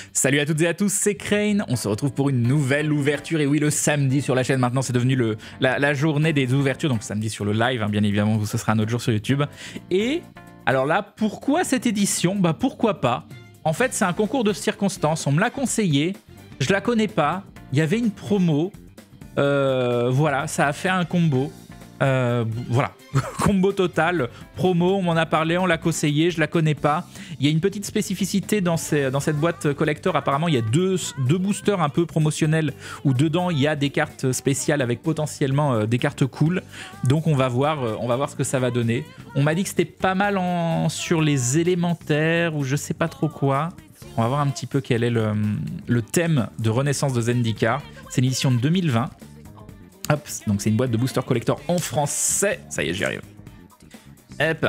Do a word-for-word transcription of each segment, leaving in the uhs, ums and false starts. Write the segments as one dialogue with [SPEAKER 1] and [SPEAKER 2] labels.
[SPEAKER 1] Salut à toutes et à tous, c'est Crane, on se retrouve pour une nouvelle ouverture, et oui, le samedi sur la chaîne maintenant, c'est devenu le, la, la journée des ouvertures, donc samedi sur le live, hein, bien évidemment, ce sera un autre jour sur YouTube. Et alors là, pourquoi cette édition? Bah pourquoi pas? En fait, c'est un concours de circonstances, on me l'a conseillé, je la connais pas, il y avait une promo, euh, voilà, ça a fait un combo. Euh, voilà, combo total, promo, on m'en a parlé, on l'a conseillé, je la connais pas. Il y a une petite spécificité dans, ces, dans cette boîte collector, apparemment il y a deux, deux boosters un peu promotionnels où dedans il y a des cartes spéciales avec potentiellement euh, des cartes cool. Donc on va voir, euh, on va voir ce que ça va donner. On m'a dit que c'était pas mal en, sur les élémentaires ou je sais pas trop quoi. On va voir un petit peu quel est le, le thème de Renaissance de Zendikar. C'est l'édition de deux mille vingt. Hop, donc c'est une boîte de booster collector en français. Ça y est, j'y arrive. Hop.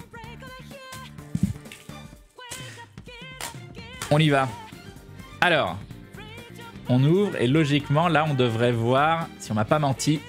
[SPEAKER 1] On y va. Alors, on ouvre et logiquement, là, on devrait voir, si on m'a pas menti.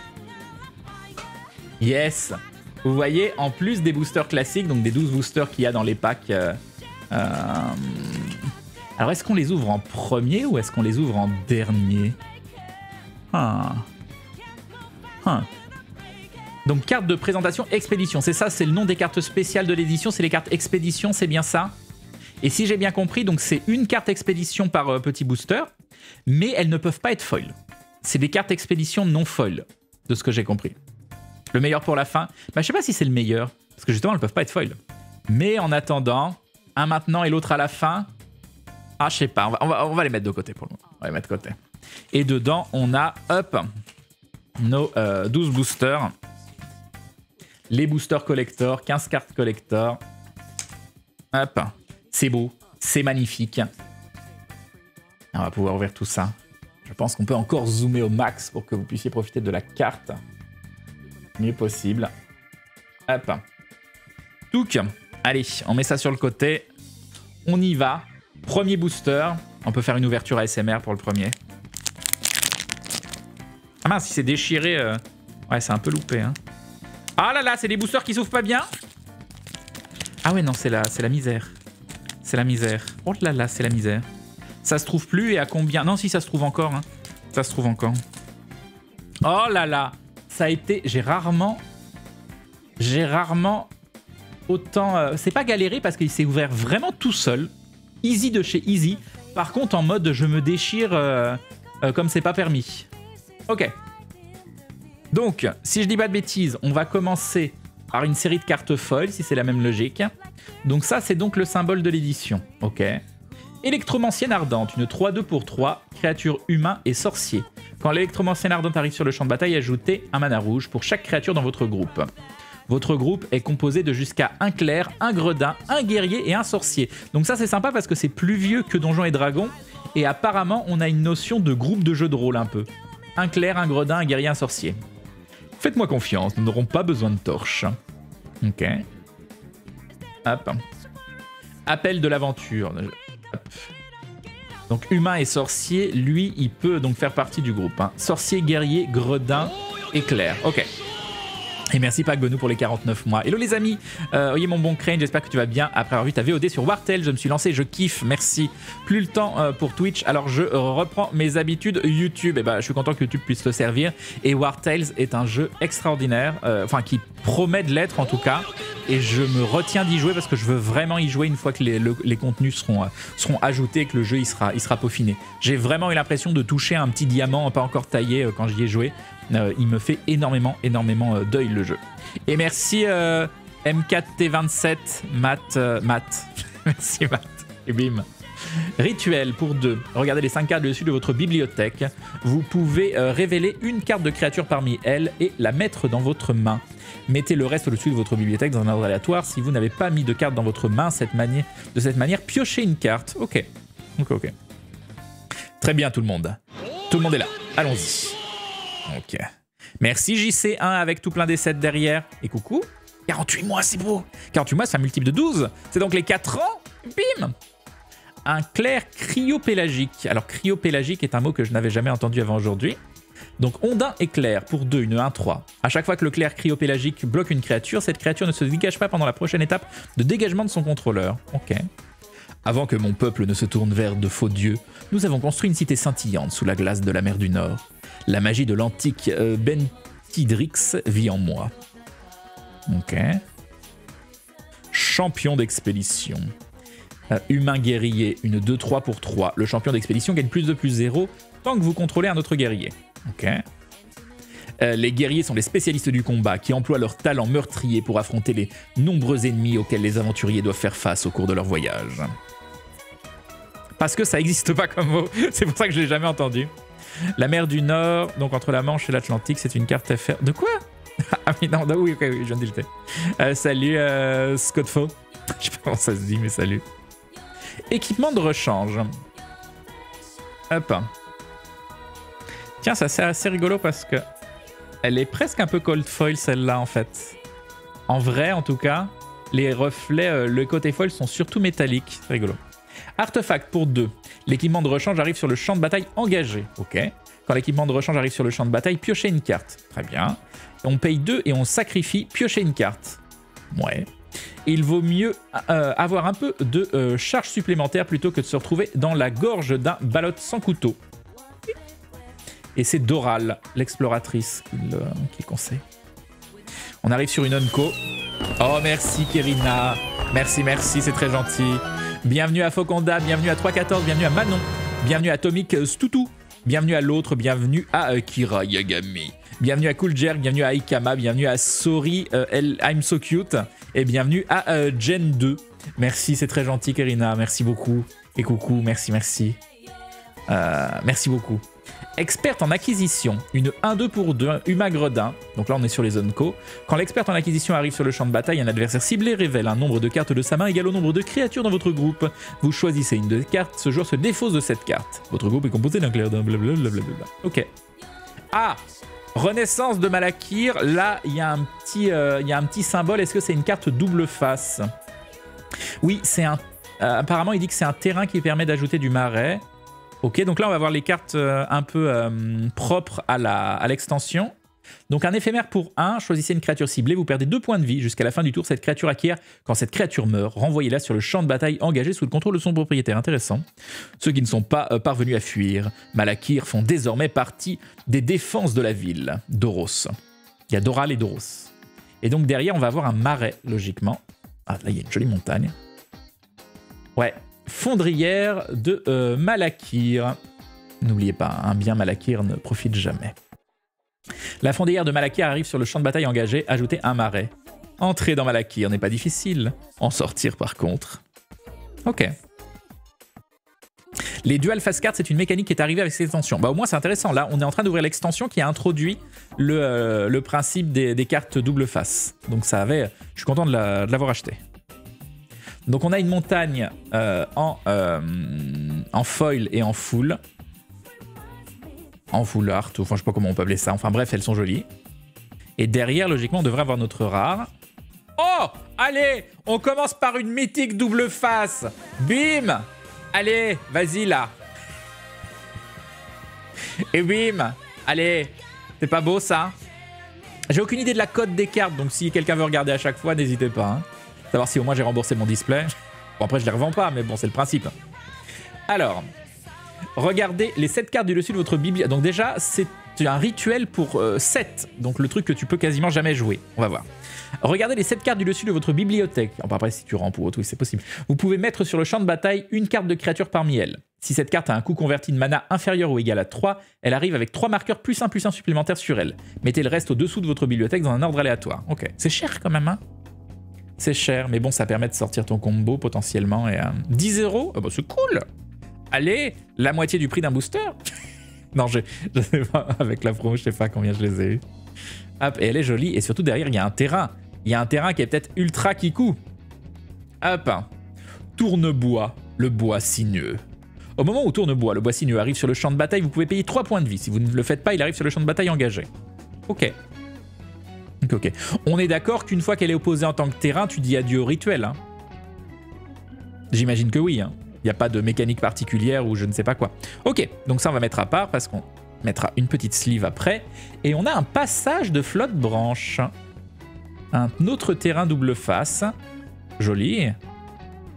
[SPEAKER 1] Yes. Vous voyez, en plus des boosters classiques, donc des douze boosters qu'il y a dans les packs. Euh, euh... Alors, est-ce qu'on les ouvre en premier ou est-ce qu'on les ouvre en dernier? Ah. Hein. Donc carte de présentation expédition, c'est ça, c'est le nom des cartes spéciales de l'édition, c'est les cartes expédition, c'est bien ça. Et si j'ai bien compris, donc c'est une carte expédition par euh, petit booster, mais elles ne peuvent pas être foil. C'est des cartes expédition non foil, de ce que j'ai compris. Le meilleur pour la fin, bah, je sais pas si c'est le meilleur, parce que justement elles ne peuvent pas être foil. Mais en attendant, un maintenant et l'autre à la fin, ah je sais pas, on va, on, va, on va les mettre de côté pour le moment, on va les mettre de côté. Et dedans on a, hop, nos euh, douze boosters, les boosters collector, quinze cartes collector. Hop, c'est beau, c'est magnifique. On va pouvoir ouvrir tout ça. Je pense qu'on peut encore zoomer au max pour que vous puissiez profiter de la carte mieux possible. Hop, touc. Allez, on met ça sur le côté. On y va. Premier booster. On peut faire une ouverture A S M R pour le premier. Ah mince, il s'est déchiré. Euh... Ouais, c'est un peu loupé. Hein. Ah là là, c'est des boosters qui s'ouvrent pas bien. Ah ouais, non, c'est la, c'est la misère. C'est la misère. Oh là là, c'est la misère. Ça se trouve plus et à combien? Non, si, ça se trouve encore. Hein. Ça se trouve encore. Oh là là. Ça a été... J'ai rarement... J'ai rarement autant... Euh... C'est pas galéré parce qu'il s'est ouvert vraiment tout seul. Easy de chez Easy. Par contre, en mode je me déchire euh... Euh, comme c'est pas permis. Ok. Donc, si je dis pas de bêtises, on va commencer par une série de cartes foil, si c'est la même logique. Donc ça, c'est donc le symbole de l'édition. Ok. Électromancienne ardente, une trois deux pour trois, créature humain et sorcier. Quand l'électromancienne ardente arrive sur le champ de bataille, ajoutez un mana rouge pour chaque créature dans votre groupe. Votre groupe est composé de jusqu'à un clerc, un gredin, un guerrier et un sorcier. Donc ça, c'est sympa parce que c'est plus vieux que Donjons et Dragons. Et apparemment, on a une notion de groupe de jeu de rôle un peu. Un clerc, un gredin, un guerrier, un sorcier. Faites-moi confiance, nous n'aurons pas besoin de torches. Ok. Hop. Appel de l'aventure. Hop. Donc humain et sorcier, lui, il peut donc faire partie du groupe. Hein. Sorcier, guerrier, gredin et clerc. Ok. Et merci Pagbenou pour les quarante-neuf mois. Hello les amis, euh, voyez mon bon Crane, j'espère que tu vas bien. Après avoir vu ta V O D sur Wartel, je me suis lancé, je kiffe, merci. Plus le temps euh, pour Twitch, alors je reprends mes habitudes YouTube. Et bah, je suis content que YouTube puisse te servir. Et Wartales est un jeu extraordinaire, euh, enfin qui promet de l'être en tout cas. Et je me retiens d'y jouer parce que je veux vraiment y jouer une fois que les, le, les contenus seront, euh, seront ajoutés et que le jeu il sera, il sera peaufiné. J'ai vraiment eu l'impression de toucher un petit diamant pas encore taillé euh, quand j'y ai joué. Euh, il me fait énormément, énormément euh, d'œil le jeu. Et merci euh, M quatre T vingt-sept, Matt, euh, Matt. Merci Matt. Et bim. Rituel pour deux. Regardez les cinq cartes dessus de votre bibliothèque. Vous pouvez euh, révéler une carte de créature parmi elles et la mettre dans votre main. Mettez le reste au-dessus de votre bibliothèque dans un ordre aléatoire. Si vous n'avez pas mis de carte dans votre main cette manière, de cette manière, piochez une carte. Ok. Ok, ok. Très bien tout le monde. Tout le monde est là. Allons-y. Ok. Merci J C un avec tout plein des sets derrière. Et coucou. quarante-huit mois, c'est beau. quarante-huit mois, c'est un multiple de douze. C'est donc les quatre ans. Bim. Un clair cryopélagique. Alors cryopélagique est un mot que je n'avais jamais entendu avant aujourd'hui. Donc ondin éclair pour deux, une un trois. À chaque fois que le clair cryopélagique bloque une créature, cette créature ne se dégage pas pendant la prochaine étape de dégagement de son contrôleur. Ok. Avant que mon peuple ne se tourne vers de faux dieux, nous avons construit une cité scintillante sous la glace de la mer du Nord. La magie de l'antique euh, Bentidrix vit en moi. Ok. Champion d'expédition. Euh, humain guerrier, une deux trois pour trois. Le champion d'expédition gagne plus de plus zéro tant que vous contrôlez un autre guerrier. Ok. Euh, les guerriers sont les spécialistes du combat qui emploient leur talent meurtrier pour affronter les nombreux ennemis auxquels les aventuriers doivent faire face au cours de leur voyage. Parce que ça n'existe pas comme mot, c'est pour ça que je l'ai jamais entendu. La mer du Nord, donc entre la Manche et l'Atlantique, c'est une carte F R. De quoi? Ah mais non, oui, ok, oui, je viens de digiter. Euh, salut euh, Scott Faux. Je sais pas comment ça se dit, mais salut. Équipement de rechange. Hop. Tiens, ça c'est assez rigolo parce que elle est presque un peu cold foil celle-là en fait. En vrai, en tout cas, les reflets, euh, le côté foil sont surtout métalliques. C'est rigolo. Artefact pour deux. L'équipement de rechange arrive sur le champ de bataille engagé. Ok. Quand l'équipement de rechange arrive sur le champ de bataille, piochez une carte. Très bien. On paye deux et on sacrifie, piochez une carte. Ouais. Il vaut mieux euh, avoir un peu de euh, charge supplémentaire plutôt que de se retrouver dans la gorge d'un balotte sans couteau. Et c'est Doral, l'exploratrice, qui le, qui le conseille. On arrive sur une Unco. Oh, merci Kerina. Merci, merci, c'est très gentil. Bienvenue à Foconda, bienvenue à trois quatorze, bienvenue à Manon, bienvenue à Atomic Stoutou, bienvenue à l'autre, bienvenue à euh, Kira Yagami, bienvenue à Cooljerk, bienvenue à Ikama, bienvenue à Sorry, euh, El, I'm so cute, et bienvenue à euh, Gen deux. Merci, c'est très gentil Kerina, merci beaucoup. Et coucou, merci, merci. Euh, merci beaucoup. Experte en acquisition, une un deux pour deux, Uma Gredin. Donc là, on est sur les zones co. Quand l'experte en acquisition arrive sur le champ de bataille, un adversaire ciblé révèle un nombre de cartes de sa main égal au nombre de créatures dans votre groupe. Vous choisissez une des cartes, ce joueur se défausse de cette carte. Votre groupe est composé d'un clair d'un blablabla. Ok. Ah, Renaissance de Malakir. Là, il y a un petit, euh, il y a un petit symbole. Est-ce que c'est une carte double face? Oui, c'est un. Euh, apparemment, il dit que c'est un terrain qui permet d'ajouter du marais. Ok, donc là on va voir les cartes euh, un peu euh, propres à la, à l'extension. Donc un éphémère pour un, choisissez une créature ciblée, vous perdez deux points de vie. Jusqu'à la fin du tour, cette créature acquiert. Quand cette créature meurt, renvoyez-la sur le champ de bataille engagé sous le contrôle de son propriétaire. Intéressant. Ceux qui ne sont pas euh, parvenus à fuir, Malakir font désormais partie des défenses de la ville. Doros. Il y a Doral et Doros. Et donc derrière, on va avoir un marais, logiquement. Ah, là il y a une jolie montagne. Ouais. Fondrière de euh, Malakir. N'oubliez pas, un bien Malakir ne profite jamais. La fondrière de Malakir arrive sur le champ de bataille engagé. Ajoutez un marais. Entrer dans Malakir n'est pas difficile. En sortir par contre. Ok. Les dual face cards, c'est une mécanique qui est arrivée avec cette extension. Bah au moins c'est intéressant. Là, on est en train d'ouvrir l'extension qui a introduit le, euh, le principe des, des cartes double face. Donc ça avait... Je suis content de, la, de l'avoir acheté. Donc on a une montagne euh, en, euh, en foil et en full. En full art, enfin je sais pas comment on peut appeler ça. Enfin bref, elles sont jolies. Et derrière, logiquement, on devrait avoir notre rare. Oh, allez, on commence par une mythique double face. Bim. Allez, vas-y là. Et bim. Allez, c'est pas beau ça? J'ai aucune idée de la cote des cartes, donc si quelqu'un veut regarder à chaque fois, n'hésitez pas. Hein. Savoir si au moins j'ai remboursé mon display. Bon, après, je les revends pas, mais bon, c'est le principe. Alors, regardez les sept cartes du dessus de votre bibliothèque. Donc déjà, c'est un rituel pour euh, sept. Donc le truc que tu peux quasiment jamais jouer. On va voir. Regardez les sept cartes du dessus de votre bibliothèque. Enfin, après, si tu rampes ou autre, oui, c'est possible. Vous pouvez mettre sur le champ de bataille une carte de créature parmi elles. Si cette carte a un coût converti de mana inférieur ou égal à trois, elle arrive avec trois marqueurs plus un plus un supplémentaires sur elle. Mettez le reste au-dessous de votre bibliothèque dans un ordre aléatoire. Ok, c'est cher quand même, hein. C'est cher, mais bon, ça permet de sortir ton combo potentiellement. Et, euh, dix euros, oh bah, c'est cool. Allez, la moitié du prix d'un booster. Non, je, je sais pas, avec la promo, je sais pas combien je les ai eu. Hop, et elle est jolie. Et surtout, derrière, il y a un terrain. Il y a un terrain qui est peut-être ultra kikou. Hop. Tournebois, le bois sinueux. Au moment où Tournebois, le bois sinueux, arrive sur le champ de bataille, vous pouvez payer trois points de vie. Si vous ne le faites pas, il arrive sur le champ de bataille engagé. Ok. Ok, ok. On est d'accord qu'une fois qu'elle est opposée en tant que terrain, tu dis adieu au rituel. Hein. J'imagine que oui. Hein. Il n'y a pas de mécanique particulière ou je ne sais pas quoi. Ok, donc ça on va mettre à part parce qu'on mettra une petite sleeve après. Et on a un passage de flotte branche. Un autre terrain double face. Joli.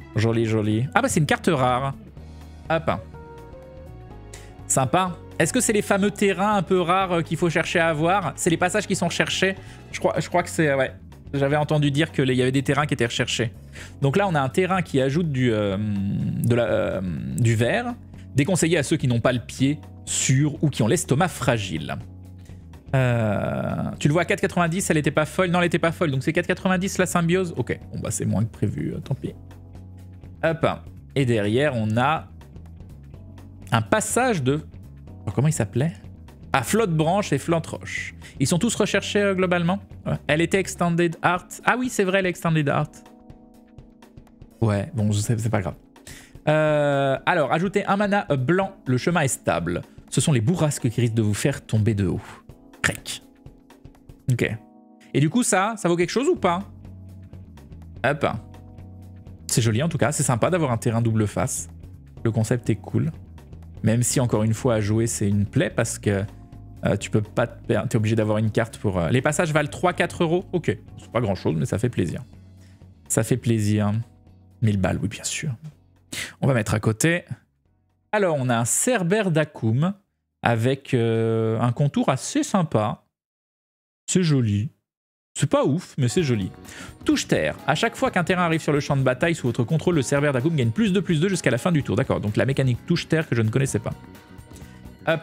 [SPEAKER 1] Joli, joli. Ah bah c'est une carte rare. Hop. Sympa. Est-ce que c'est les fameux terrains un peu rares qu'il faut chercher à avoir? C'est les passages qui sont recherchés? Je crois, je crois que c'est... Ouais. J'avais entendu dire qu'il y avait des terrains qui étaient recherchés. Donc là, on a un terrain qui ajoute du, euh, de la, euh, du vert, déconseillé à ceux qui n'ont pas le pied sûr ou qui ont l'estomac fragile. Euh, tu le vois à quatre quatre-vingt-dix, elle n'était pas folle? Non, elle n'était pas folle. Donc c'est quatre quatre-vingt-dix la symbiose? Ok, bon bah c'est moins que prévu, tant pis. Hop. Et derrière, on a un passage de... Alors, comment il s'appelait? Ah, Flotte Branche et Flotte Roche. Ils sont tous recherchés euh, globalement. Ouais. Elle était Extended Art. Ah oui, c'est vrai, elle est Extended Art. Ouais, bon, c'est pas grave. Euh, alors, ajoutez un mana blanc, le chemin est stable. Ce sont les bourrasques qui risquent de vous faire tomber de haut. Crec. Ok. Et du coup, ça, ça vaut quelque chose ou pas? Hop. C'est joli en tout cas, c'est sympa d'avoir un terrain double face. Le concept est cool. Même si, encore une fois, à jouer, c'est une plaie parce que euh, tu peux pas te perdre. T'es obligé d'avoir une carte pour... Euh... Les passages valent trois à quatre euros. Ok, c'est pas grand chose, mais ça fait plaisir. Ça fait plaisir. mille balles, oui, bien sûr. On va mettre à côté. Alors, on a un Cerbère d'Akoum avec euh, un contour assez sympa. C'est joli. C'est pas ouf, mais c'est joli. Touche terre. À chaque fois qu'un terrain arrive sur le champ de bataille sous votre contrôle, le Cerbère d'Akoum gagne plus de plus de jusqu'à la fin du tour. D'accord, donc la mécanique touche terre que je ne connaissais pas. Hop.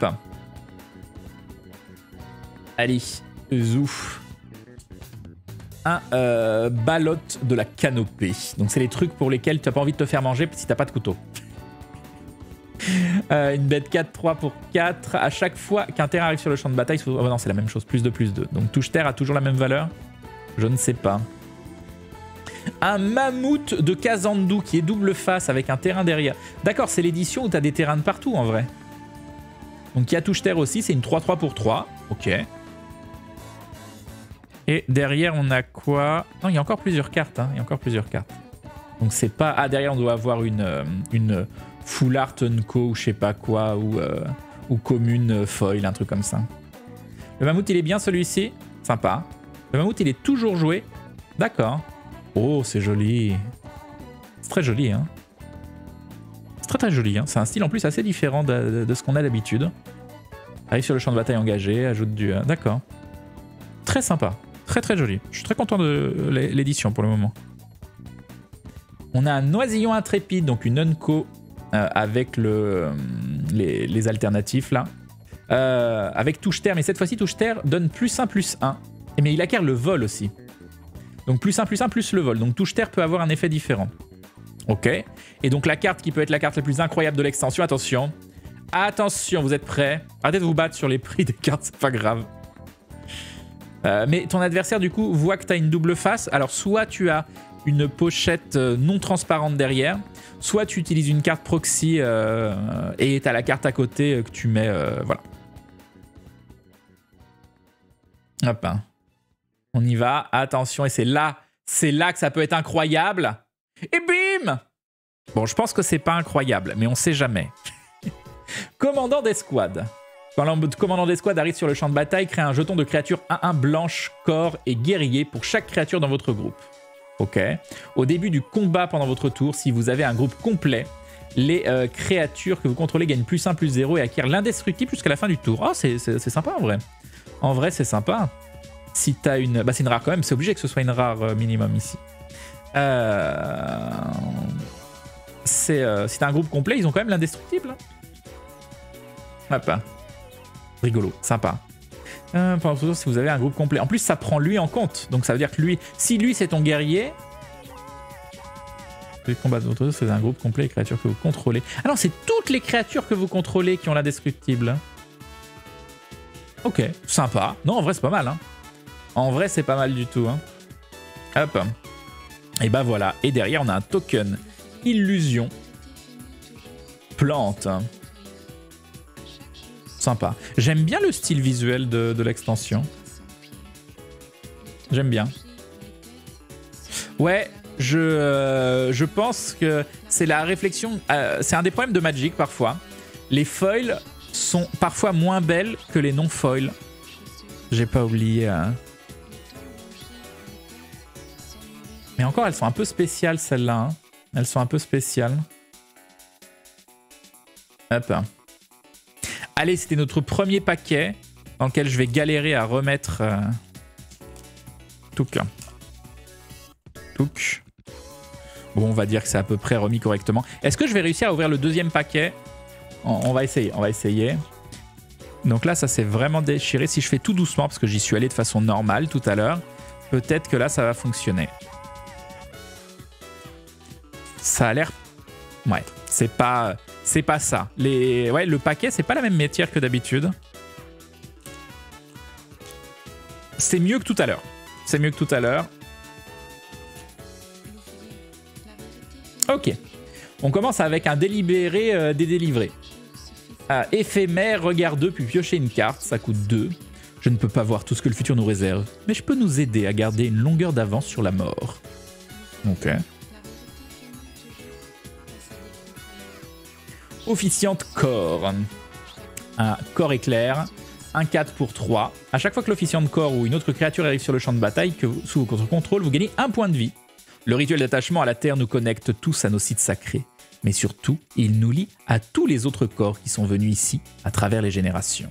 [SPEAKER 1] Allez, zouf. Un euh, ballotte de la canopée. Donc c'est les trucs pour lesquels tu n'as pas envie de te faire manger si tu n'as pas de couteau. Euh, une bête quatre trois pour quatre. À chaque fois qu'un terrain arrive sur le champ de bataille, oh non, c'est la même chose, plus de plus deux. Donc touche terre a toujours la même valeur? Je ne sais pas. Un mammouth de Kazandou qui est double face avec un terrain derrière. D'accord, c'est l'édition où tu as des terrains de partout en vrai. Donc il y a touche terre aussi, c'est une trois trois pour trois. Ok. Et derrière on a quoi? Non, il y a encore plusieurs cartes. Hein. Il y a encore plusieurs cartes. Donc c'est pas... Ah, derrière on doit avoir une... une Full Art Unco ou je sais pas quoi, ou, euh, ou commune foil, un truc comme ça. Le mammouth, il est bien celui-ci. Sympa. Le mammouth, il est toujours joué. D'accord. Oh, c'est joli. C'est très joli, hein. C'est très très joli, hein. C'est un style en plus assez différent de, de, de ce qu'on a d'habitude. Arrive sur le champ de bataille engagé, ajoute du... Euh, D'accord. Très sympa. Très très joli. Je suis très content de l'édition pour le moment. On a un Noisillon intrépide, donc une Unco. Euh, avec le, euh, les, les alternatifs là. Euh, avec touche terre, mais cette fois-ci touche terre donne plus un plus un. Mais il acquiert le vol aussi. Donc plus un plus un plus le vol. Donc touche terre peut avoir un effet différent. Ok. Et donc la carte qui peut être la carte la plus incroyable de l'extension, attention. Attention, vous êtes prêts? Arrêtez de vous battre sur les prix des cartes, c'est pas grave. Euh, mais ton adversaire du coup voit que tu as une double face. Alors soit tu as une pochette non transparente derrière, soit tu utilises une carte proxy euh, et tu as la carte à côté que tu mets... Euh, voilà. Hop. On y va. Attention. Et c'est là, c'est là que ça peut être incroyable. Et bim! Bon, je pense que c'est pas incroyable, mais on sait jamais. Commandant d'escouade. Quand le commandant d'escouade arrive sur le champ de bataille, crée un jeton de créature un un blanche, corps et guerrier pour chaque créature dans votre groupe. Ok. Au début du combat pendant votre tour, si vous avez un groupe complet, les euh, créatures que vous contrôlez gagnent plus un plus zéro et acquièrent l'indestructible jusqu'à la fin du tour. Oh, c'est sympa en vrai. En vrai, c'est sympa. Si t'as une... Bah, c'est une rare quand même, c'est obligé que ce soit une rare euh, minimum ici. Euh... C'est... Euh, si t'as un groupe complet, ils ont quand même l'indestructible. Hop. Rigolo, sympa. Euh, pendant tout, si vous avez un groupe complet. En plus, ça prend lui en compte. Donc ça veut dire que lui, si lui c'est ton guerrier, vous combattre votre tour, c'est un groupe complet de créatures que vous contrôlez. Ah non, c'est toutes les créatures que vous contrôlez qui ont l'indestructible. Ok, sympa. Non, en vrai, c'est pas mal. Hein. En vrai, c'est pas mal du tout. Hein. Hop. Et bah voilà. Et derrière, on a un token illusion plante. Sympa. J'aime bien le style visuel de, de l'extension. J'aime bien. Ouais, je, euh, je pense que c'est la réflexion... Euh, c'est un des problèmes de Magic parfois. Les foils sont parfois moins belles que les non-foils. J'ai pas oublié. Hein. Mais encore, elles sont un peu spéciales celles-là. Hein. Elles sont un peu spéciales. Hop. Allez, c'était notre premier paquet dans lequel je vais galérer à remettre... Euh... Touk. Touk. Bon, on va dire que c'est à peu près remis correctement. Est-ce que je vais réussir à ouvrir le deuxième paquet? on, on va essayer, on va essayer. Donc là, ça s'est vraiment déchiré. Si je fais tout doucement, parce que j'y suis allé de façon normale tout à l'heure, peut-être que là, ça va fonctionner. Ça a l'air... Ouais, c'est pas... C'est pas ça. Les... Ouais, le paquet, c'est pas la même matière que d'habitude. C'est mieux que tout à l'heure. C'est mieux que tout à l'heure. Ok. On commence avec un délibéré euh, des délivrés. Ah, éphémère, regard deux, puis piocher une carte. Ça coûte deux. Je ne peux pas voir tout ce que le futur nous réserve, mais je peux nous aider à garder une longueur d'avance sur la mort. Ok. Officiante corps. Un corps éclair. Un quatre pour trois. À chaque fois que l'officiante corps ou une autre créature arrive sur le champ de bataille que vous, sous votre contrôle, vous gagnez un point de vie. Le rituel d'attachement à la terre nous connecte tous à nos sites sacrés. Mais surtout, il nous lie à tous les autres corps qui sont venus ici à travers les générations.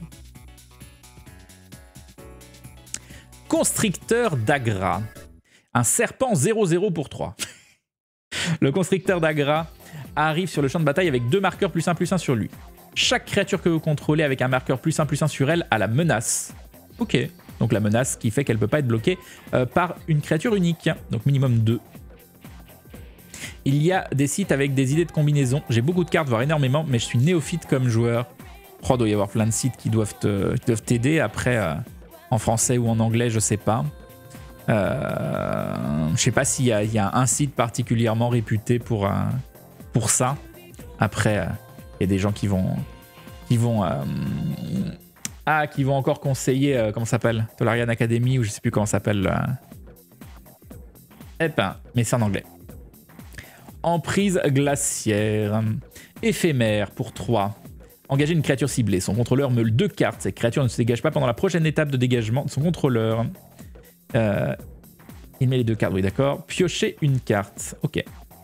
[SPEAKER 1] Constricteur d'Agra. Un serpent zéro zéro pour trois. Le constricteur d'Agra arrive sur le champ de bataille avec deux marqueurs plus un plus un sur lui. Chaque créature que vous contrôlez avec un marqueur plus un plus un sur elle a la menace. Ok. Donc la menace qui fait qu'elle ne peut pas être bloquée euh, par une créature unique. Donc minimum deux. Il y a des sites avec des idées de combinaison. J'ai beaucoup de cartes, voire énormément, mais je suis néophyte comme joueur. Oh, il doit y avoir plein de sites qui doivent te, qui doivent t'aider. Après, euh, en français ou en anglais, je sais pas. Euh, je sais pas s'il y a, il y a un site particulièrement réputé pour, euh, pour ça. Après, euh, il y a des gens qui vont... Qui vont euh, ah, qui vont encore conseiller... Euh, comment ça s'appelle, Tolarian Academy, ou je sais plus comment ça s'appelle. Euh... Eh ben, mais c'est en anglais. Emprise glaciaire. Éphémère pour trois. Engager une créature ciblée. Son contrôleur meule deux cartes. Cette créature ne se dégage pas pendant la prochaine étape de dégagement de son contrôleur. Euh, il met les deux cartes, oui d'accord. Piocher une carte. Ok.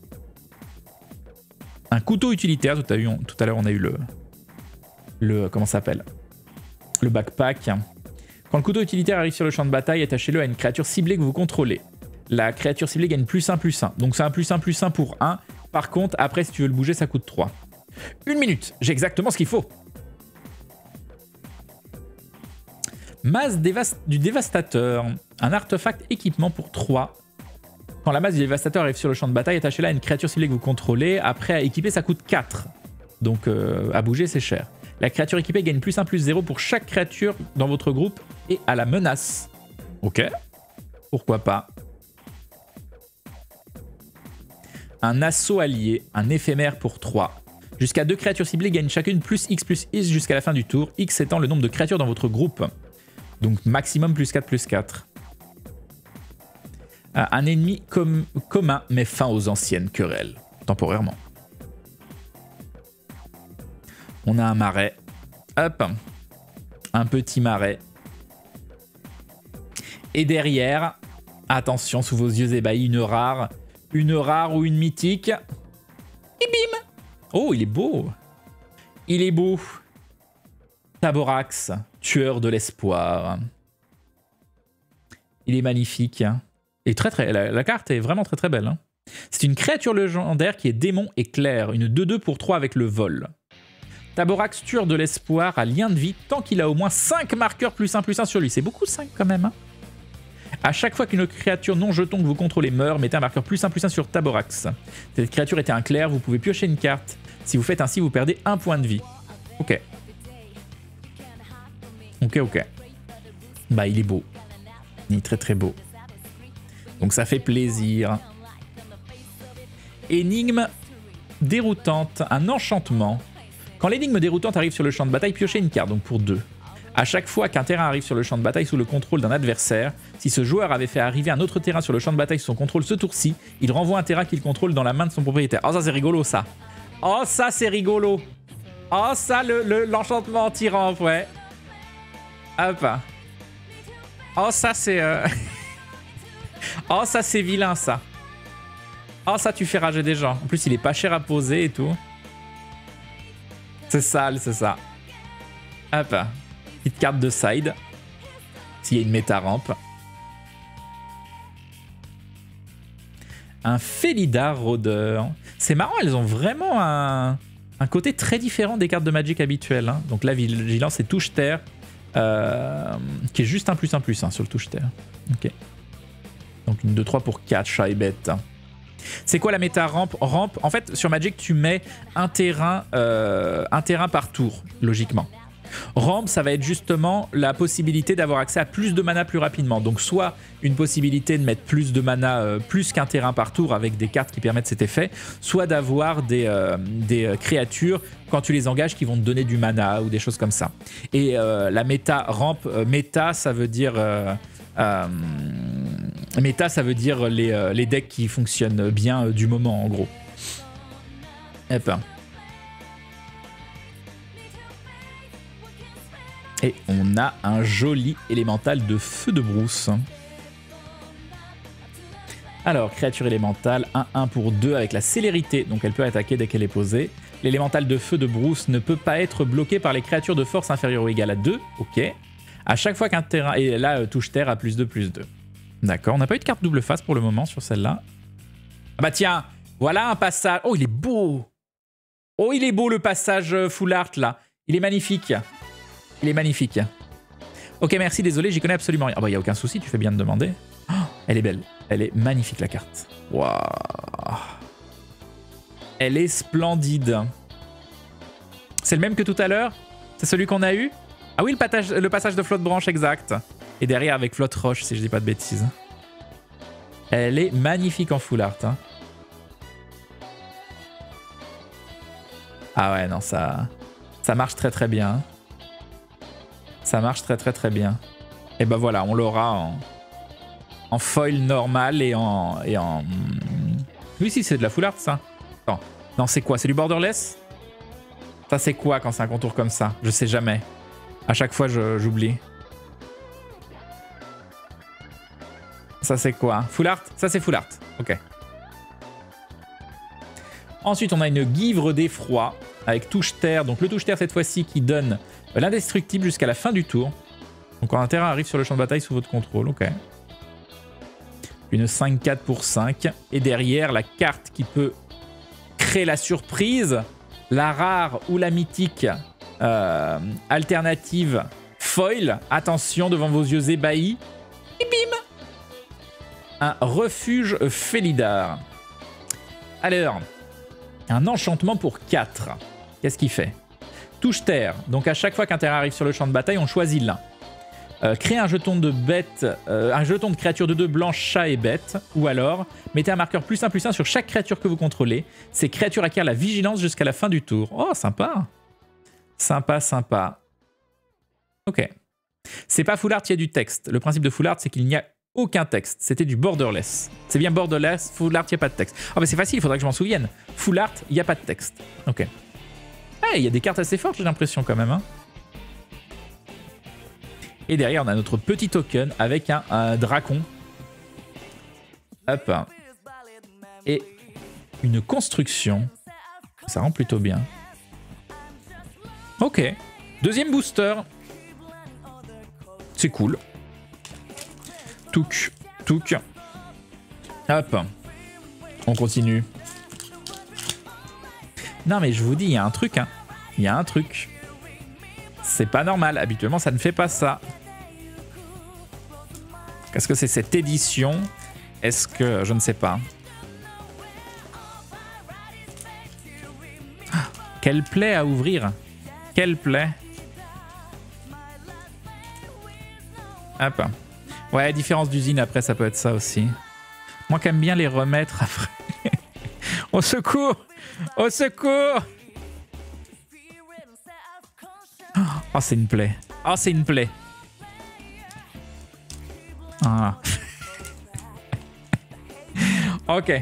[SPEAKER 1] Un couteau utilitaire. Tout à, eu, tout à l'heure on a eu le... le comment ça s'appelle, le backpack. Quand le couteau utilitaire arrive sur le champ de bataille, attachez-le à une créature ciblée que vous contrôlez. La créature ciblée gagne plus un plus un. Donc c'est un plus un plus un pour un. Par contre, après, si tu veux le bouger, ça coûte trois. Une minute, j'ai exactement ce qu'il faut. Masse dévast du dévastateur. Un artefact équipement pour trois. Quand la masse du dévastateur arrive sur le champ de bataille, attachez-la à une créature ciblée que vous contrôlez. Après, à équiper, ça coûte quatre. Donc euh, à bouger, c'est cher. La créature équipée gagne plus un plus zéro pour chaque créature dans votre groupe et à la menace. Ok. Pourquoi pas. Un assaut allié, un éphémère pour trois. Jusqu'à deux créatures ciblées gagnent chacune plus X plus X jusqu'à la fin du tour, X étant le nombre de créatures dans votre groupe. Donc maximum plus quatre plus quatre. Un ennemi com commun met fin aux anciennes querelles, temporairement. On a un marais. Hop. Un petit marais. Et derrière, attention, sous vos yeux ébahis, une rare. Une rare ou une mythique. Et bim! Oh, il est beau. Il est beau. Taborax, tueur de l'espoir. Il est magnifique. Et très très, la, la carte est vraiment très très belle. Hein. C'est une créature légendaire qui est démon éclair. Une deux deux pour trois avec le vol. Taborax, tueur de l'espoir, a lien de vie tant qu'il a au moins cinq marqueurs plus un plus un sur lui. C'est beaucoup cinq quand même. Hein. À chaque fois qu'une créature non jeton que vous contrôlez meurt, mettez un marqueur plus un plus un sur Taborax. Cette créature était un clair, vous pouvez piocher une carte. Si vous faites ainsi, vous perdez un point de vie. Ok. Ok, ok. Bah, il est beau. Il est très très beau. Donc ça fait plaisir. Énigme déroutante. Un enchantement. Quand l'énigme déroutante arrive sur le champ de bataille, piochez une carte, donc pour deux. À chaque fois qu'un terrain arrive sur le champ de bataille sous le contrôle d'un adversaire, si ce joueur avait fait arriver un autre terrain sur le champ de bataille sous son contrôle ce tour-ci, il renvoie un terrain qu'il contrôle dans la main de son propriétaire. Oh, ça c'est rigolo ça. Oh, ça c'est rigolo. Oh, ça, le, le, l'enchantement anti-rampe, ouais. Hop. Oh, ça c'est... Euh... oh, ça c'est vilain ça. Oh, ça, tu fais rager des gens. En plus, il est pas cher à poser et tout. C'est sale, c'est ça. Hop. Petite carte de side. S'il y a une méta rampe. Un Felidar rôdeur. C'est marrant, elles ont vraiment un, un côté très différent des cartes de Magic habituelles. Hein. Donc là, Vigilance et touche terre. Euh, qui est juste un plus un plus hein, sur le touche terre. Ok. Donc une deux trois pour quatre, chat et bête. C'est quoi la méta rampe? Rampe, en fait, sur Magic, tu mets un terrain, euh, un terrain par tour, logiquement. Rampe, ça va être justement la possibilité d'avoir accès à plus de mana plus rapidement. Donc soit une possibilité de mettre plus de mana, euh, plus qu'un terrain par tour avec des cartes qui permettent cet effet, soit d'avoir des, euh, des créatures, quand tu les engages, qui vont te donner du mana ou des choses comme ça. Et euh, la méta rampe, euh, méta, ça veut dire... Euh, euh, méta, ça veut dire les, euh, les decks qui fonctionnent bien euh, du moment, en gros. Hop. Et on a un joli élémental de feu de brousse. Alors, créature élémentale, un un pour deux avec la célérité, donc elle peut attaquer dès qu'elle est posée. L'élémental de feu de brousse ne peut pas être bloqué par les créatures de force inférieure ou égale à deux. Ok. À chaque fois qu'un terrain... Et là, euh, touche terre à plus deux, plus deux. D'accord, on n'a pas eu de carte double face pour le moment sur celle-là. Ah bah tiens, voilà un passage. Oh, il est beau. Oh, il est beau le passage full art là. Il est magnifique. Il est magnifique. Ok, merci, désolé, j'y connais absolument rien. Ah bah, il n'y a aucun souci, tu fais bien de demander. Oh, elle est belle. Elle est magnifique, la carte. Waouh. Elle est splendide. C'est le même que tout à l'heure? C'est celui qu'on a eu? Ah oui, le, patage, le passage de flotte branche, exact. Et derrière avec flotte roche, si je dis pas de bêtises. Elle est magnifique en full art. Hein. Ah ouais, non, ça, ça marche très très bien. Hein. Ça marche très très très bien. Et ben voilà, on l'aura en, en foil normal et en... Et en... Oui, si, c'est de la full art, ça. Non, non c'est quoi? C'est du borderless? Ça, c'est quoi quand c'est un contour comme ça? Je sais jamais. À chaque fois, j'oublie. Ça, c'est quoi? Full art? Ça, c'est full art. Ok. Ensuite, on a une Guivre d'effroi avec touche terre. Donc, le touche terre, cette fois-ci, qui donne l'indestructible jusqu'à la fin du tour. Donc, quand un terrain arrive sur le champ de bataille sous votre contrôle. Ok. Une cinq quatre pour cinq. Et derrière, la carte qui peut créer la surprise, la rare ou la mythique euh, alternative foil. Attention, devant vos yeux ébahis. Et bim! Un refuge Felidar. Alors, un enchantement pour quatre. Qu'est-ce qu'il fait? Touche terre. Donc à chaque fois qu'un terrain arrive sur le champ de bataille, on choisit l'un. Euh, créez un jeton de bête, euh, un jeton de créature de deux blanche, chat et bête. Ou alors, mettez un marqueur plus un plus un sur chaque créature que vous contrôlez. Ces créatures acquièrent la vigilance jusqu'à la fin du tour. Oh, sympa. Sympa, sympa. Ok. C'est pas full art, il y a du texte. Le principe de full art, c'est qu'il n'y a aucun texte. C'était du borderless. C'est bien borderless, full art, il n'y a pas de texte. Ah bah c'est facile, il faudrait que je m'en souvienne. Full art, il n'y a pas de texte. Ok. Ah, il y a des cartes assez fortes, j'ai l'impression quand même. Hein. Et derrière, on a notre petit token avec un, un dracon. Hop. Et une construction. Ça rend plutôt bien. Ok. Deuxième booster. C'est cool. Touk, touk. Hop. On continue. Non mais je vous dis, il y a un truc. Hein. Il y a un truc. C'est pas normal. Habituellement, ça ne fait pas ça. Est-ce que c'est cette édition? Est-ce que... Je ne sais pas. Ah, quelle plaie à ouvrir. Quelle plaie. Hop. Ouais, différence d'usine, après, ça peut être ça aussi. Moi qui aime bien les remettre après. Au secours! Au secours! Oh, c'est une plaie. Oh, c'est une plaie. Ah. Ok.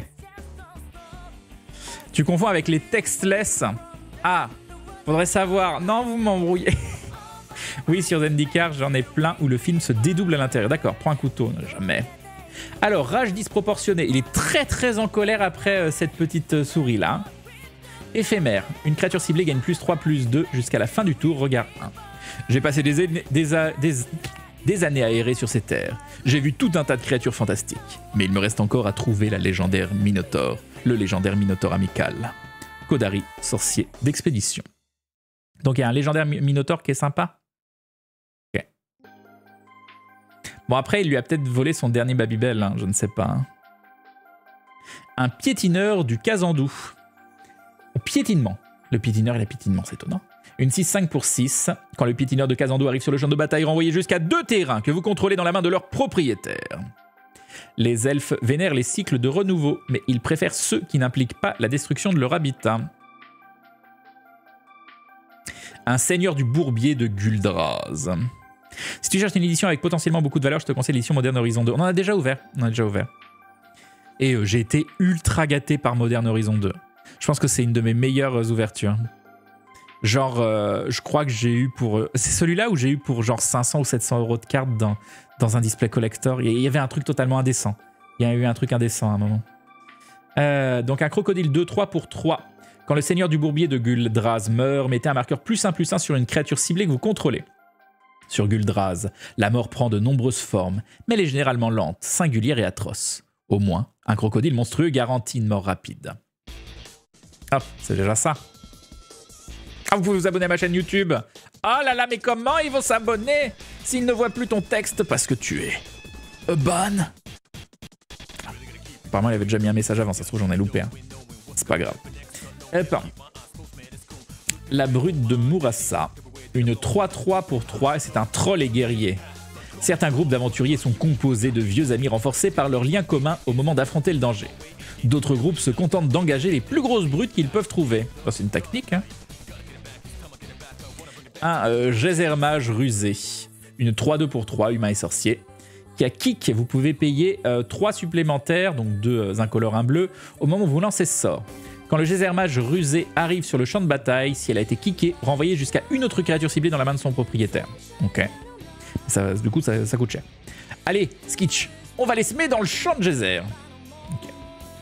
[SPEAKER 1] Tu confonds avec les textless. Ah, faudrait savoir. Non, vous m'embrouillez. Oui, sur Zendikar, j'en ai plein où le film se dédouble à l'intérieur. D'accord, prends un couteau. Jamais. Alors, rage disproportionnée. Il est très très en colère après euh, cette petite euh, souris là. Éphémère. Une créature ciblée gagne plus trois, plus deux jusqu'à la fin du tour. Regard un. J'ai passé des, des, des, des, des années à errer sur ces terres. J'ai vu tout un tas de créatures fantastiques. Mais il me reste encore à trouver la légendaire Minotaure. Le légendaire Minotaure amical. Kodari, sorcier d'expédition. Donc il y a un légendaire Minotaure qui est sympa. Ok. Bon après, il lui a peut-être volé son dernier Babybel, hein, je ne sais pas. Hein. Un piétineur du Kazandou. Au piétinement. Le piétineur et la piétinement, c'est étonnant. Une six cinq pour six. Quand le piétineur de Kazandou arrive sur le champ de bataille, renvoyez jusqu'à deux terrains que vous contrôlez dans la main de leur propriétaire. Les elfes vénèrent les cycles de renouveau, mais ils préfèrent ceux qui n'impliquent pas la destruction de leur habitat. Un seigneur du bourbier de Guldraz. Si tu cherches une édition avec potentiellement beaucoup de valeur, je te conseille l'édition Modern Horizon deux. On en a déjà ouvert. On en a déjà ouvert. Et euh, j'ai été ultra gâté par Modern Horizon deux. Je pense que c'est une de mes meilleures ouvertures. Genre, euh, je crois que j'ai eu pour... Euh, c'est celui-là où j'ai eu pour genre cinq cents ou sept cents euros de cartes dans, dans un display collector. Il y avait un truc totalement indécent. Il y a eu un truc indécent à un moment. Euh, donc un crocodile deux trois pour trois. Quand le seigneur du bourbier de Guldraz meurt, mettez un marqueur plus un plus un sur une créature ciblée que vous contrôlez. Sur Guldraz, la mort prend de nombreuses formes, mais elle est généralement lente, singulière et atroce. Au moins, un crocodile monstrueux garantit une mort rapide. Hop, c'est déjà ça. Ah, vous pouvez vous abonner à ma chaîne YouTube. Oh là là, mais comment ils vont s'abonner s'ils ne voient plus ton texte parce que tu es ban? Apparemment, il avait déjà mis un message avant, ça se trouve, j'en ai loupé. Hein. C'est pas grave. Hop. La brute de Murasa. Une trois trois pour trois, et c'est un troll et guerrier. Certains groupes d'aventuriers sont composés de vieux amis renforcés par leurs liens communs au moment d'affronter le danger. D'autres groupes se contentent d'engager les plus grosses brutes qu'ils peuvent trouver. Oh, c'est une tactique, hein. Un euh, geyser mage rusé. Une trois deux pour trois, humain et sorcier. Qui a kick, vous pouvez payer euh, trois supplémentaires, donc deux euh, incolores, un bleu, au moment où vous lancez ce sort. Quand le geyser mage rusé arrive sur le champ de bataille, si elle a été kickée, renvoyez jusqu'à une autre créature ciblée dans la main de son propriétaire. Ok. Ça, du coup, ça, ça coûte cher. Allez, Skitch, on va les semer dans le champ de geyser. Okay.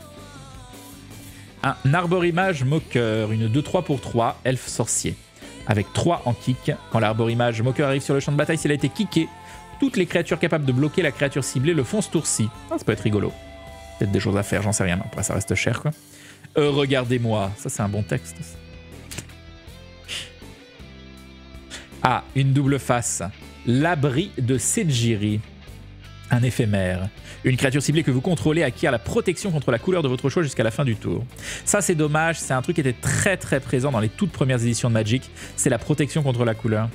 [SPEAKER 1] Un arborimage moqueur, une deux trois pour trois, elfe sorcier. Avec trois en kick. Quand l'arborimage moqueur arrive sur le champ de bataille, si elle a été kickée, toutes les créatures capables de bloquer la créature ciblée le font ce tour-ci. Ah, ça peut être rigolo. Peut-être des choses à faire, j'en sais rien. Après, ça reste cher, quoi. Euh, regardez-moi. Ça, c'est un bon texte. Ah, une double face. L'abri de Sejiri. Un éphémère. Une créature ciblée que vous contrôlez acquiert la protection contre la couleur de votre choix jusqu'à la fin du tour. Ça, c'est dommage. C'est un truc qui était très très présent dans les toutes premières éditions de Magic. C'est la protection contre la couleur.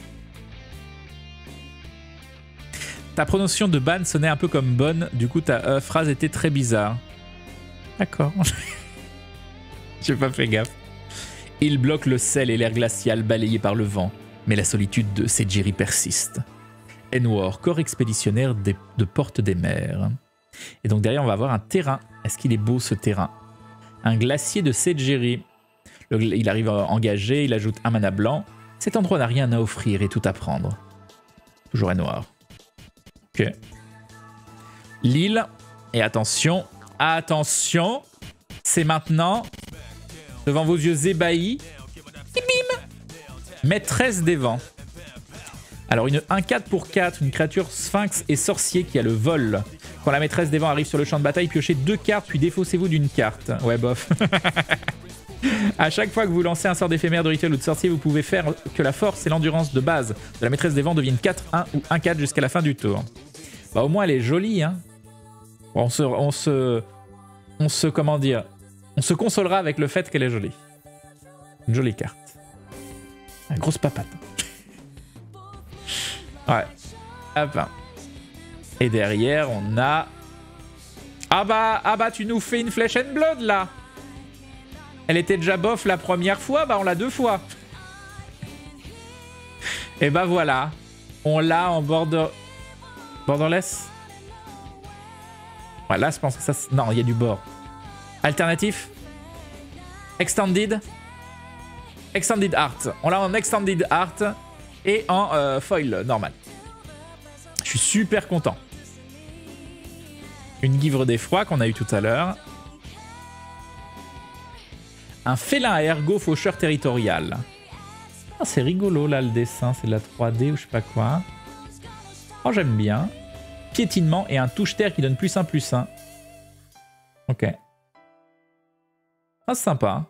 [SPEAKER 1] Ta prononciation de ban sonnait un peu comme bonne. Du coup, ta euh, phrase était très bizarre. D'accord. J'ai pas fait gaffe. Il bloque le sel et l'air glacial balayé par le vent. Mais la solitude de Sejiri persiste. Enwar, corps expéditionnaire des, de Porte des Mers. Et donc derrière, on va avoir un terrain. Est-ce qu'il est beau ce terrain? Un glacier de Sejiri. Le, il arrive engagé, il ajoute un mana blanc. Cet endroit n'a rien à offrir et tout à prendre. Toujours Enwar. Ok. L'île. Et attention, attention, c'est maintenant, devant vos yeux ébahis. Bim. Maîtresse des vents. Alors une un quatre pour quatre, une créature sphinx et sorcier qui a le vol. Quand la maîtresse des vents arrive sur le champ de bataille, piochez deux cartes puis défaussez-vous d'une carte. Ouais bof. À chaque fois que vous lancez un sort d'éphémère, de rituel ou de sorcier, vous pouvez faire que la force et l'endurance de base de la maîtresse des vents deviennent quatre un ou un quatre jusqu'à la fin du tour. Bah au moins elle est jolie, hein. On se, on se, on se, comment dire, on se consolera avec le fait qu'elle est jolie. Une jolie carte. Une grosse papate. Ouais. Hop. Et derrière, on a... Ah bah, ah bah, tu nous fais une Flesh and Blood, là. Elle était déjà bof la première fois, bah on l'a deux fois. Et bah voilà. On l'a en border... Borderless. Ouais, là, je pense que ça... Non, il y a du bord. Alternatif. Extended. Extended Art. On l'a en Extended Art et en euh, foil normal. Je suis super content. Une guivre d'effroi qu'on a eu tout à l'heure. Un félin à ergot faucheur territorial. Ah, c'est rigolo là le dessin, c'est de la trois D ou je sais pas quoi. Oh, j'aime bien. Piétinement et un touche-terre qui donne plus un plus un. Ok. Ah, c'est sympa.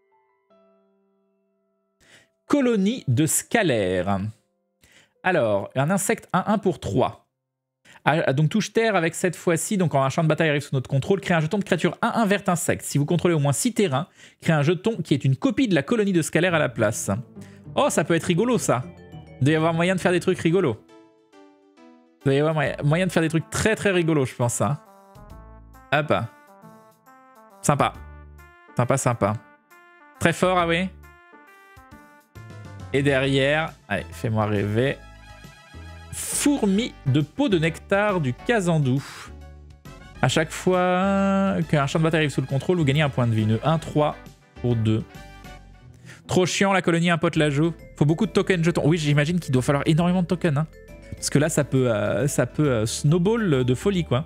[SPEAKER 1] Colonie de scalaire. Alors, un insecte un un pour trois. Ah, donc touche-terre avec cette fois-ci, donc quand un champ de bataille arrive sous notre contrôle, crée un jeton de créature un un vert insecte. Si vous contrôlez au moins six terrains, créez un jeton qui est une copie de la colonie de scalaire à la place. Oh, ça peut être rigolo ça. Il doit y avoir moyen de faire des trucs rigolos. Il doit y avoir moyen de faire des trucs très très rigolos, je pense. Hein. Hop. Sympa. Sympa, sympa. Très fort, ah oui. Et derrière, allez, fais-moi rêver. Fourmi de peau de nectar du Kazandou. À chaque fois qu'un champ de bataille arrive sous le contrôle, vous gagnez un point de vie. Une un trois pour deux. Trop chiant, la colonie, un pote la joue. Faut beaucoup de tokens jetons. Oui, j'imagine qu'il doit falloir énormément de tokens. Hein. Parce que là, ça peut, euh, ça peut euh, snowball de folie, quoi.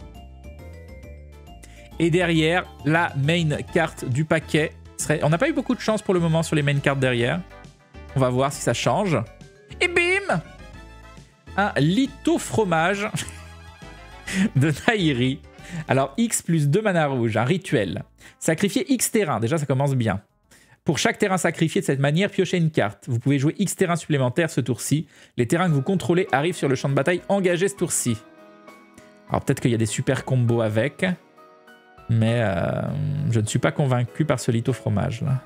[SPEAKER 1] Et derrière, la main carte du paquet. Serait... On n'a pas eu beaucoup de chance pour le moment sur les main cartes derrière. On va voir si ça change. Et bim! Un litho fromage de Nahiri. Alors, X plus deux mana rouge, un rituel. Sacrifier X terrain, déjà ça commence bien. Pour chaque terrain sacrifié de cette manière, piochez une carte. Vous pouvez jouer X terrains supplémentaires ce tour-ci. Les terrains que vous contrôlez arrivent sur le champ de bataille engagé ce tour-ci. Alors peut-être qu'il y a des super combos avec. Mais euh, je ne suis pas convaincu par ce litho fromage là.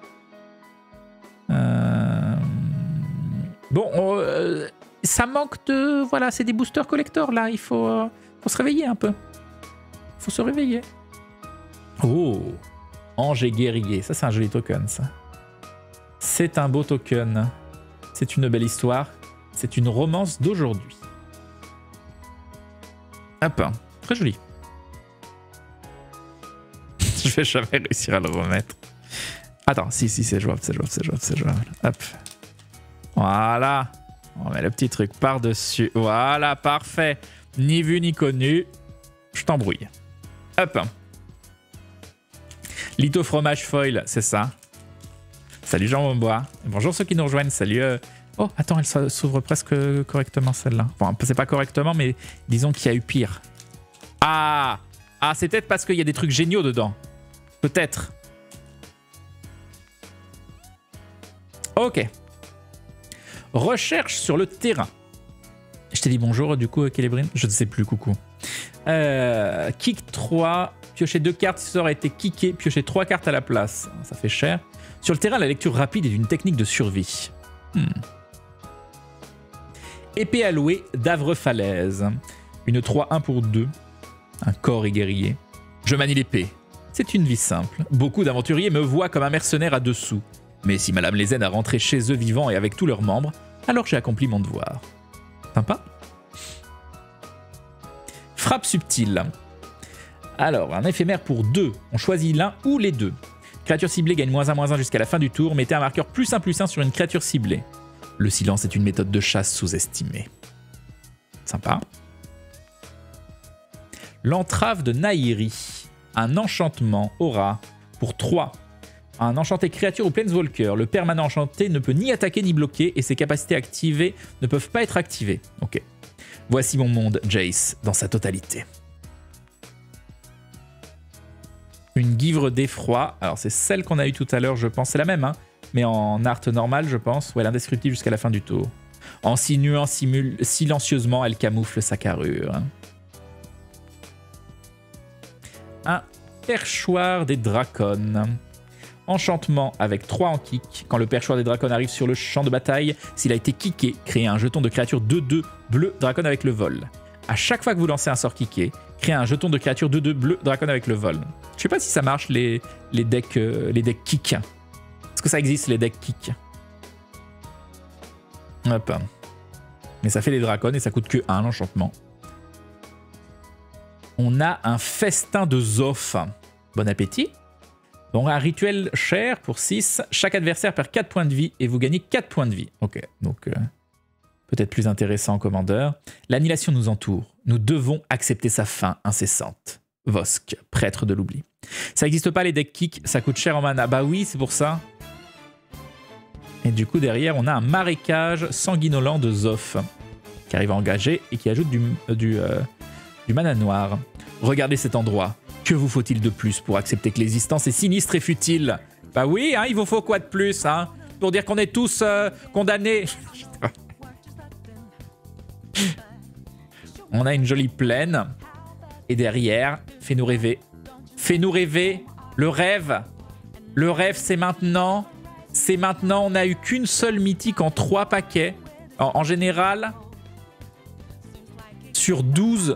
[SPEAKER 1] Euh... Bon, euh, ça manque de... Voilà, c'est des boosters collector là. Il faut, euh, faut se réveiller un peu. Il faut se réveiller. Oh, Ange et guerrier. Ça, c'est un joli token, ça. C'est un beau token. C'est une belle histoire. C'est une romance d'aujourd'hui. Hop, très joli. Je vais jamais réussir à le remettre. Attends, si, si, c'est jouable, c'est jouable, c'est jouable, c'est jouable. Hop. Voilà. On met le petit truc par-dessus. Voilà, parfait. Ni vu ni connu. Je t'embrouille. Hop. Litho fromage foil, c'est ça. Salut Jean Mombois. Bonjour ceux qui nous rejoignent. Salut. Euh... Oh, attends, elle s'ouvre presque correctement celle-là. Enfin, c'est pas correctement, mais disons qu'il y a eu pire. Ah, ah, c'est peut-être parce qu'il y a des trucs géniaux dedans. Peut-être. Ok. Recherche sur le terrain. Je t'ai dit bonjour du coup, Kélébrine. Je ne sais plus, coucou. Euh, kick trois. Piocher deux cartes si ça aurait été kické. Piocher trois cartes à la place. Ça fait cher. Sur le terrain, la lecture rapide est une technique de survie. Hmm. Épée allouée d'Avre Falaise. Une trois un pour deux. Un corps et guerrier. Je manie l'épée. C'est une vie simple. Beaucoup d'aventuriers me voient comme un mercenaire à deux sous. Mais si Madame les aide à rentrer chez eux vivants et avec tous leurs membres, alors j'ai accompli mon devoir. Sympa. Frappe subtile. Alors, un éphémère pour deux. On choisit l'un ou les deux. Créature ciblée gagne moins un moins un jusqu'à la fin du tour. Mettez un marqueur plus un plus un sur une créature ciblée. Le silence est une méthode de chasse sous-estimée. Sympa. L'entrave de Nahiri. Un enchantement aura pour trois. Un enchanté créature ou planeswalker. Le permanent enchanté ne peut ni attaquer ni bloquer et ses capacités activées ne peuvent pas être activées. Ok. Voici mon monde, Jace, dans sa totalité. Une guivre d'effroi. Alors c'est celle qu'on a eue tout à l'heure, je pense. C'est la même, hein, mais en art normal, je pense. Ouais, l'indestructible jusqu'à la fin du tour. En sinuant simule, silencieusement, elle camoufle sa carrure. Un perchoir des dracons. Enchantement avec trois en kick. Quand le perchoir des dracons arrive sur le champ de bataille, s'il a été kické, créez un jeton de créature deux deux bleu dracon avec le vol. À chaque fois que vous lancez un sort kické, créez un jeton de créature deux deux bleu dracon avec le vol. Je sais pas si ça marche les, les decks euh, les decks kick. Est-ce que ça existe les decks kick? Hop. Mais ça fait les dracons et ça coûte que un l'enchantement. On a un festin de Zof. Bon appétit. Donc un rituel cher pour six. Chaque adversaire perd quatre points de vie et vous gagnez quatre points de vie. Ok, donc euh, peut-être plus intéressant, commandeur. L'annihilation nous entoure. Nous devons accepter sa fin incessante. Vosk, prêtre de l'oubli. Ça n'existe pas les deck kick, ça coûte cher en mana. Bah oui, c'est pour ça. Et du coup, derrière, on a un marécage sanguinolent de Zof qui arrive à engager et qui ajoute du, du, euh, du mana noir. Regardez cet endroit. Que vous faut-il de plus pour accepter que l'existence est sinistre et futile? Bah oui, hein, il vous faut quoi de plus, hein, pour dire qu'on est tous euh, condamnés? On a une jolie plaine. Et derrière, fais-nous rêver. Fais-nous rêver. Le rêve. Le rêve, c'est maintenant. C'est maintenant. On n'a eu qu'une seule mythique en trois paquets. En, en général, sur douze...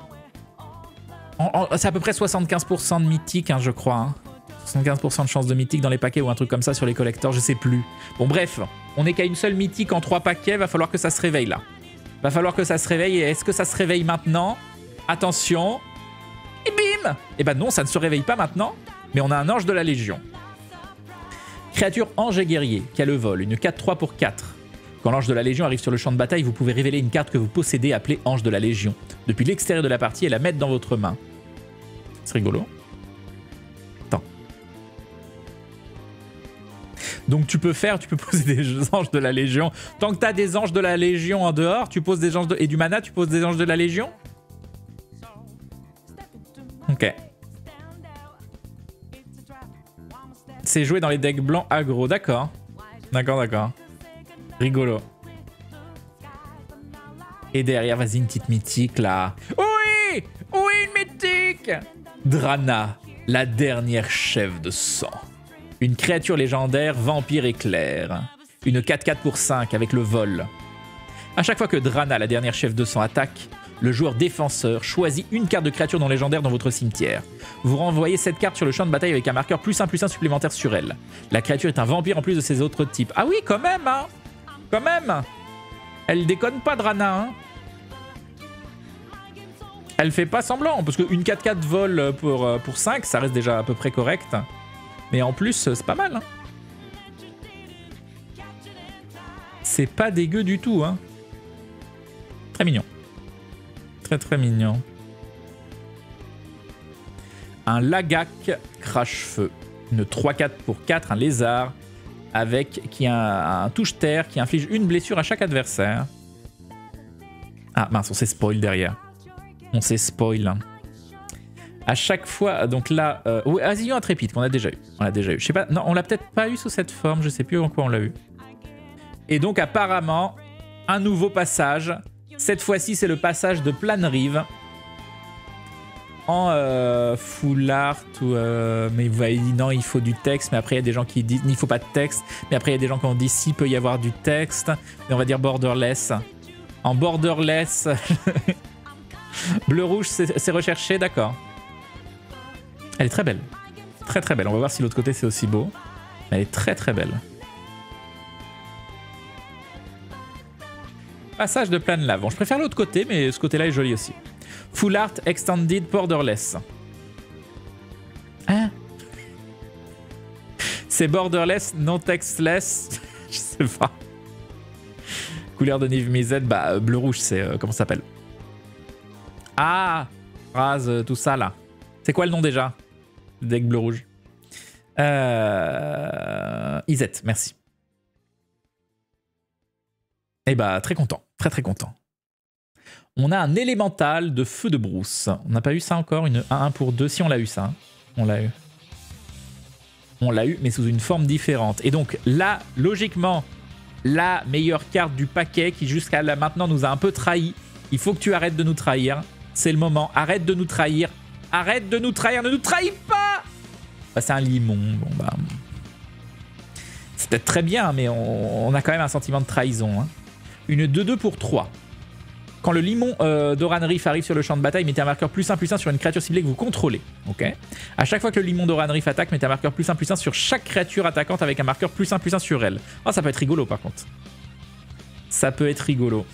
[SPEAKER 1] C'est à peu près soixante-quinze pour cent de mythique, hein, je crois. Hein. soixante-quinze pour cent de chance de mythique dans les paquets ou un truc comme ça sur les collectors, je sais plus. Bon, bref, on n'est qu'à une seule mythique en trois paquets. Va falloir que ça se réveille là. Va falloir que ça se réveille. Et est-ce que ça se réveille maintenant? Attention. Et bim! Et ben non, ça ne se réveille pas maintenant. Mais on a un ange de la Légion. Créature ange et guerrier qui a le vol. Une quatre trois pour quatre. Quand l'ange de la Légion arrive sur le champ de bataille, vous pouvez révéler une carte que vous possédez appelée ange de la Légion depuis l'extérieur de la partie et la mettre dans votre main. C'est rigolo. Attends. Donc tu peux faire, tu peux poser des anges de la Légion. Tant que tu as des anges de la Légion en dehors, tu poses des anges de... et du mana, tu poses des anges de la Légion. Ok. C'est joué dans les decks blancs aggro, d'accord. D'accord, d'accord. Rigolo. Et derrière, vas-y, une petite mythique là. Oui! Oui, une mythique! Drana, la dernière chef de sang. Une créature légendaire, vampire éclair. Une quatre quatre pour cinq avec le vol. À chaque fois que Drana, la dernière chef de sang, attaque, le joueur défenseur choisit une carte de créature non légendaire dans votre cimetière. Vous renvoyez cette carte sur le champ de bataille avec un marqueur plus un plus un supplémentaire sur elle. La créature est un vampire en plus de ses autres types. Ah oui, quand même, hein! Quand même! Elle déconne pas, Drana, hein! Elle fait pas semblant, parce qu'une quatre quatre vol pour, pour cinq, ça reste déjà à peu près correct. Mais en plus, c'est pas mal, hein. C'est pas dégueu du tout, hein. Très mignon. Très très mignon. Un Lagak crache-feu. Une trois quatre pour quatre, un lézard, avec qui a un, un touche-terre qui inflige une blessure à chaque adversaire. Ah mince, on s'est spoil derrière. On s'est spoil. À chaque fois, donc là... Euh, oui, Asillon intrépide qu'on a déjà eu. On l'a déjà eu. Je sais pas, non, on l'a peut-être pas eu sous cette forme, je sais plus en quoi on l'a eu. Et donc apparemment, un nouveau passage. Cette fois-ci, c'est le passage de Planrive. En euh, full art, ou, euh, mais vous avez dit non, il faut du texte, mais après il y a des gens qui disent il faut pas de texte, mais après il y a des gens qui ont dit si, peut y avoir du texte, mais on va dire borderless. En borderless, bleu-rouge, c'est recherché, d'accord. Elle est très belle, très très belle. On va voir si l'autre côté c'est aussi beau. Elle est très très belle. Passage de Planlave. Bon, je préfère l'autre côté, mais ce côté-là est joli aussi. Full Art Extended Borderless. Hein? C'est borderless, non textless. Je sais pas. Couleur de Niv Mizzet, bah bleu-rouge, c'est... Euh, comment ça s'appelle? Ah! Phrase, euh, tout ça là. C'est quoi le nom déjà? Deck bleu-rouge. Euh... Izet, merci. Eh bah, très content. Très très content. On a un élémental de feu de brousse. On n'a pas eu ça encore, une un un pour deux. Si, on l'a eu ça. Hein. On l'a eu. On l'a eu, mais sous une forme différente. Et donc là, logiquement, la meilleure carte du paquet qui jusqu'à là maintenant nous a un peu trahi. Il faut que tu arrêtes de nous trahir. C'est le moment. Arrête de nous trahir. Arrête de nous trahir. Ne nous trahis pas. Bah, c'est un limon. Bon bah... C'est peut-être très bien, mais on, on a quand même un sentiment de trahison. Hein. Une deux deux pour trois. Quand le limon euh, d'Oran Riff arrive sur le champ de bataille, mettez un marqueur plus un plus un sur une créature ciblée que vous contrôlez. Ok. À chaque fois que le limon d'Oran Riff attaque, mettez un marqueur plus un plus un sur chaque créature attaquante avec un marqueur plus un plus un sur elle. Oh, ça peut être rigolo par contre. Ça peut être rigolo.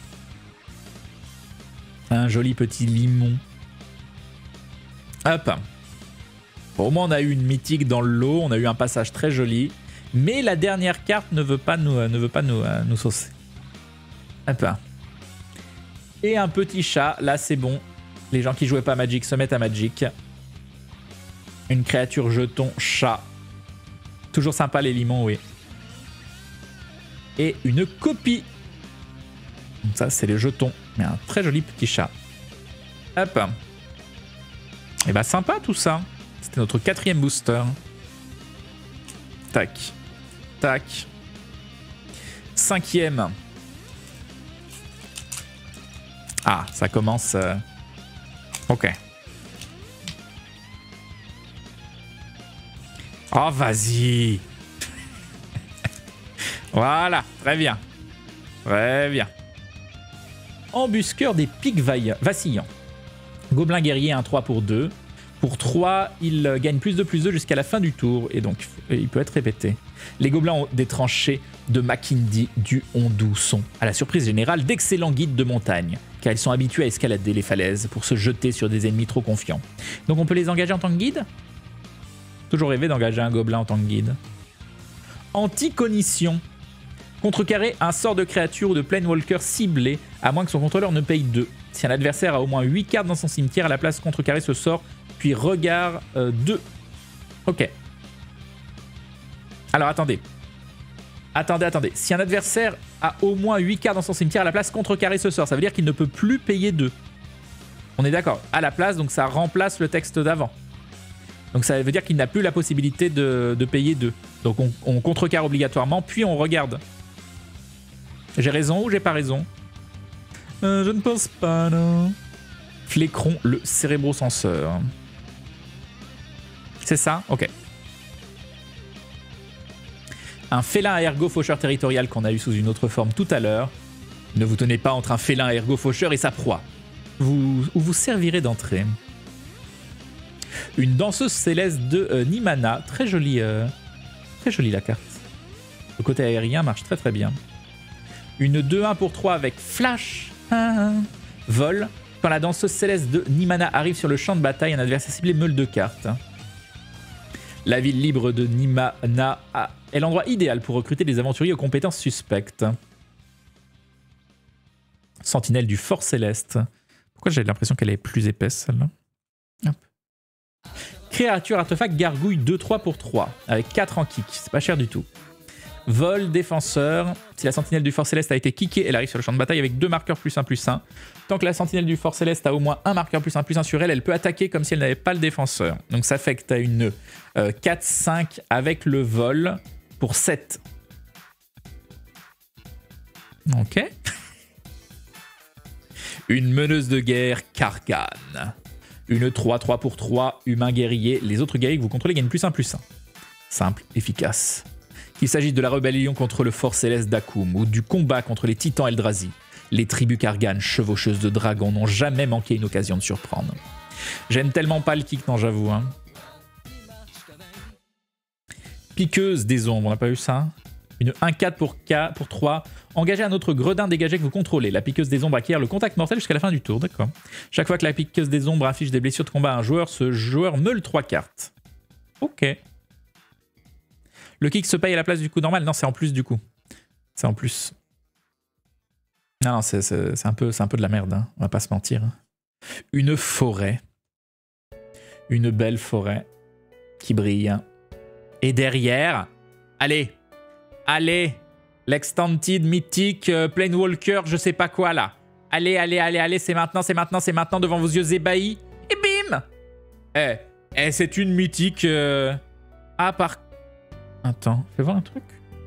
[SPEAKER 1] Un joli petit limon. Hop. Bon, au moins on a eu une mythique dans le lot, on a eu un passage très joli. Mais la dernière carte ne veut pas nous, euh, ne veut pas nous, euh, nous saucer. Hop. Et un petit chat, là c'est bon. Les gens qui jouaient pas à Magic se mettent à Magic. Une créature jeton chat. Toujours sympa les limons, oui. Et une copie. Donc ça, c'est les jetons. Mais un très joli petit chat. Hop. Et bah sympa tout ça. C'était notre quatrième booster. Tac. Tac. Cinquième. Ah, ça commence... Euh... Ok. Oh, vas-y. Voilà, très bien. Très bien. Embusqueur des pics vacillants. Gobelin guerrier, un trois pour deux. Pour trois, il gagne plus de plus deux jusqu'à la fin du tour. Et donc, il peut être répété. Les gobelins ont des tranchées de Makindi du Hondou sont, à la surprise générale, d'excellents guides de montagne, car ils sont habitués à escalader les falaises pour se jeter sur des ennemis trop confiants. Donc on peut les engager en tant que guide? Toujours rêvé d'engager un gobelin en tant que guide. Anticognition. Contrecarrer un sort de créature ou de planewalker ciblé, à moins que son contrôleur ne paye deux. Si un adversaire a au moins huit cartes dans son cimetière, à la place contrecarrer ce sort, puis regard euh, deux. Ok. Alors attendez. Attendez, attendez. Si un adversaire a au moins huit cartes dans son cimetière, à la place contrecarrer ce sort, ça veut dire qu'il ne peut plus payer deux. On est d'accord. À la place, donc ça remplace le texte d'avant. Donc ça veut dire qu'il n'a plus la possibilité de, de payer deux. Donc on, on contrecarre obligatoirement, puis on regarde. J'ai raison ou j'ai pas raison? euh, Je ne pense pas, non. Flécron, le cérébro-censeur. C'est ça? Ok. Un félin à ergo faucheur territorial qu'on a eu sous une autre forme tout à l'heure. Ne vous tenez pas entre un félin à ergo faucheur et sa proie. Vous, ou vous servirez d'entrée. Une danseuse céleste de euh, Nimana. Très jolie, euh, très jolie la carte. Le côté aérien marche très très bien. Une deux un pour trois avec flash. Ah, vol. Quand la danseuse céleste de Nimana arrive sur le champ de bataille, un adversaire ciblé meule de cartes. La ville libre de Nimana est l'endroit idéal pour recruter des aventuriers aux compétences suspectes. Sentinelle du Fort Céleste. Pourquoi j'ai l'impression qu'elle est plus épaisse celle-là? Hop. Créature artefact gargouille deux trois pour trois avec quatre en kick. C'est pas cher du tout. Vol défenseur. Si la sentinelle du Fort Céleste a été kickée, elle arrive sur le champ de bataille avec deux marqueurs plus un plus un. Tant que la sentinelle du Fort Céleste a au moins un marqueur plus un plus un sur elle, elle peut attaquer comme si elle n'avait pas le défenseur. Donc ça fait que tu as une euh, quatre cinq avec le vol pour sept. Ok. Une meneuse de guerre Kargan. Une trois trois pour trois, humain guerrier. Les autres guerriers que vous contrôlez gagnent plus un plus un. Simple, efficace. Qu'il s'agisse de la rébellion contre le Fort Céleste d'Akoum ou du combat contre les titans Eldrazi, les tribus Kargan, chevaucheuses de dragons, n'ont jamais manqué une occasion de surprendre. J'aime tellement pas le kick, non j'avoue. Hein. Piqueuse des ombres, on n'a pas eu ça? Une un quatre pour, pour trois. Engagez un autre gredin dégagé que vous contrôlez. La piqueuse des ombres acquiert le contact mortel jusqu'à la fin du tour, d'accord. Chaque fois que la piqueuse des ombres affiche des blessures de combat à un joueur, ce joueur meule trois cartes. Ok. Le kick se paye à la place du coup normal? Non, c'est en plus du coup. C'est en plus. Non, non, c'est un, un peu de la merde, hein. On va pas se mentir. Une forêt. Une belle forêt qui brille. Et derrière, allez, allez, l'extended mythique euh, Planewalker, je sais pas quoi là. Allez, allez, allez, allez, c'est maintenant, c'est maintenant, c'est maintenant devant vos yeux ébahis. Et bim! Eh, eh c'est une mythique... Euh... Ah, par... Attends, fais voir un truc.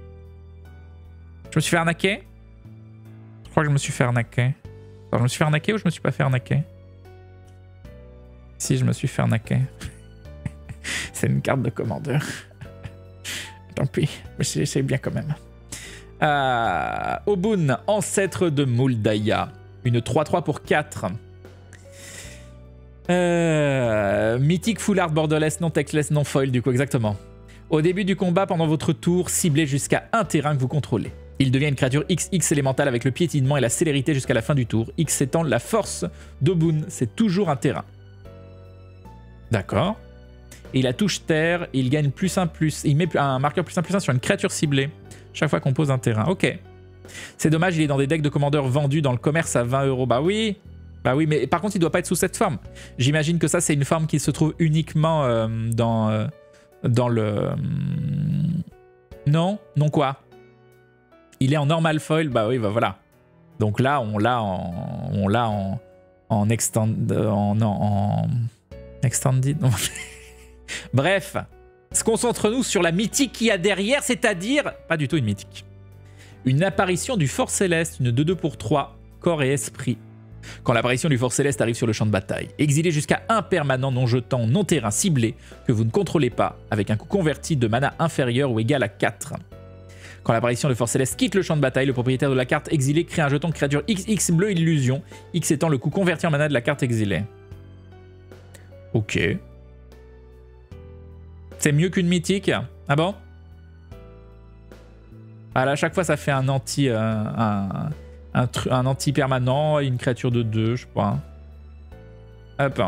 [SPEAKER 1] Je me suis fait arnaquer? Je crois que je me suis fait arnaquer. Attends, je me suis fait arnaquer ou je me suis pas fait arnaquer? Si, je me suis fait arnaquer. C'est une carte de commandeur. Tant pis, mais c'est bien quand même. Euh, Obun, ancêtre de Moldaya. Une trois trois pour quatre. Euh, mythique full art borderless, non textless, non foil, du coup, exactement. Au début du combat, pendant votre tour, ciblez jusqu'à un terrain que vous contrôlez. Il devient une créature X X élémentale avec le piétinement et la célérité jusqu'à la fin du tour. X étant la force d'Obun, c'est toujours un terrain. D'accord. Et il a touche terre, et il gagne plus un plus. Il met un marqueur plus un plus un sur une créature ciblée chaque fois qu'on pose un terrain. Ok. C'est dommage, il est dans des decks de commandeurs vendus dans le commerce à vingt euros. Bah oui. Bah oui, mais par contre, il doit pas être sous cette forme. J'imagine que ça, c'est une forme qui se trouve uniquement euh, dans, euh, dans le... Euh, non Non quoi? Il est en normal foil, bah oui, bah voilà. Donc là, on l'a en... On l'a en... En extend... En... Non, en... Extended... Bref, concentre-nous sur la mythique qu'il y a derrière, c'est-à-dire... Pas du tout une mythique. Une apparition du Fort Céleste, une deux deux pour trois, corps et esprit. Quand l'apparition du Fort Céleste arrive sur le champ de bataille, exilez jusqu'à un permanent non jetant, non terrain ciblé que vous ne contrôlez pas, avec un coût converti de mana inférieur ou égal à quatre. Quand l'apparition du Fort Céleste quitte le champ de bataille, le propriétaire de la carte exilée crée un jeton créature X X bleu illusion, X étant le coût converti en mana de la carte exilée. Ok. C'est mieux qu'une mythique? Ah bon? Ah là, à chaque fois, ça fait un anti... Euh, un, un, un anti permanent et une créature de deux, je sais pas. Hop.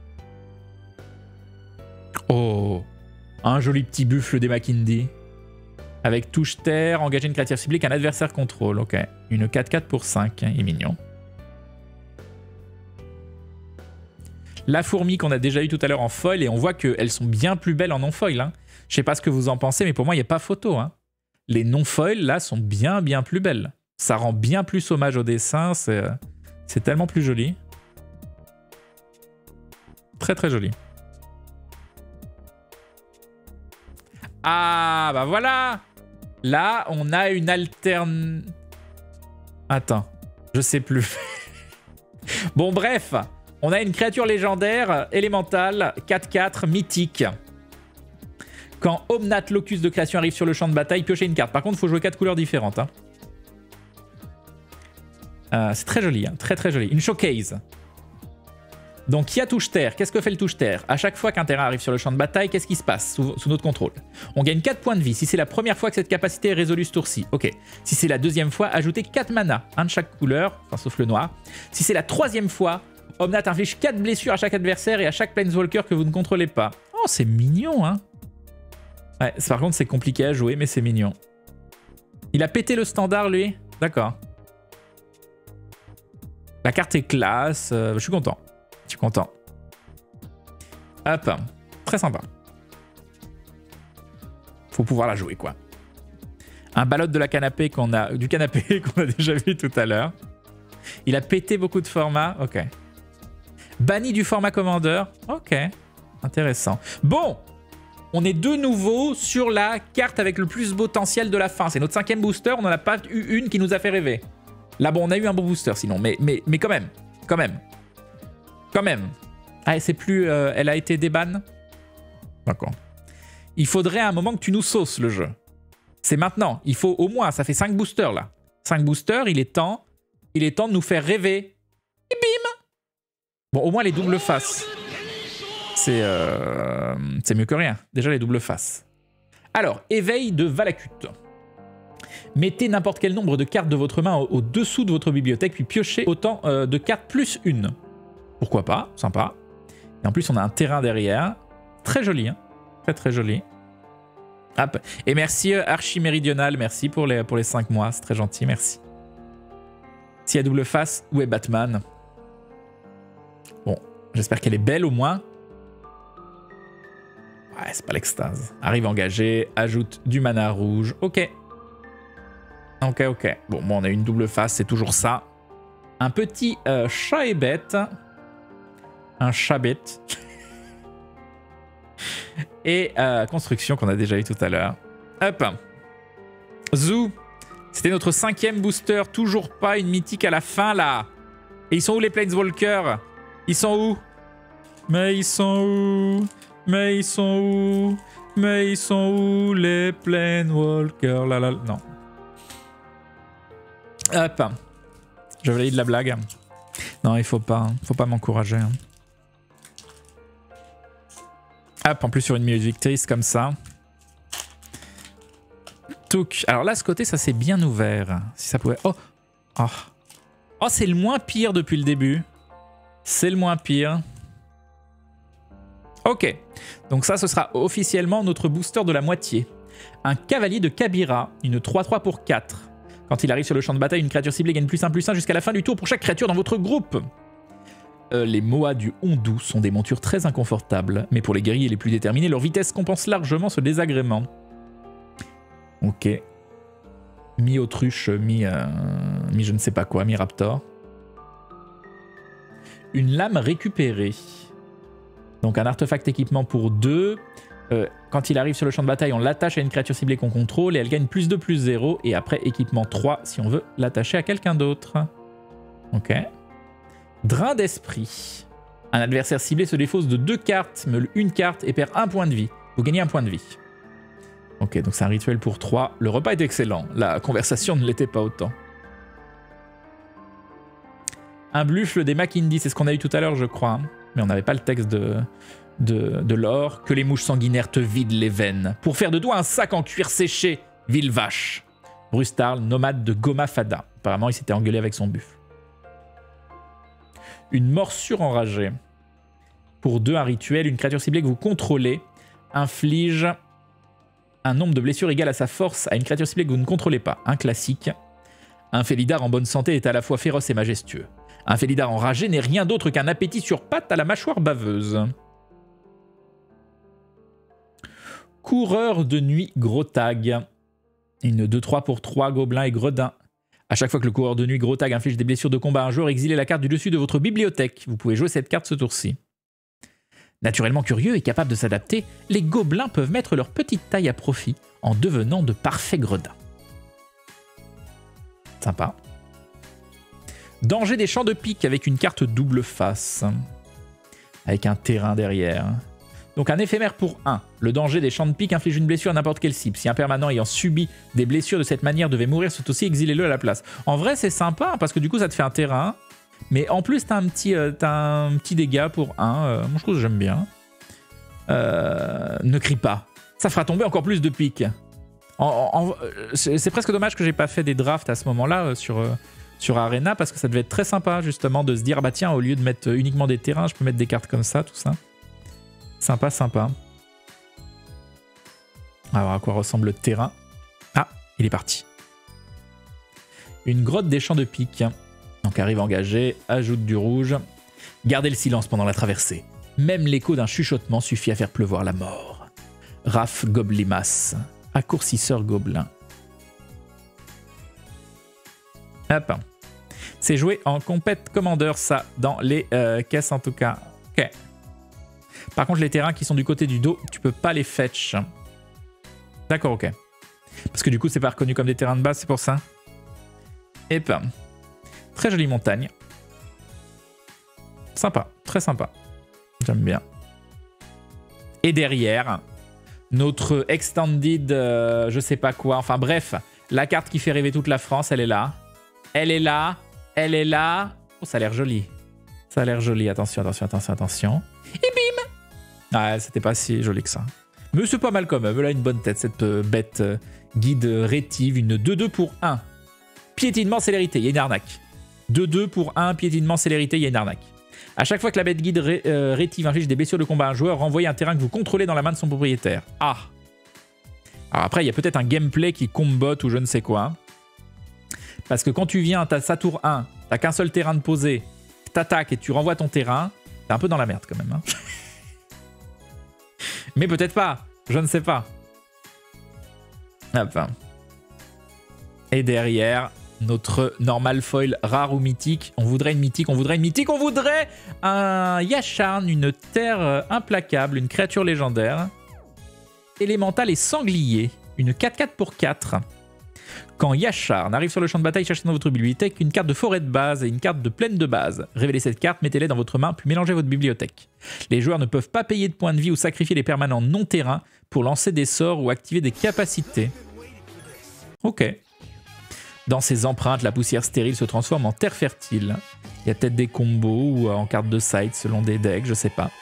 [SPEAKER 1] Oh. Un joli petit buffle des Makindi. Avec touche terre, engager une créature ciblée qu'un adversaire contrôle. Ok. Une quatre quatre pour cinq. Hein, il est mignon. La fourmi qu'on a déjà eu tout à l'heure en foil, et on voit qu'elles sont bien plus belles en non-foil. Hein. Je sais pas ce que vous en pensez, mais pour moi, il n'y a pas photo. Hein. Les non-foils, là, sont bien, bien plus belles. Ça rend bien plus hommage au dessin. C'est c'est tellement plus joli. Très, très joli. Ah, bah voilà. Là, on a une alterne... Attends, je sais plus. Bon, bref. On a une créature légendaire, élémentale, quatre quatre, mythique. Quand Omnat, locus de création, arrive sur le champ de bataille, piochez une carte. Par contre, il faut jouer quatre couleurs différentes. Hein. Euh, c'est très joli, hein. Très très joli. Une showcase. Donc, il y a touche terre. Qu'est-ce que fait le touche terre? À chaque fois qu'un terrain arrive sur le champ de bataille, qu'est-ce qui se passe sous, sous notre contrôle? On gagne quatre points de vie. Si c'est la première fois que cette capacité est résolue ce tour-ci. Ok. Si c'est la deuxième fois, ajoutez quatre mana. Un de chaque couleur, enfin sauf le noir. Si c'est la troisième fois, Omnat inflige quatre blessures à chaque adversaire et à chaque Planeswalker que vous ne contrôlez pas. Oh, c'est mignon, hein. Ouais, par contre, c'est compliqué à jouer, mais c'est mignon. Il a pété le standard, lui. D'accord. La carte est classe. Euh, je suis content. Je suis content. Hop. Très sympa. Faut pouvoir la jouer, quoi. Un ballot de la canapé qu'on a, du canapé qu'on a déjà vu tout à l'heure. Il a pété beaucoup de formats. Ok. Banni du format Commander. Ok. Intéressant. Bon. On est de nouveau sur la carte avec le plus potentiel de la fin. C'est notre cinquième booster. On n'en a pas eu une qui nous a fait rêver. Là, bon, on a eu un bon booster sinon. Mais, mais, mais quand même. Quand même. Quand même. Ah, c'est plus... Euh, elle a été déban. D'accord. Il faudrait à un moment que tu nous sauces le jeu. C'est maintenant. Il faut au moins... Ça fait cinq boosters, là. cinq boosters, il est temps... Il est temps de nous faire rêver. Et bim. Bon, au moins les doubles faces. C'est euh, c'est mieux que rien. Déjà les doubles faces. Alors, éveil de Valakut. Mettez n'importe quel nombre de cartes de votre main au-dessous de votre bibliothèque, puis piochez autant euh, de cartes plus une. Pourquoi pas, sympa. Et en plus, on a un terrain derrière. Très joli, hein. Très très joli. Hop. Et merci euh, Archiméridional, merci pour les, pour les cinq mois, c'est très gentil, merci. S'il y a double face, où est Batman? Bon, j'espère qu'elle est belle au moins. Ouais, c'est pas l'extase. Arrive engagé, ajoute du mana rouge. Ok. Ok, ok. Bon, moi, on a une double face, c'est toujours ça. Un petit euh, chat et bête. Un chat bête. Et euh, construction qu'on a déjà eu tout à l'heure. Hop. Zoo. C'était notre cinquième booster. Toujours pas une mythique à la fin, là. Et ils sont où, les Planeswalkers? Ils sont où? Mais ils sont où? Mais ils sont où? Mais ils sont où, les Planeswalkers? Là, là, non. Hop. Je valide la blague. Non, il faut pas. Faut pas m'encourager. Hein. Hop, en plus sur une musique triste comme ça. Touk. Alors là, ce côté, ça s'est bien ouvert. Si ça pouvait... Oh, oh, oh c'est le moins pire depuis le début. C'est le moins pire. Ok. Donc ça, ce sera officiellement notre booster de la moitié. Un cavalier de Kabira, une trois trois pour quatre. Quand il arrive sur le champ de bataille, une créature ciblée gagne plus un plus un jusqu'à la fin du tour pour chaque créature dans votre groupe. Euh, les Moas du Hondou sont des montures très inconfortables, mais pour les guerriers les plus déterminés, leur vitesse compense largement ce désagrément. Ok. Mi-autruche, mi, euh, mi je ne sais pas quoi, mi-raptor. Une lame récupérée. Donc un artefact équipement pour deux. Euh, quand il arrive sur le champ de bataille, on l'attache à une créature ciblée qu'on contrôle et elle gagne plus de plus zéro. Et après, équipement trois si on veut l'attacher à quelqu'un d'autre. Ok. Drain d'esprit. Un adversaire ciblé se défausse de deux cartes, meule une carte et perd un point de vie. Vous gagnez un point de vie. Ok, donc c'est un rituel pour trois. Le repas est excellent. La conversation ne l'était pas autant. Un buffle des Makindi, c'est ce qu'on a eu tout à l'heure, je crois. Hein. Mais on n'avait pas le texte de, de, de l'or. Que les mouches sanguinaires te vident les veines. Pour faire de toi un sac en cuir séché, ville vache. Brustarl, nomade de Goma Fada. Apparemment, il s'était engueulé avec son buffle. Une morsure enragée. Pour deux, un rituel. Une créature ciblée que vous contrôlez inflige un nombre de blessures égal à sa force à une créature ciblée que vous ne contrôlez pas. Un classique. Un Félidar en bonne santé est à la fois féroce et majestueux. Un Félidar enragé n'est rien d'autre qu'un appétit sur pattes à la mâchoire baveuse. Coureur de nuit Grotag. Une deux trois pour trois gobelins et gredins. À chaque fois que le coureur de nuit Grotag inflige des blessures de combat à un joueur, exilez la carte du dessus de votre bibliothèque. Vous pouvez jouer cette carte ce tour-ci. Naturellement curieux et capable de s'adapter, les gobelins peuvent mettre leur petite taille à profit en devenant de parfaits gredins. Sympa. Danger des champs de pique avec une carte double face. Avec un terrain derrière. Donc un éphémère pour un. Le danger des champs de pique inflige une blessure à n'importe quelle cible. Si un permanent ayant subi des blessures de cette manière devait mourir, c'est aussi exilez-le à la place. En vrai, c'est sympa parce que du coup, ça te fait un terrain. Mais en plus, t'as un petit, euh, t'as un petit dégât pour un. Euh, moi, je trouve que j'aime bien. Euh, ne crie pas. Ça fera tomber encore plus de piques. En, en, c'est presque dommage que j'ai pas fait des drafts à ce moment-là euh, sur, euh, sur Arena parce que ça devait être très sympa justement de se dire bah tiens, au lieu de mettre uniquement des terrains, je peux mettre des cartes comme ça, tout ça. Sympa, sympa. Alors à quoi ressemble le terrain? Ah, il est parti. Une grotte des champs de pique. Donc arrive engagé, ajoute du rouge. Gardez le silence pendant la traversée. Même l'écho d'un chuchotement suffit à faire pleuvoir la mort. Raph Goblimas. Accourcisseur gobelin. Hop. C'est joué en compète commandeur, ça, dans les euh, caisses en tout cas. Ok. Par contre, les terrains qui sont du côté du dos, tu peux pas les fetch. D'accord, ok. Parce que du coup, c'est pas reconnu comme des terrains de base, c'est pour ça. Et ben, très jolie montagne. Sympa, très sympa. J'aime bien. Et derrière, notre extended, euh, je sais pas quoi. Enfin bref, la carte qui fait rêver toute la France, elle est là. Elle est là. Elle est là. Oh, ça a l'air joli. Ça a l'air joli. Attention, attention, attention, attention. Et bim! Ah, c'était pas si joli que ça. Mais c'est pas mal quand même. Elle a une bonne tête, cette euh, bête euh, guide rétive. Une deux deux pour un. Piétinement, célérité. Il y a une arnaque. deux deux pour un. Piétinement, célérité. Il y a une arnaque. À chaque fois que la bête guide ré, euh, rétive inflige des blessures de combat à un joueur, renvoyez un terrain que vous contrôlez dans la main de son propriétaire. Ah. Alors après, il y a peut-être un gameplay qui combat ou je ne sais quoi. Parce que quand tu viens, t'as sa tour un, t'as qu'un seul terrain de poser, t'attaques et tu renvoies ton terrain, t'es un peu dans la merde quand même. Hein. Mais peut-être pas, je ne sais pas. Enfin. Et derrière, notre normal foil rare ou mythique. On voudrait une mythique, on voudrait une mythique, on voudrait un Yasharn, une terre implacable, une créature légendaire. Élémental et sanglier, une quatre quatre pour quatre. Quand Yasharn arrive sur le champ de bataille, cherchez dans votre bibliothèque une carte de forêt de base et une carte de plaine de base. Révélez cette carte, mettez-les dans votre main, puis mélangez votre bibliothèque. Les joueurs ne peuvent pas payer de points de vie ou sacrifier les permanents non-terrain pour lancer des sorts ou activer des capacités. Ok. Dans ces empreintes, la poussière stérile se transforme en terre fertile. Il y a peut-être des combos ou en carte de side selon des decks, je sais pas.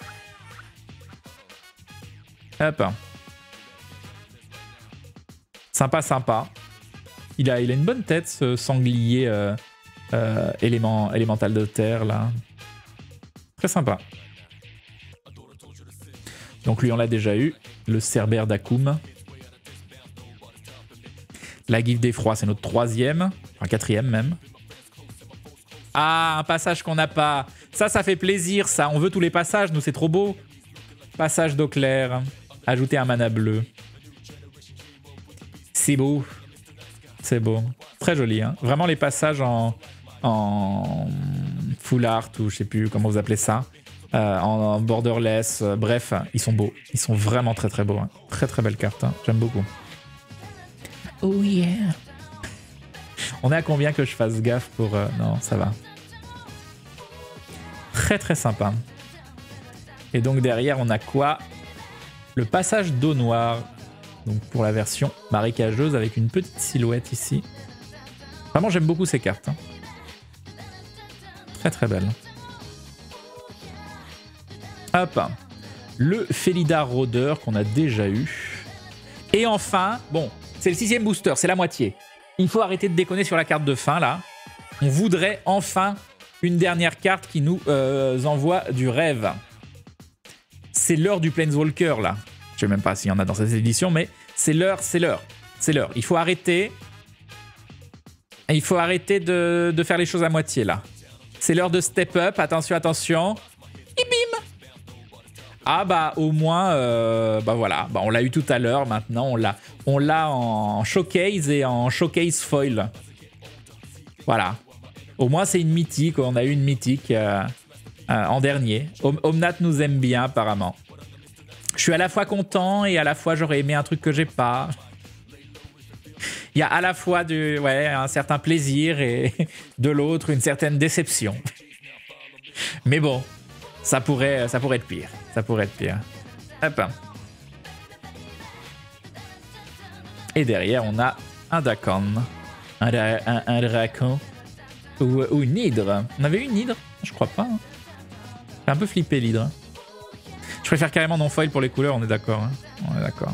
[SPEAKER 1] Hop. Sympa, sympa. Il a, il a une bonne tête, ce sanglier euh, euh, élément, élémental de terre, là. Très sympa. Donc lui, on l'a déjà eu. Le Cerbère d'Akoum. La Gifle d'Effroi, c'est notre troisième. Enfin, quatrième même. Ah, un passage qu'on n'a pas. Ça, ça fait plaisir, ça. On veut tous les passages, nous, c'est trop beau. Passage d'eau claire. Ajouter un mana bleu. C'est beau. C'est beau. Très joli, hein. Vraiment, les passages en, en full art, ou je sais plus comment vous appelez ça. Euh, en, en borderless. Euh, bref, ils sont beaux. Ils sont vraiment très, très beaux. Hein. Très, très belle carte. Hein. J'aime beaucoup. Oh yeah. On est à combien que je fasse gaffe pour... Euh... Non, ça va. Très très sympa. Et donc derrière, on a quoi? Le passage d'eau noire. Donc pour la version marécageuse avec une petite silhouette ici. Vraiment, j'aime beaucoup ces cartes. Hein. Très très belle. Hop. Le Félidar Rôdeur qu'on a déjà eu. Et enfin, bon, c'est le sixième booster, c'est la moitié. Il faut arrêter de déconner sur la carte de fin, là. On voudrait enfin une dernière carte qui nous euh, envoie du rêve. C'est l'heure du Planeswalker, là. Je sais même pas s'il y en a dans cette édition, mais c'est l'heure, c'est l'heure. C'est l'heure. Il faut arrêter. Il faut arrêter de, de faire les choses à moitié, là. C'est l'heure de step up. Attention, attention. Et bim! Ah bah, au moins, euh, bah voilà. Bah, on l'a eu tout à l'heure, maintenant, on l'a on l'a en showcase et en showcase foil. Voilà. Au moins, c'est une mythique. On a eu une mythique euh, euh, en dernier. Om Omnath nous aime bien, apparemment. Je suis à la fois content et à la fois, j'aurais aimé un truc que j'ai pas. Il y a à la fois du, ouais, un certain plaisir et de l'autre, une certaine déception. Mais bon, ça pourrait, ça pourrait être pire. Ça pourrait être pire. Hop. Et derrière, on a un Dakan. Un, un, un Dracan. Ou, ou une hydre. On avait une hydre? Je crois pas. Hein. J'ai un peu flippé l'hydre. Je préfère carrément non foil pour les couleurs, on est d'accord. Hein. On est d'accord.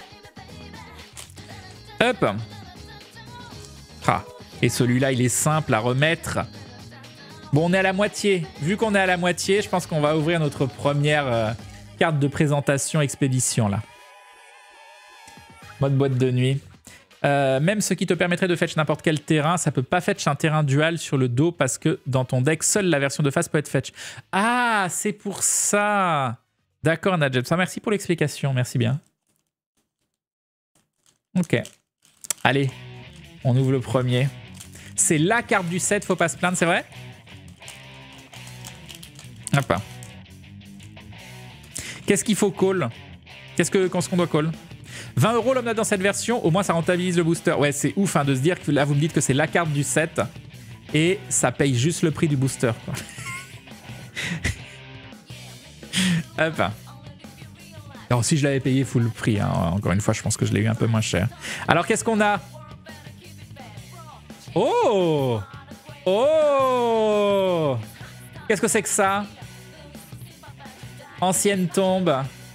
[SPEAKER 1] Hop. Ah. Et celui-là, il est simple à remettre. Bon, on est à la moitié. Vu qu'on est à la moitié, je pense qu'on va ouvrir notre première euh, carte de présentation expédition, là. Mode boîte de nuit. Euh, même ce qui te permettrait de fetch n'importe quel terrain, ça peut pas fetch un terrain dual sur le dos parce que dans ton deck, seule la version de face peut être fetch. Ah, c'est pour ça. D'accord, Najeb. Ça, merci pour l'explication. Merci bien. Ok. Allez, on ouvre le premier. C'est la carte du set, faut pas se plaindre, c'est vrai? Hop. Qu'est-ce qu'il faut call? Qu'est-ce que, qu'est-ce qu'on doit call? vingt euros l'homme dans cette version, au moins ça rentabilise le booster. Ouais, c'est ouf hein, de se dire que là vous me dites que c'est la carte du set et ça paye juste le prix du booster. Quoi. Hop. Alors si je l'avais payé full prix, hein, encore une fois je pense que je l'ai eu un peu moins cher. Alors qu'est-ce qu'on a? Oh! Oh! Qu'est-ce que c'est que ça? Ancienne tombe.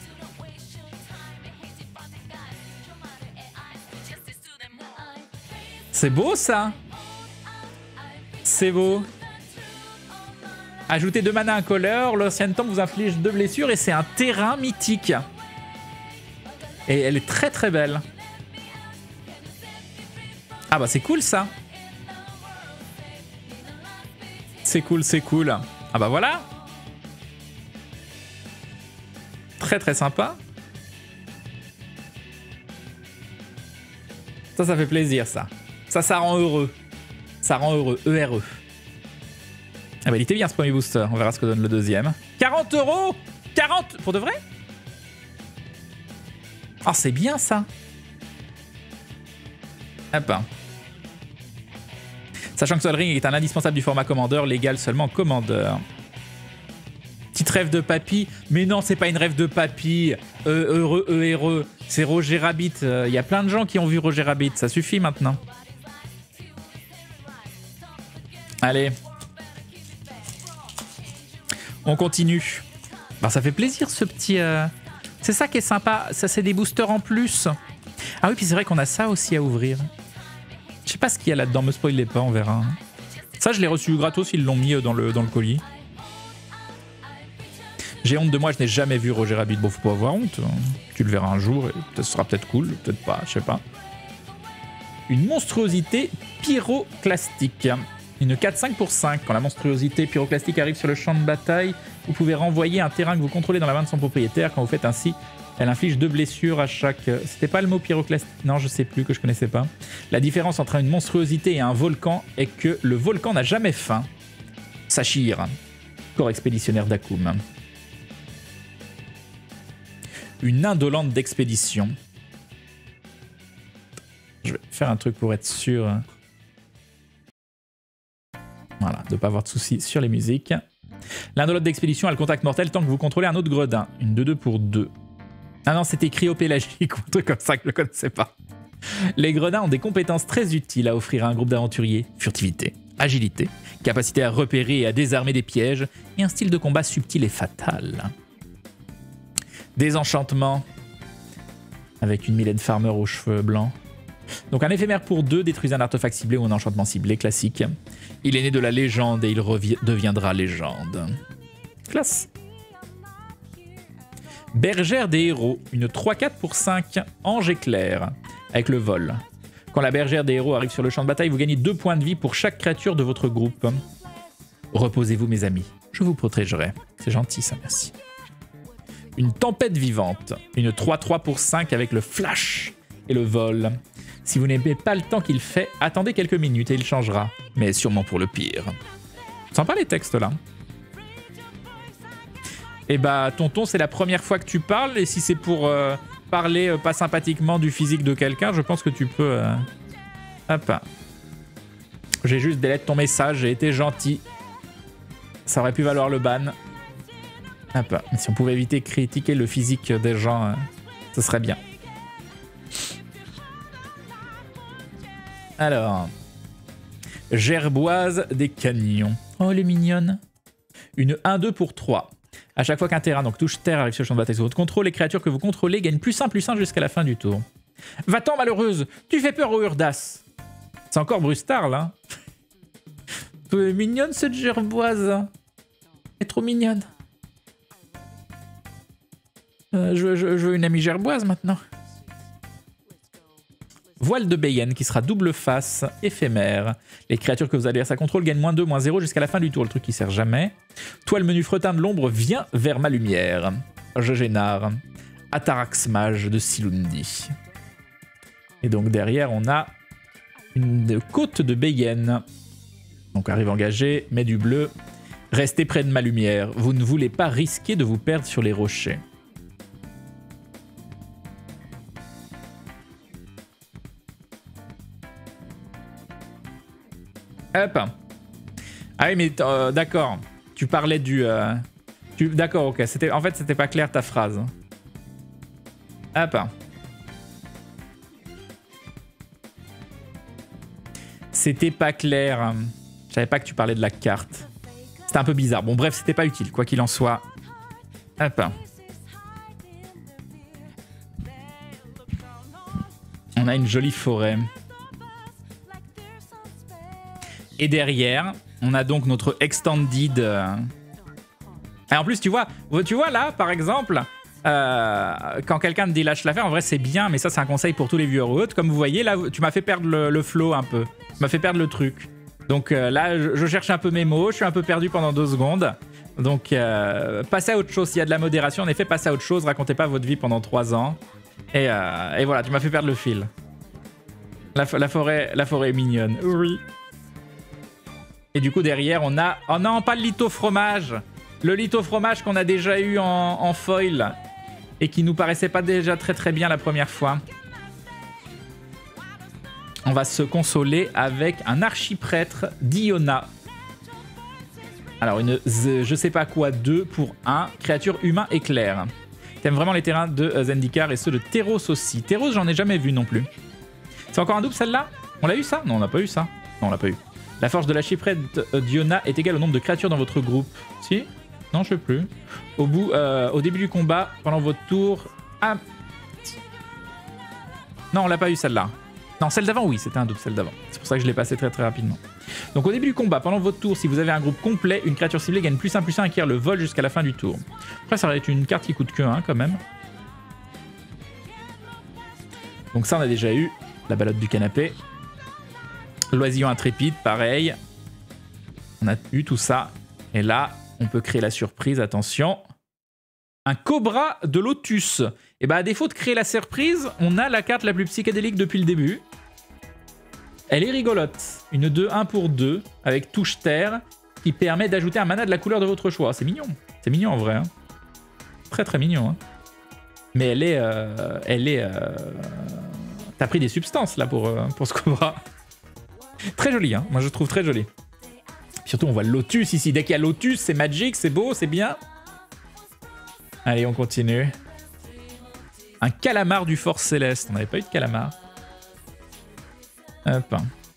[SPEAKER 1] C'est beau ça. C'est beau. Ajoutez deux mana à un colleur, l'ancienne tombe vous inflige deux blessures et c'est un terrain mythique. Et elle est très très belle. Ah bah c'est cool ça. C'est cool, c'est cool. Ah bah voilà. Très très sympa. Ça, ça fait plaisir ça. Ça, ça rend heureux. Ça rend heureux. E R E. Ah bah il était bien ce premier booster. On verra ce que donne le deuxième. quarante euros quarante pour de vrai? Ah, c'est bien ça. Hop. Sachant que Sol Ring est un indispensable du format commandeur, légal seulement commandeur. Petite rêve de papy. Mais non, c'est pas une rêve de papy. E heureux, E R E. C'est Roger Rabbit. Il euh, y a plein de gens qui ont vu Roger Rabbit. Ça suffit maintenant. Allez. On continue. Ben, ça fait plaisir ce petit... Euh... C'est ça qui est sympa. Ça, c'est des boosters en plus. Ah oui, puis c'est vrai qu'on a ça aussi à ouvrir. Je sais pas ce qu'il y a là-dedans. Me spoilez pas, on verra. Ça, je l'ai reçu gratos. Ils l'ont mis dans le, dans le colis. J'ai honte de moi, je n'ai jamais vu Roger Rabbit. Bon, faut pas avoir honte. Tu le verras un jour et ce sera peut-être cool, peut-être pas, je sais pas. Une monstruosité pyroclastique. Une quatre cinq pour cinq. Quand la monstruosité pyroclastique arrive sur le champ de bataille, vous pouvez renvoyer un terrain que vous contrôlez dans la main de son propriétaire. Quand vous faites ainsi, elle inflige deux blessures à chaque... C'était pas le mot pyroclastique? Non, je sais plus, que je connaissais pas. La différence entre une monstruosité et un volcan est que le volcan n'a jamais faim. Saphir, corps expéditionnaire d'Akoum. Une indolente d'expédition. Je vais faire un truc pour être sûr. Voilà, de ne pas avoir de soucis sur les musiques. L'indolente d'expédition a le contact mortel tant que vous contrôlez un autre gredin. Une deux deux pour deux. Ah non, c'était cryopélagique ou un truc comme ça que je ne connaissais pas. Les gredins ont des compétences très utiles à offrir à un groupe d'aventuriers. Furtivité, agilité, capacité à repérer et à désarmer des pièges, et un style de combat subtil et fatal. Désenchantement, avec une Mylène Farmer aux cheveux blancs. Donc un éphémère pour deux, détruisez un artefact ciblé ou un enchantement ciblé, classique. Il est né de la légende et il deviendra légende. Classe. Bergère des héros, une trois quatre pour cinq, ange éclair, avec le vol. Quand la bergère des héros arrive sur le champ de bataille, vous gagnez deux points de vie pour chaque créature de votre groupe. Reposez-vous mes amis, je vous protégerai. C'est gentil ça, merci. Une tempête vivante, une trois trois pour cinq avec le flash et le vol. Si vous n'aimez pas le temps qu'il fait, attendez quelques minutes et il changera, mais sûrement pour le pire. Sympa les textes là. Et bah tonton, c'est la première fois que tu parles, et si c'est pour euh, parler euh, pas sympathiquement du physique de quelqu'un, je pense que tu peux... Euh... Hop. J'ai juste délète ton message, j'ai été gentil. Ça aurait pu valoir le ban. Hop. Mais si on pouvait éviter de critiquer le physique des gens, euh, ce serait bien. Alors... Gerboise des canyons. Oh, elle est mignonne. Une un deux pour trois. À chaque fois qu'un terrain, donc touche terre, arrive sur le champ de bataille sous votre contrôle, les créatures que vous contrôlez gagnent plus un plus un jusqu'à la fin du tour. Va-t'en, malheureuse, tu fais peur au Urdas. C'est encore Brustard, là. Elle est mignonne, cette gerboise. Elle est trop mignonne. Euh, je, je, je veux une amie gerboise, maintenant. Voile de Bayenne qui sera double face, éphémère. Les créatures que vous allez à sa contrôle gagnent moins deux, moins zéro jusqu'à la fin du tour, le truc qui sert jamais. Toi, le menu fretin de l'ombre, viens vers ma lumière. Jegénar, Atarax mage de Silundi. Et donc derrière, on a une côte de Bayenne. Donc arrive engagé, met du bleu. Restez près de ma lumière. Vous ne voulez pas risquer de vous perdre sur les rochers. Hop. Ah oui, mais euh, d'accord. Tu parlais du... Euh, tu, d'accord, ok. En fait, c'était pas clair ta phrase. Hop. C'était pas clair. Je savais pas que tu parlais de la carte. C'était un peu bizarre. Bon, bref, c'était pas utile, quoi qu'il en soit. Hop. On a une jolie forêt. Et derrière, on a donc notre extended... Euh... Et en plus, tu vois, tu vois là, par exemple, euh, quand quelqu'un me dit lâche l'affaire, en vrai, c'est bien, mais ça, c'est un conseil pour tous les viewers ou autres. Comme vous voyez, là, tu m'as fait perdre le, le flow un peu. Tu m'as fait perdre le truc. Donc euh, là, je, je cherche un peu mes mots, je suis un peu perdu pendant deux secondes. Donc, euh, passez à autre chose. S'il y a de la modération, en effet, passez à autre chose. Racontez pas votre vie pendant trois ans. Et, euh, et voilà, tu m'as fait perdre le fil. La, la, forêt, la forêt est mignonne. Oui. Et du coup, derrière, on a... Oh non, pas le litho fromage. Le litho fromage qu'on a déjà eu en, en foil. Et qui nous paraissait pas déjà très très bien la première fois. On va se consoler avec un archiprêtre d'Iona. Alors, une je sais pas quoi deux pour un. Créature humain éclair. T'aimes vraiment les terrains de Zendikar et ceux de Terros aussi. Terros, j'en ai jamais vu non plus. C'est encore un double celle-là? On l'a eu ça? Non, on n'a pas eu ça. Non, on l'a pas eu. La forge de l'archiprêtre d'Iona est égale au nombre de créatures dans votre groupe. Si? Non, je sais plus. Au, bout, euh, au début du combat, pendant votre tour... Ah. Non, on l'a pas eu celle-là. Non, celle d'avant, oui, c'était un double, celle d'avant. C'est pour ça que je l'ai passé très très rapidement. Donc au début du combat, pendant votre tour, si vous avez un groupe complet, une créature ciblée gagne plus un plus un et acquiert le vol jusqu'à la fin du tour. Après, ça va être une carte qui coûte que un quand même. Donc ça, on a déjà eu. La balade du canapé. L'oisillon intrépide, pareil. On a eu tout ça. Et là, on peut créer la surprise. Attention. Un Cobra de Lotus. Et bah, à défaut de créer la surprise, on a la carte la plus psychédélique depuis le début. Elle est rigolote. Une deux un pour deux avec touche terre qui permet d'ajouter un mana de la couleur de votre choix. C'est mignon. C'est mignon en vrai. Hein. Très très mignon. Hein. Mais elle est... Euh, elle est... Euh... T'as pris des substances là pour, euh, pour ce Cobra. Très joli. Hein. Moi je trouve très joli. Surtout on voit le Lotus ici. Dès qu'il y a Lotus, c'est magique, c'est beau, c'est bien. Allez, on continue. Un calamar du Force Céleste. On n'avait pas eu de calamar. Hop.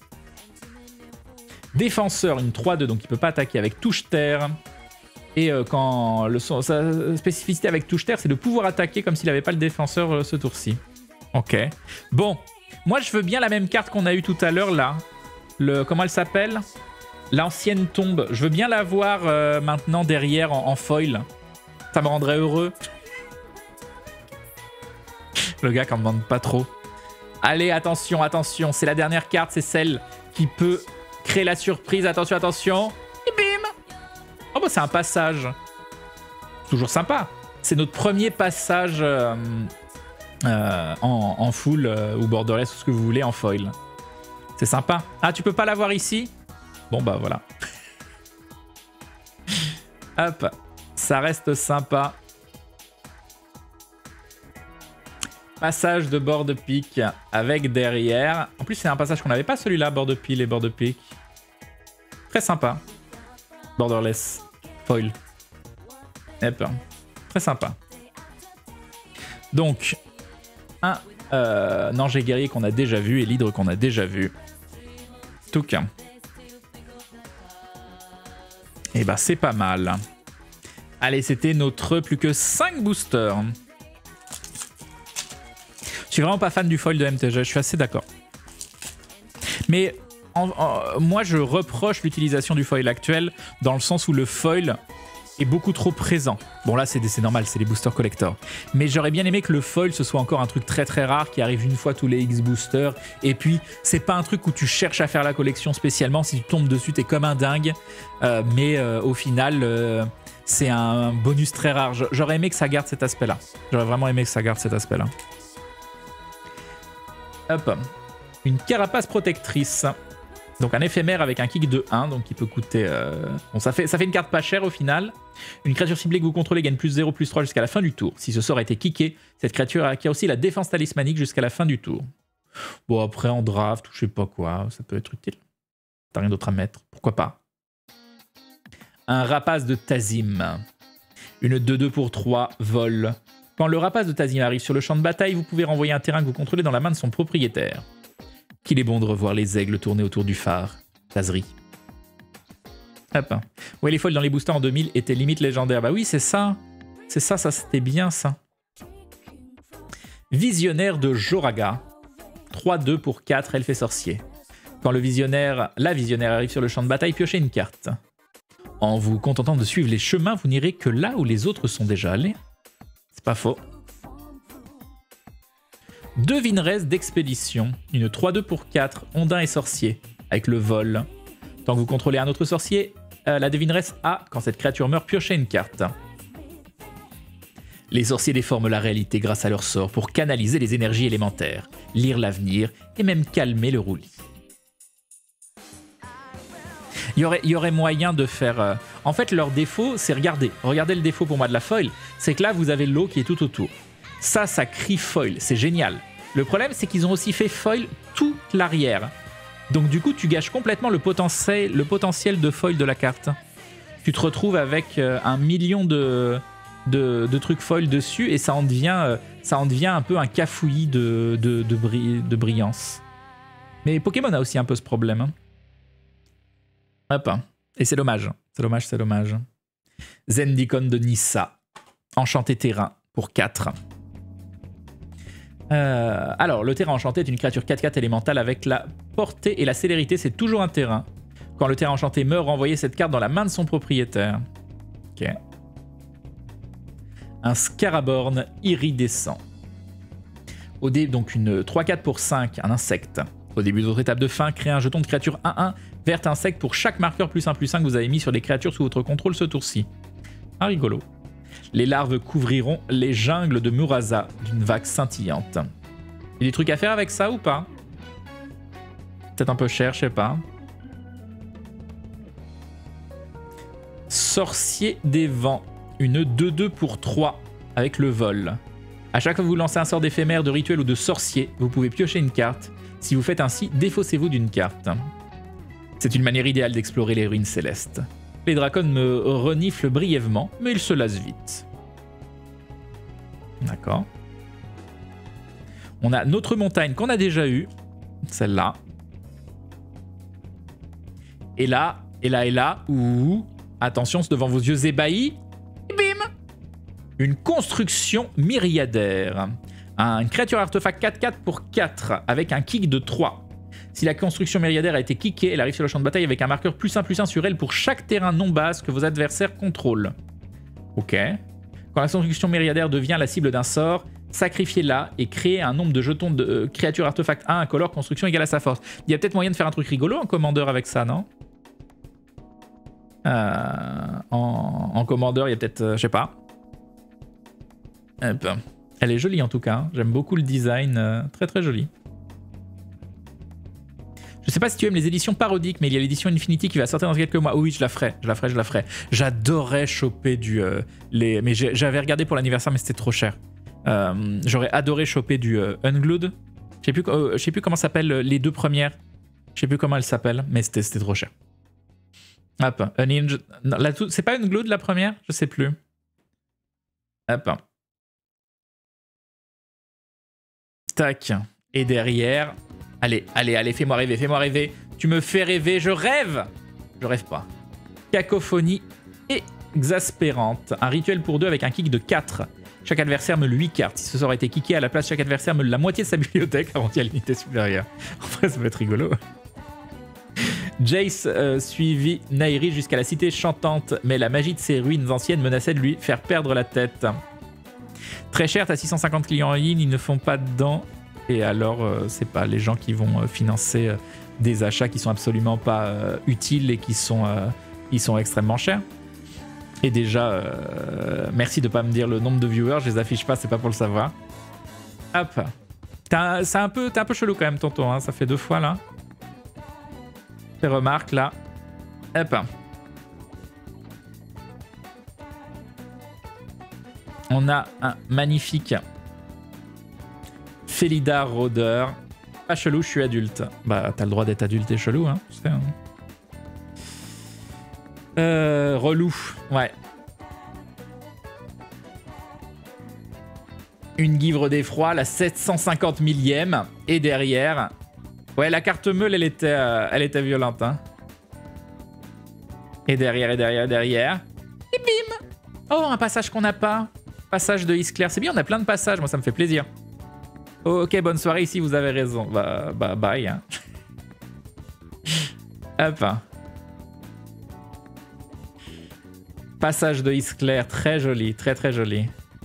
[SPEAKER 1] Défenseur, une trois deux, donc il peut pas attaquer avec touche terre. Et euh, quand le, sa spécificité avec touche terre, c'est de pouvoir attaquer comme s'il n'avait pas le défenseur euh, ce tour-ci. Ok. Bon, moi je veux bien la même carte qu'on a eue tout à l'heure là. Le, comment elle s'appelle? L'ancienne tombe. Je veux bien la voir euh, maintenant derrière en, en foil. Ça me rendrait heureux. Le gars qui en demande pas trop. Allez, attention, attention. C'est la dernière carte, c'est celle qui peut créer la surprise. Attention, attention. Et bim. Oh bah c'est un passage. Toujours sympa. C'est notre premier passage euh, euh, en, en full euh, ou borderless ou ce que vous voulez en foil. C'est sympa. Ah, tu peux pas l'avoir ici? Bon bah voilà. Hop. Ça reste sympa. Passage de bord de pique avec derrière. En plus, c'est un passage qu'on n'avait pas celui-là, bord de pile et bord de pique. Très sympa. Borderless. Foil. Hop. Très sympa. Donc, un euh, Nanger guerrier qu'on a déjà vu et l'hydre qu'on a déjà vu. Tout cas. Et bah, c'est pas mal. Allez, c'était notre plus que cinq boosters. Je suis vraiment pas fan du foil de M T G, je suis assez d'accord. Mais en, en, moi, je reproche l'utilisation du foil actuel dans le sens où le foil est beaucoup trop présent. Bon, là, c'est normal, c'est les boosters collector. Mais j'aurais bien aimé que le foil, ce soit encore un truc très très rare qui arrive une fois tous les X boosters. Et puis, c'est pas un truc où tu cherches à faire la collection spécialement. Si tu tombes dessus, t'es comme un dingue. Euh, mais euh, au final... Euh, c'est un bonus très rare. J'aurais aimé que ça garde cet aspect-là. J'aurais vraiment aimé que ça garde cet aspect-là. Hop. Une carapace protectrice. Donc un éphémère avec un kick de un, donc qui peut coûter... Euh... Bon, ça fait, ça fait une carte pas chère au final. Une créature ciblée que vous contrôlez gagne plus zéro, plus trois jusqu'à la fin du tour. Si ce sort a été kické, cette créature acquiert aussi la défense talismanique jusqu'à la fin du tour. Bon, après en draft ou je sais pas quoi, ça peut être utile. T'as rien d'autre à mettre, pourquoi pas. Un rapace de Tazim. Une deux deux pour trois, vol. Quand le rapace de Tazim arrive sur le champ de bataille, vous pouvez renvoyer un terrain que vous contrôlez dans la main de son propriétaire. Qu'il est bon de revoir les aigles tourner autour du phare. Tazri. Hop. Ouais, les foils dans les boosters en deux mille étaient limite légendaires. Bah oui, c'est ça. C'est ça, ça c'était bien ça. Visionnaire de Joraga. trois deux pour quatre, elfe et sorcier. Quand le visionnaire, la visionnaire arrive sur le champ de bataille, piochez une carte. En vous contentant de suivre les chemins, vous n'irez que là où les autres sont déjà allés. C'est pas faux. Devineresse d'expédition. Une trois deux pour quatre, ondin et sorcier, avec le vol. Tant que vous contrôlez un autre sorcier, euh, la devineresse a, quand cette créature meurt, pioché une carte. Les sorciers déforment la réalité grâce à leur sort pour canaliser les énergies élémentaires, lire l'avenir et même calmer le roulis. Il y aurait, il y aurait moyen de faire... Euh... En fait, leur défaut, c'est regarder. Regardez le défaut pour moi de la foil. C'est que là, vous avez l'eau qui est tout autour. Ça, ça crie foil. C'est génial. Le problème, c'est qu'ils ont aussi fait foil toute l'arrière. Donc du coup, tu gâches complètement le potentiel, le potentiel de foil de la carte. Tu te retrouves avec euh, un million de, de, de trucs foil dessus et ça en devient, euh, ça en devient un peu un cafouillis de, de, de, bri de brillance. Mais Pokémon a aussi un peu ce problème. Hein. Hop. Et c'est dommage. C'est dommage, c'est dommage. Zendikon de Nissa. Enchanté terrain pour quatre. Euh, alors, le terrain enchanté est une créature quatre quatre élémentale avec la portée et la célérité. C'est toujours un terrain. Quand le terrain enchanté meurt, renvoyez cette carte dans la main de son propriétaire. Ok. Un Scaraborn iridescent. Au dé, donc une trois quatre pour cinq, un insecte. Au début de votre étape de fin, créez un jeton de créature un un vert insecte pour chaque marqueur plus un plus un que vous avez mis sur des créatures sous votre contrôle ce tour-ci. Ah, rigolo. Les larves couvriront les jungles de Murasa d'une vague scintillante. Il y a des trucs à faire avec ça ou pas? Peut-être un peu cher, je sais pas. Sorcier des vents. Une deux deux pour trois avec le vol. À chaque fois que vous lancez un sort d'éphémère, de rituel ou de sorcier, vous pouvez piocher une carte. Si vous faites ainsi, défaussez-vous d'une carte. C'est une manière idéale d'explorer les ruines célestes. Les dracons me reniflent brièvement, mais ils se lassent vite. D'accord. On a notre montagne qu'on a déjà eue. Celle-là. Et là, et là, et là. Ouh. Attention, c'est devant vos yeux ébahis. Et bim! Une construction myriadaire. Une créature artefact quatre quatre pour quatre avec un kick de trois. Si la construction myriadaire a été kickée, elle arrive sur le champ de bataille avec un marqueur plus un plus un sur elle pour chaque terrain non base que vos adversaires contrôlent. Ok. Quand la construction myriadaire devient la cible d'un sort, sacrifiez-la et créez un nombre de jetons de euh, créatures artefact un incolore construction égale à sa force. Il y a peut-être moyen de faire un truc rigolo en commandeur avec ça, non? euh, en, en commandeur, il y a peut-être... Euh, je sais pas. Hop. Elle est jolie en tout cas. Hein. J'aime beaucoup le design. Euh, très très joli. Je sais pas si tu aimes les éditions parodiques, mais il y a l'édition Infinity qui va sortir dans quelques mois. Oh oui, je la ferai, je la ferai, je la ferai. J'adorais choper du... Euh, les... Mais j'avais regardé pour l'anniversaire, mais c'était trop cher. Euh, J'aurais adoré choper du euh, Unglued. Je sais plus, euh, je sais plus comment s'appellent les deux premières. Je sais plus comment elles s'appellent, mais c'était trop cher. Hop, Unhinged. C'est pas Unglued la première? Je sais plus. Hop. Tac. Et derrière... Allez, allez, allez, fais-moi rêver, fais-moi rêver. Tu me fais rêver, je rêve. Je rêve pas. Cacophonie exaspérante. Un rituel pour deux avec un kick de quatre. Chaque adversaire meule huit cartes. Si ce sort a été kické à la place, chaque adversaire meule la moitié de sa bibliothèque avant qu'il y ait l'unité supérieure. En vrai, ça peut être rigolo. Jace euh, suivit Nairi jusqu'à la cité chantante, mais la magie de ses ruines anciennes menaçait de lui faire perdre la tête. Très cher, t'as six cent cinquante clients en ligne, ils ne font pas de dents. Et alors, euh, c'est pas les gens qui vont euh, financer euh, des achats qui sont absolument pas euh, utiles et qui sont, euh, ils sont extrêmement chers. Et déjà, euh, merci de pas me dire le nombre de viewers, je les affiche pas, c'est pas pour le savoir. Hop. T'es un, un, peu, un peu chelou quand même, tonton, hein, ça fait deux fois là. Fais remarque là. Hop. On a un magnifique Felidar Rôdeur. Pas chelou, je suis adulte. Bah, t'as le droit d'être adulte et chelou, hein. Tu sais, hein. Euh, relou, ouais. Une Guivre d'effroi, la sept cent cinquante millième. Et derrière... Ouais, la carte meule, elle était, euh, elle était violente, hein. Et derrière, et derrière, et derrière. Et bim! Oh, un passage qu'on n'a pas. Passage de Isclair. C'est bien, on a plein de passages, moi ça me fait plaisir. Ok, bonne soirée, ici vous avez raison. Bah, bah bye. Hein. Hop. Passage de Isclair, très joli, très très joli.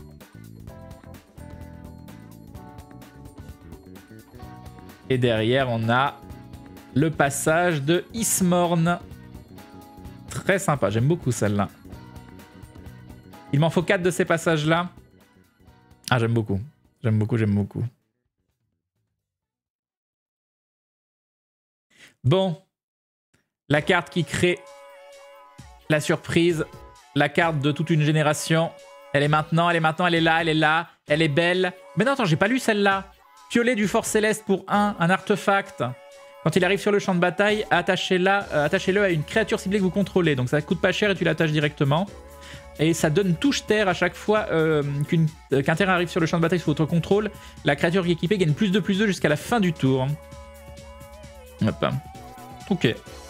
[SPEAKER 1] Et derrière, on a le passage de Ismorn. Très sympa, j'aime beaucoup celle-là. Il m'en faut quatre de ces passages-là. Ah, j'aime beaucoup. J'aime beaucoup, j'aime beaucoup. Bon. La carte qui crée la surprise. La carte de toute une génération. Elle est maintenant, elle est maintenant, elle est là, elle est là. Elle est belle. Mais non, attends, j'ai pas lu celle-là. Piolet du Fort Céleste pour un, un artefact. Quand il arrive sur le champ de bataille, attachez-le euh, attachez à une créature ciblée que vous contrôlez. Donc ça coûte pas cher et tu l'attaches directement. Et ça donne touche terre à chaque fois euh, qu'un euh, qu'un terrain arrive sur le champ de bataille sous votre contrôle. La créature qui est équipée gagne plus de plus de jusqu'à la fin du tour. Hop. Ok.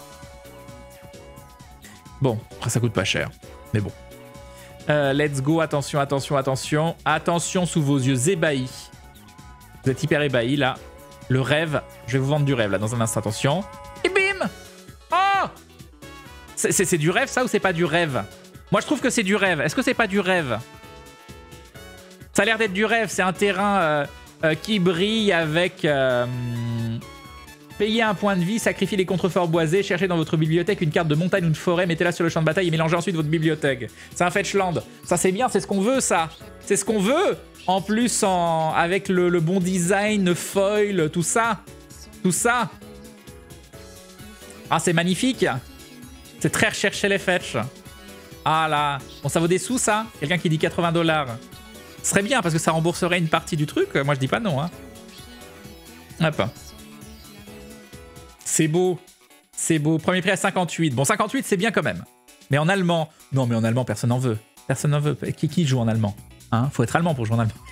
[SPEAKER 1] Bon, après ça coûte pas cher. Mais bon. Euh, let's go, attention, attention, attention. Attention sous vos yeux ébahis. Vous êtes hyper ébahis là. Le rêve, je vais vous vendre du rêve là dans un instant, attention. Et bim! Oh! C'est du rêve ça ou c'est pas du rêve? Moi je trouve que c'est du rêve. Est-ce que c'est pas du rêve? Ça a l'air d'être du rêve. C'est un terrain euh, euh, qui brille avec... Euh, Payez un point de vie, sacrifiez les contreforts boisés, cherchez dans votre bibliothèque une carte de montagne ou de forêt, mettez-la sur le champ de bataille et mélangez ensuite votre bibliothèque. C'est un fetchland. Ça c'est bien, c'est ce qu'on veut ça. C'est ce qu'on veut. En plus, en... avec le, le bon design, foil, tout ça. Tout ça. Ah, c'est magnifique. C'est très recherché les fetch. Ah là. Bon, ça vaut des sous ça? Quelqu'un qui dit quatre-vingts dollars. Ce serait bien parce que ça rembourserait une partie du truc. Moi je dis pas non. Hein. Hop. C'est beau. C'est beau. Premier prix à cinquante-huit. Bon, cinquante-huit c'est bien quand même. Mais en allemand. Non, mais en allemand personne n'en veut. Personne n'en veut. Qui, qui joue en allemand? Hein? Faut être allemand pour jouer en allemand.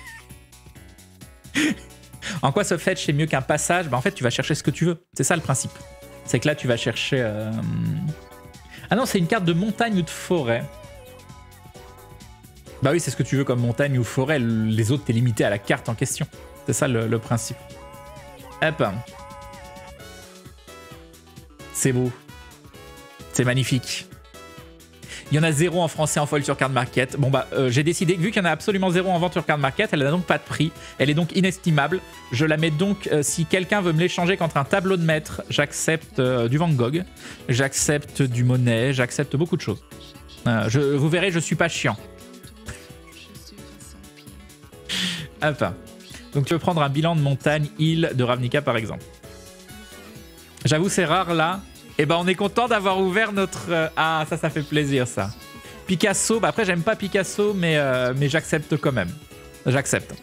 [SPEAKER 1] En quoi ce fetch c'est mieux qu'un passage? Bah en fait tu vas chercher ce que tu veux. C'est ça le principe. C'est que là tu vas chercher... Euh... Ah non, c'est une carte de montagne ou de forêt. Bah oui, c'est ce que tu veux comme montagne ou forêt. Les autres, t'es limité à la carte en question. C'est ça le, le principe. Hop. C'est beau. C'est magnifique. Il y en a zéro en français en foil sur Card Market. Bon bah, euh, j'ai décidé que vu qu'il y en a absolument zéro en vente sur Card Market, elle n'a donc pas de prix. Elle est donc inestimable. Je la mets donc, euh, si quelqu'un veut me l'échanger contre un tableau de maître, j'accepte euh, du Van Gogh, j'accepte du Monet, j'accepte beaucoup de choses. Euh, je, vous verrez, je suis pas chiant. Hop. Donc tu veux prendre un bilan de montagne, île de Ravnica par exemple. J'avoue c'est rare là. Et ben on est content d'avoir ouvert notre... Euh... Ah ça ça fait plaisir ça. Picasso, bah après j'aime pas Picasso mais, euh, mais j'accepte quand même. J'accepte.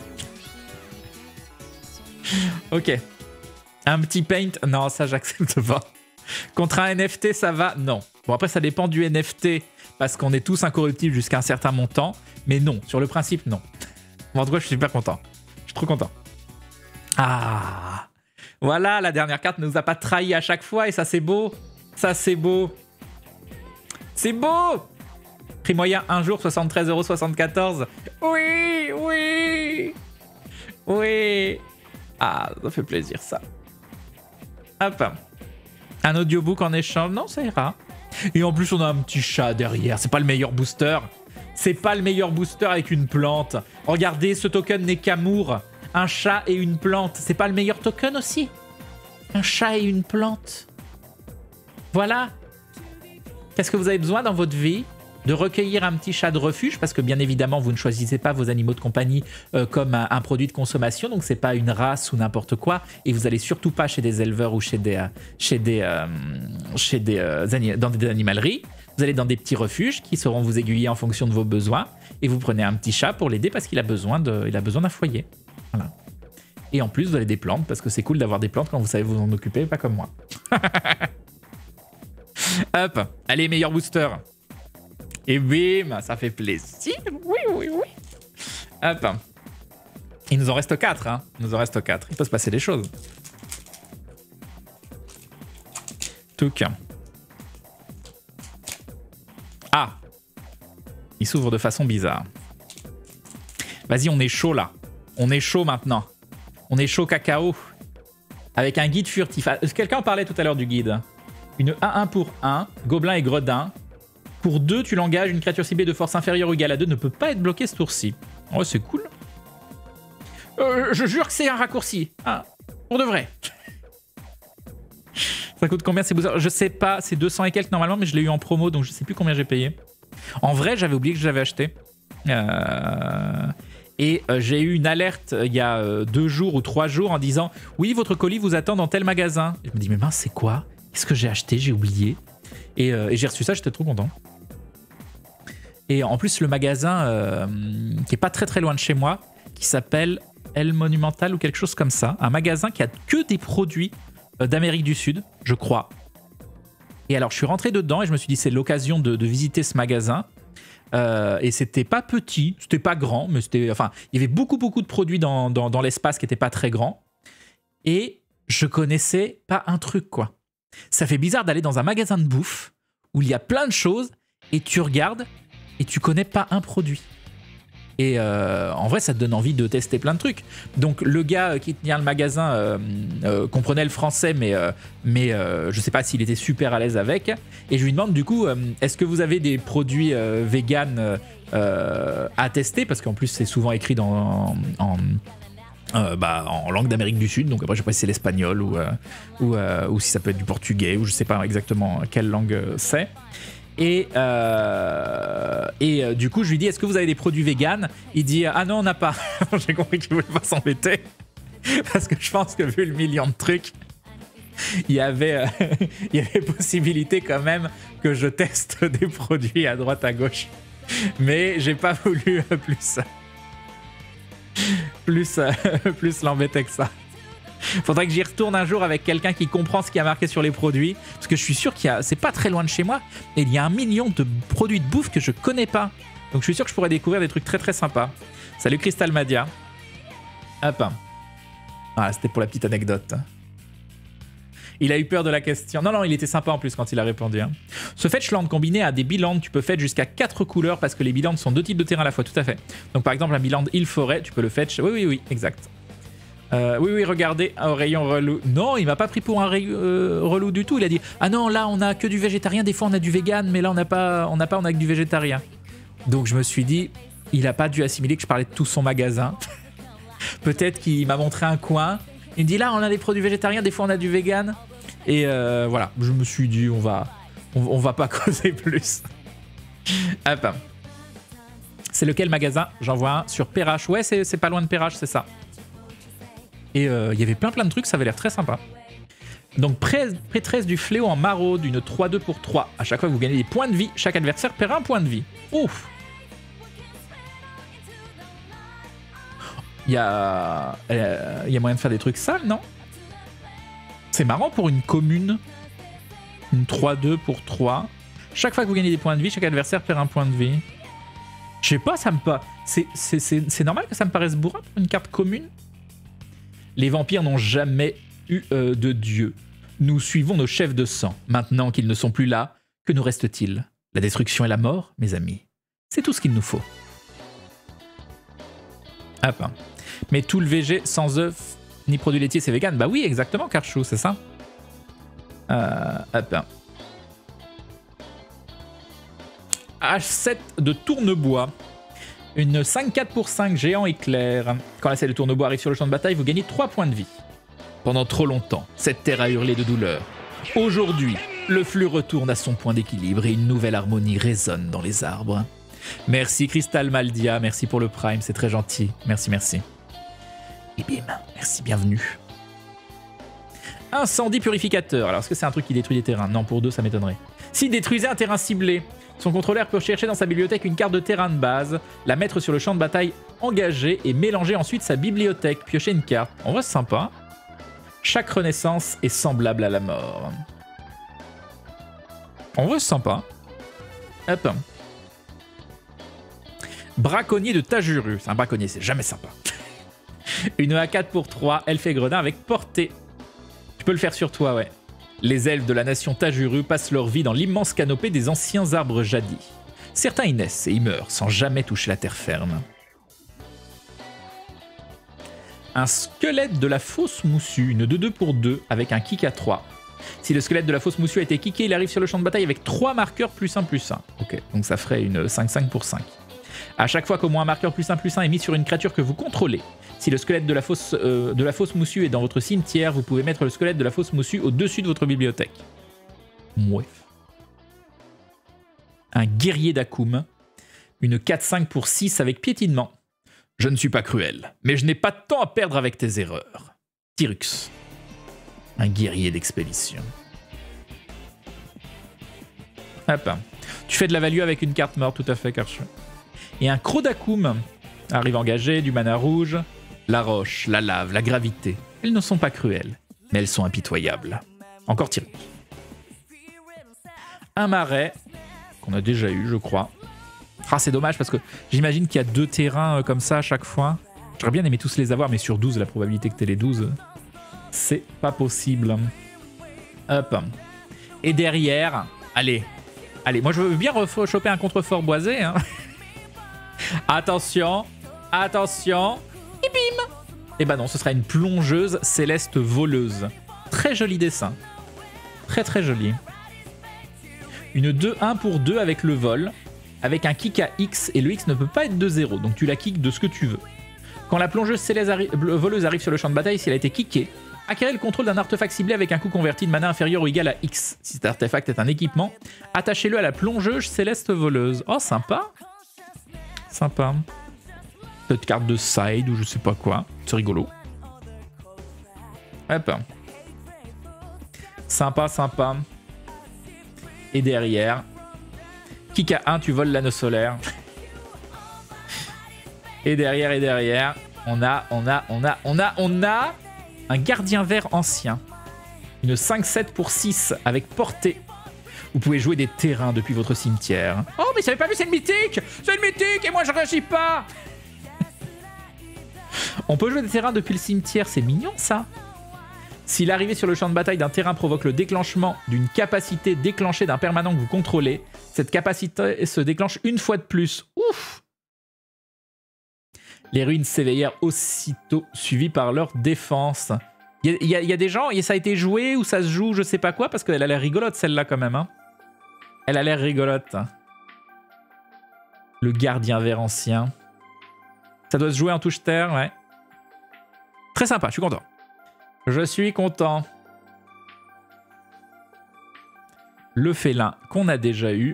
[SPEAKER 1] Ok. Un petit paint, non ça j'accepte pas. Contre un N F T ça va, non. Bon après ça dépend du N F T parce qu'on est tous incorruptibles jusqu'à un certain montant. Mais non, sur le principe non. En tout cas je suis super content. Je suis trop content. Ah. Voilà, la dernière carte ne nous a pas trahi à chaque fois et ça c'est beau. Ça c'est beau. C'est beau. Prix moyen un jour, soixante-treize euros soixante-quatorze. Oui, oui. Oui. Ah, ça fait plaisir ça. Hop. Un audiobook en échange. Non, ça ira. Et en plus on a un petit chat derrière. C'est pas le meilleur booster. C'est pas le meilleur booster avec une plante. Regardez, ce token n'est qu'amour. Un chat et une plante, c'est pas le meilleur token aussi? Un chat et une plante. Voilà. Qu'est-ce que vous avez besoin dans votre vie? De recueillir un petit chat de refuge, parce que bien évidemment, vous ne choisissez pas vos animaux de compagnie euh, comme un, un produit de consommation, donc c'est pas une race ou n'importe quoi, et vous allez surtout pas chez des éleveurs ou chez des, euh, chez des, euh, chez des, euh, dans des animaleries. Vous allez dans des petits refuges qui sauront vous aiguiller en fonction de vos besoins, et vous prenez un petit chat pour l'aider parce qu'il a besoin de, il a besoin d'un foyer. Voilà. Et en plus, vous avez des plantes, parce que c'est cool d'avoir des plantes quand vous savez vous en occuper, pas comme moi. Hop, allez, meilleur booster. Et bim, ça fait plaisir. Oui, oui, oui. Hop. Il nous en reste quatre, hein. Il nous en reste quatre. Il peut se passer des choses. Touc. Ah. Il s'ouvre de façon bizarre. Vas-y, on est chaud là. On est chaud maintenant. On est chaud cacao. Avec un guide furtif. Quelqu'un en parlait tout à l'heure du guide. Une un un pour un, gobelin et gredin. Pour deux, tu l'engages, une créature ciblée de force inférieure ou égale à deux ne peut pas être bloquée ce tour-ci. Oh, c'est cool. Euh, je jure que c'est un raccourci. Ah, pour de vrai. Ça coûte combien ces boosters? Je sais pas, c'est deux cents et quelques normalement, mais je l'ai eu en promo, donc je sais plus combien j'ai payé. En vrai, j'avais oublié que je l'avais acheté. Euh... Et euh, j'ai eu une alerte euh, il y a euh, deux jours ou trois jours en disant « Oui, votre colis vous attend dans tel magasin. » Je me dis « Mais mince, c'est quoi? Qu'est-ce que j'ai acheté? J'ai oublié. » Et, euh, et j'ai reçu ça, j'étais trop content. Et en plus, le magasin euh, qui est pas très très loin de chez moi, qui s'appelle El Monumental ou quelque chose comme ça. Un magasin qui a que des produits euh, d'Amérique du Sud, je crois. Et alors, je suis rentré dedans et je me suis dit, c'est l'occasion de, de visiter ce magasin. Euh, et c'était pas petit, c'était pas grand, mais c'était, enfin, il y avait beaucoup beaucoup de produits dans, dans, dans l'espace qui était pas très grand. Et je connaissais pas un truc, quoi. Ça fait bizarre d'aller dans un magasin de bouffe où il y a plein de choses et tu regardes et tu connais pas un produit. Et euh, en vrai, ça te donne envie de tester plein de trucs. Donc, le gars qui tenait le magasin euh, euh, comprenait le français, mais, euh, mais euh, je sais pas s'il était super à l'aise avec. Et je lui demande du coup, euh, est-ce que vous avez des produits euh, vegan euh, à tester? Parce qu'en plus, c'est souvent écrit dans, en, Euh, bah, en langue d'Amérique du Sud, donc après je sais pas si c'est l'espagnol ou, euh, ou, euh, ou si ça peut être du portugais ou je sais pas exactement quelle langue euh, c'est. Et, euh, et euh, du coup je lui dis est-ce que vous avez des produits véganes? Il dit ah non on n'a pas. J'ai compris qu'il voulait pas s'embêter parce que je pense que vu le million de trucs il y avait, euh, il y avait possibilité quand même que je teste des produits à droite à gauche, mais j'ai pas voulu euh, plus. Plus, euh, plus l'embêter que ça. Faudrait que j'y retourne un jour avec quelqu'un qui comprend ce qui a marqué sur les produits. Parce que je suis sûr qu'il y a. C'est pas très loin de chez moi. Et il y a un million de produits de bouffe que je connais pas. Donc je suis sûr que je pourrais découvrir des trucs très très sympas. Salut Crystal Madia. Hop. Voilà, c'était pour la petite anecdote. Il a eu peur de la question. Non, non, il était sympa en plus quand il a répondu. Hein. Ce fetchland combiné à des bilands, tu peux fetch jusqu'à quatre couleurs parce que les bilands sont deux types de terrain à la fois, tout à fait. Donc par exemple, un biland île-forêt, tu peux le fetch. Oui, oui, oui, exact. Euh, oui, oui, regardez, un rayon relou. Non, il m'a pas pris pour un rayon euh, relou du tout. Il a dit ah non, là on a que du végétarien, des fois on a du vegan, mais là on n'a pas, on n'a pas, on a que du végétarien. Donc je me suis dit, il a pas dû assimiler que je parlais de tout son magasin. Peut-être qu'il m'a montré un coin. Il me dit là on a des produits végétariens, des fois on a du vegan. Et euh, voilà, je me suis dit, on va, on, on va pas causer plus. Hop. C'est lequel magasin? J'en vois un sur Perrache. Ouais, c'est pas loin de Perrache, c'est ça. Et il euh, y avait plein plein de trucs, ça avait l'air très sympa. Donc, prêtresse du fléau en maraude, une trois deux pour trois. À chaque fois que vous gagnez des points de vie, chaque adversaire perd un point de vie. Ouf. Il y a, euh, y a moyen de faire des trucs sales, non? C'est marrant pour une commune. Une trois deux pour trois. Chaque fois que vous gagnez des points de vie, chaque adversaire perd un point de vie. Je sais pas, ça me pas. C'est normal que ça me paraisse bourrin pour une carte commune. Les vampires n'ont jamais eu euh, de dieu. Nous suivons nos chefs de sang. Maintenant qu'ils ne sont plus là, que nous reste-t-il? La destruction et la mort, mes amis. C'est tout ce qu'il nous faut. Hop. Mais tout le V G sans œufs ni produits laitiers, c'est vegan. Bah oui, exactement, Karchou, c'est ça. Euh, hop. H sept de tournebois. Une cinq quatre pour cinq géant éclair. Quand la selle de tournebois arrive sur le champ de bataille, vous gagnez trois points de vie. Pendant trop longtemps, cette terre a hurlé de douleur. Aujourd'hui, le flux retourne à son point d'équilibre et une nouvelle harmonie résonne dans les arbres. Merci Crystal Maldia, merci pour le Prime, c'est très gentil. Merci, merci. Et bim, merci, bienvenue. Incendie purificateur. Alors, est-ce que c'est un truc qui détruit des terrains? Non, pour deux, ça m'étonnerait. S'il détruisait un terrain ciblé, son contrôleur peut chercher dans sa bibliothèque une carte de terrain de base, la mettre sur le champ de bataille engagé et mélanger ensuite sa bibliothèque, piocher une carte. En vrai, c'est sympa. Chaque renaissance est semblable à la mort. En vrai, c'est sympa. Hop. Braconnier de Tajuru. C'est un braconnier, c'est jamais sympa. Une A quatre pour trois, elfe et gredin avec portée. Tu peux le faire sur toi, ouais. Les elfes de la nation Tajuru passent leur vie dans l'immense canopée des anciens arbres jadis. Certains y naissent et y meurent sans jamais toucher la terre ferme. Un squelette de la fosse moussue, une deux deux pour deux avec un kick à trois. Si le squelette de la fosse moussue a été kické, il arrive sur le champ de bataille avec trois marqueurs plus un plus un. Ok, donc ça ferait une cinq cinq pour cinq. À chaque fois qu'au moins un marqueur plus un plus un est mis sur une créature que vous contrôlez, si le squelette de la fosse, euh, de la fosse moussue est dans votre cimetière, vous pouvez mettre le squelette de la fosse moussue au-dessus de votre bibliothèque. Mouais. Un guerrier d'Akoum, une quatre cinq pour six avec piétinement. Je ne suis pas cruel, mais je n'ai pas de temps à perdre avec tes erreurs. Tyrux. Un guerrier d'expédition. Hop. Tu fais de la value avec une carte morte, tout à fait, Karch. Et un croc d'Akoum arrive engagé, du mana rouge. La roche, la lave, la gravité. Elles ne sont pas cruelles, mais elles sont impitoyables. Encore Tyrux. Un marais, qu'on a déjà eu, je crois. Ah, c'est dommage parce que j'imagine qu'il y a deux terrains euh, comme ça à chaque fois. J'aurais bien aimé tous les avoir, mais sur douze, la probabilité que tu aies les douze, c'est pas possible. Hop. Et derrière, allez, allez, moi je veux bien choper un contrefort boisé. Hein. Attention, attention. Et bim. Et bah non, ce sera une plongeuse céleste voleuse. Très joli dessin. Très très joli. Une deux un pour deux avec le vol. Avec un kick à X, et le X ne peut pas être de zéro, donc tu la kicks de ce que tu veux. Quand la plongeuse céleste arri voleuse arrive sur le champ de bataille, si elle a été kickée, acquérez le contrôle d'un artefact ciblé avec un coût converti de mana inférieur ou égal à X. Si cet artefact est un équipement, attachez-le à la plongeuse céleste voleuse. Oh, sympa. Sympa. Cette carte de side ou je sais pas quoi. C'est rigolo. Hop. Sympa, sympa. Et derrière, kick à un, tu voles l'anneau solaire. Et derrière, et derrière, on a, on a, on a, on a, on a un gardien vert ancien. Une cinq sept pour six avec portée. Vous pouvez jouer des terrains depuis votre cimetière. Oh, mais ça n'avait pas vu, c'est une mythique! C'est une mythique et moi je réagis pas! On peut jouer des terrains depuis le cimetière, c'est mignon ça. Si l'arrivée sur le champ de bataille d'un terrain provoque le déclenchement d'une capacité déclenchée d'un permanent que vous contrôlez, cette capacité se déclenche une fois de plus. Ouf! Les ruines s'éveillèrent aussitôt, suivies par leur défense. Il y, y, y a des gens, et ça a été joué ou ça se joue, je sais pas quoi, parce qu'elle a l'air rigolote celle-là quand même. Hein. Elle a l'air rigolote. Le gardien vert ancien. Ça doit se jouer en touche terre, ouais. Très sympa, je suis content. Je suis content. Le félin qu'on a déjà eu.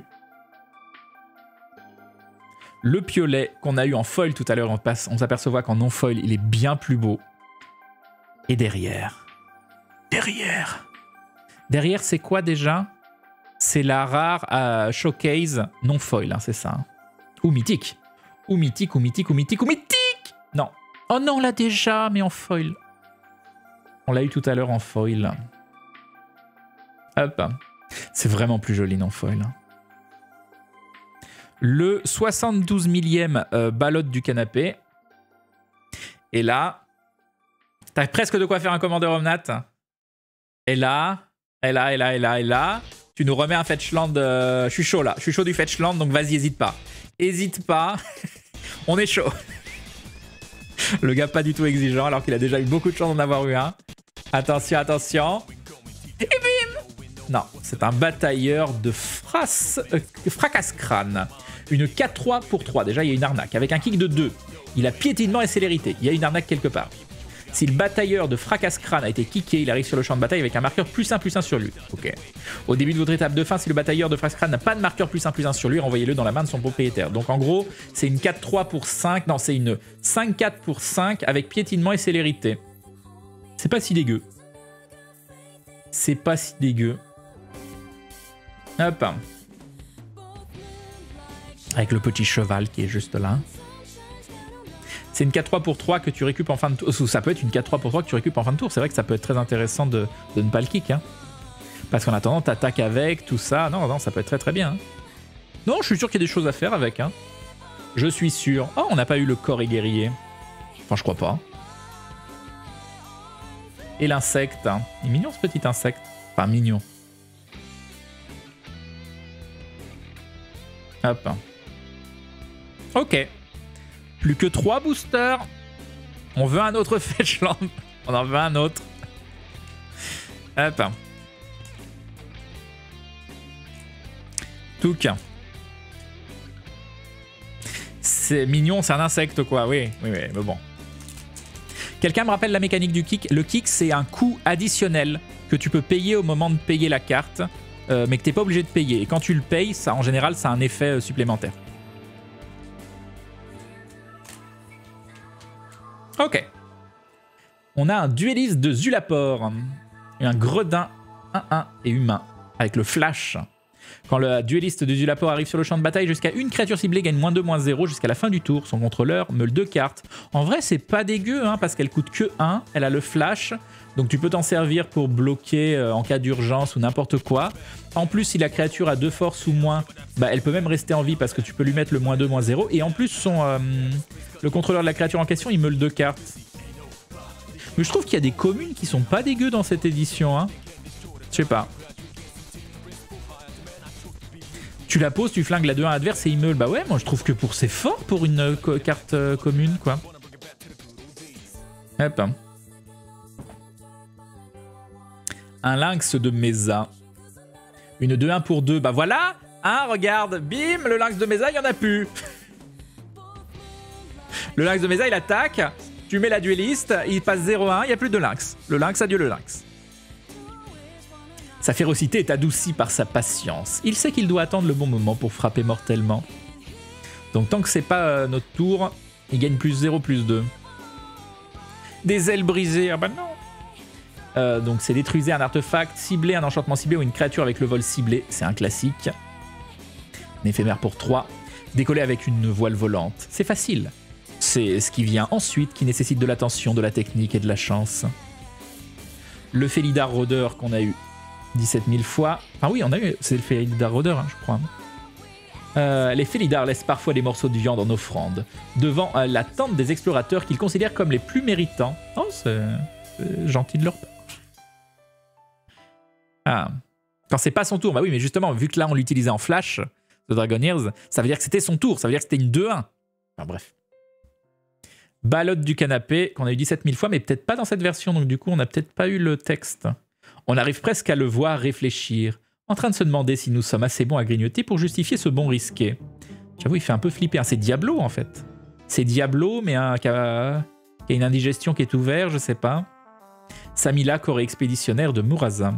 [SPEAKER 1] Le piolet qu'on a eu en foil tout à l'heure, on, on s'aperçoit qu'en non foil, il est bien plus beau. Et derrière. Derrière. Derrière, c'est quoi déjà? C'est la rare euh, showcase non foil, hein, c'est ça. Hein. Ou mythique. Ou mythique, ou mythique, ou mythique, ou mythique. Non. Oh non, on l'a déjà, mais en foil. On l'a eu tout à l'heure en foil. Hop. C'est vraiment plus joli non foil. Le soixante-douze millième euh, ballotte du canapé. Et là, t'as presque de quoi faire un commandeur Omnat. Et là, et là, et là, et là, et là, tu nous remets un Fetchland. Euh, je suis chaud là, je suis chaud du Fetchland, donc vas-y, hésite pas. Hésite pas, on est chaud. Le gars pas du tout exigeant alors qu'il a déjà eu beaucoup de chance d'en avoir eu un. Attention, attention. Et bim! Non, c'est un batailleur de fras... euh, fracasse-crâne. Une quatre trois pour trois. Déjà, il y a une arnaque. Avec un kick de deux, il a piétinement et célérité. Il y a une arnaque quelque part. Si le batailleur de fracasse-crâne a été kické, il arrive sur le champ de bataille avec un marqueur plus un plus un sur lui. Ok. Au début de votre étape de fin, si le batailleur de fracasse-crâne n'a pas de marqueur plus un plus un sur lui, renvoyez-le dans la main de son propriétaire. Donc en gros, c'est une quatre trois pour cinq. Non, c'est une cinq quatre pour cinq avec piétinement et célérité. C'est pas si dégueu. C'est pas si dégueu. Hop. Avec le petit cheval qui est juste là. C'est une quatre trois pour trois que tu récupères en fin de tour. Ça peut être une quatre trois pour trois que tu récupères en fin de tour. C'est vrai que ça peut être très intéressant de, de ne pas le kick. Hein. Parce qu'en attendant, t'attaques avec, tout ça. Non, non, ça peut être très très bien. Hein. Non, je suis sûr qu'il y a des choses à faire avec. Hein. Je suis sûr. Oh, on n'a pas eu le corps et guerrier. Enfin, je crois pas. Et l'insecte. Hein. Il est mignon ce petit insecte. Enfin, mignon. Hop. Ok. Plus que trois boosters. On veut un autre Fetchland. On en veut un autre. Hop. Touk. C'est mignon, c'est un insecte quoi. Oui, oui, oui, mais bon. Quelqu'un me rappelle la mécanique du kick. Le kick, c'est un coût additionnel que tu peux payer au moment de payer la carte, euh, mais que tu n'es pas obligé de payer. Et quand tu le payes, ça, en général, ça a un effet euh, supplémentaire. Ok. On a un dueliste de Zulapor. Un gredin un un et humain, avec le flash. Quand le dueliste de Zulapor arrive sur le champ de bataille, jusqu'à une créature ciblée gagne moins deux, moins zéro jusqu'à la fin du tour. Son contrôleur meule deux cartes. En vrai, c'est pas dégueu, hein, parce qu'elle coûte que un. Elle a le flash. Donc tu peux t'en servir pour bloquer euh, en cas d'urgence ou n'importe quoi. En plus, si la créature a deux forces ou moins, bah, elle peut même rester en vie parce que tu peux lui mettre le moins deux, moins zéro. Et en plus, son, euh, le contrôleur de la créature en question, il meule deux cartes. Mais je trouve qu'il y a des communes qui sont pas dégueu dans cette édition. Hein. Je sais pas. Tu la poses, tu flingues la deux un adverse et il meule. Bah ouais, moi je trouve que pour c'est fort pour une euh, co carte euh, commune, quoi. Hop. Un lynx de Mesa. Une deux un pour deux. Bah voilà. Hein, regarde. Bim, le lynx de Mesa, il y en a plus. Le lynx de Mesa, il attaque. Tu mets la dueliste, il passe zéro un, il n'y a plus de lynx. Le lynx, adieu le lynx. Sa férocité est adoucie par sa patience. Il sait qu'il doit attendre le bon moment pour frapper mortellement. Donc tant que c'est pas euh, notre tour, il gagne plus zéro, plus deux. Des ailes brisées, ah bah non. Euh, donc c'est détruisez un artefact ciblé, un enchantement ciblé ou une créature avec le vol ciblé. C'est un classique. Un éphémère pour trois. Décoller avec une voile volante. C'est facile. C'est ce qui vient ensuite qui nécessite de l'attention, de la technique et de la chance. Le Félidar rôdeur qu'on a eu dix-sept mille fois. Enfin oui, on a eu, c'est le Félidar rôdeur, hein, je crois. Euh, les Félidars laissent parfois des morceaux de viande en offrande, devant euh, la tente des explorateurs qu'ils considèrent comme les plus méritants. Oh, c'est gentil de leur part. Ah. Quand c'est pas son tour, bah oui, mais justement, vu que là on l'utilisait en flash, The Dragoneers, ça veut dire que c'était son tour, ça veut dire que c'était une deux un. Enfin bref. Ballotte du canapé, qu'on a eu dix-sept mille fois, mais peut-être pas dans cette version, donc du coup on n'a peut-être pas eu le texte. On arrive presque à le voir réfléchir, en train de se demander si nous sommes assez bons à grignoter pour justifier ce bond risqué. J'avoue, il fait un peu flipper. Hein. C'est Diablo en fait. C'est Diablo, mais un, qui, a, qui a une indigestion qui est ouverte, je sais pas. Samila, corée expéditionnaire de Murasa.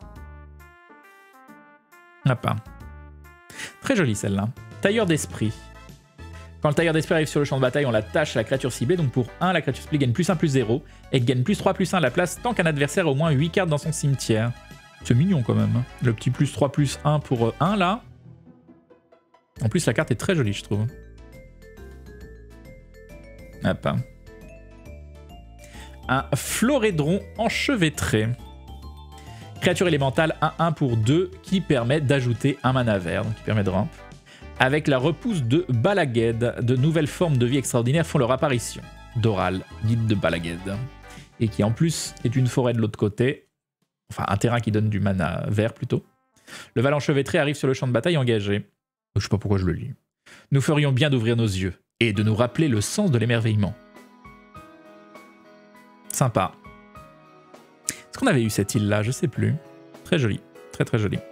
[SPEAKER 1] Ah pas. Très jolie celle-là. Tailleur d'esprit. Quand le tailleur d'esprit arrive sur le champ de bataille, on l'attache à la créature ciblée. Donc pour un, la créature ciblée gagne plus un, plus zéro. Et gagne plus trois, plus un à la place tant qu'un adversaire a au moins huit cartes dans son cimetière. C'est mignon quand même. Le petit plus trois, plus un pour un là. En plus, la carte est très jolie, je trouve. Hop. Un Florédron enchevêtré. Créature élémentale un un pour deux qui permet d'ajouter un mana vert, donc qui permet de ramp. Avec la repousse de Balaged, de nouvelles formes de vie extraordinaires font leur apparition. Doral, guide de Balaged. Et qui en plus est une forêt de l'autre côté. Enfin, un terrain qui donne du mana vert plutôt. Le Val enchevêtré arrive sur le champ de bataille engagé. Je sais pas pourquoi je le lis. Nous ferions bien d'ouvrir nos yeux et de nous rappeler le sens de l'émerveillement. Sympa. Est-ce qu'on avait eu cette île-là? Je sais plus. Très jolie. Très très jolie.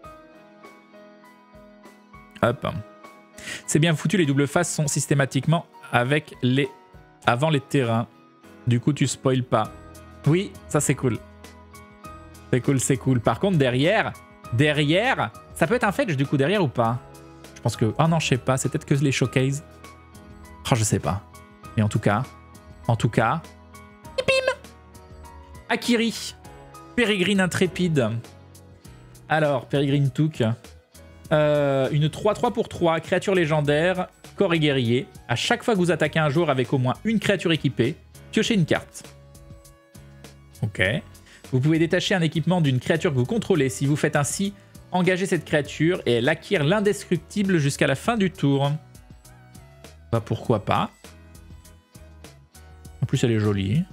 [SPEAKER 1] Hop. C'est bien foutu, les doubles faces sont systématiquement avec les... avant les terrains. Du coup, tu spoil pas. Oui, ça c'est cool. C'est cool, c'est cool. Par contre, derrière, derrière, ça peut être un fetch du coup derrière ou pas? Je pense que... Oh non, je sais pas. C'est peut-être que les showcase. Oh, je sais pas. Mais en tout cas, en tout cas... Bim! Akiri. Pérégrine intrépide. Alors, Pérégrine Touk. Euh, une trois trois pour trois, créature légendaire, corps et guerrier. À chaque fois que vous attaquez un joueur avec au moins une créature équipée, piochez une carte. Ok. Vous pouvez détacher un équipement d'une créature que vous contrôlez. Si vous faites ainsi, engagez cette créature et elle acquiert l'indestructible jusqu'à la fin du tour. Bah pourquoi pas. En plus, elle est jolie.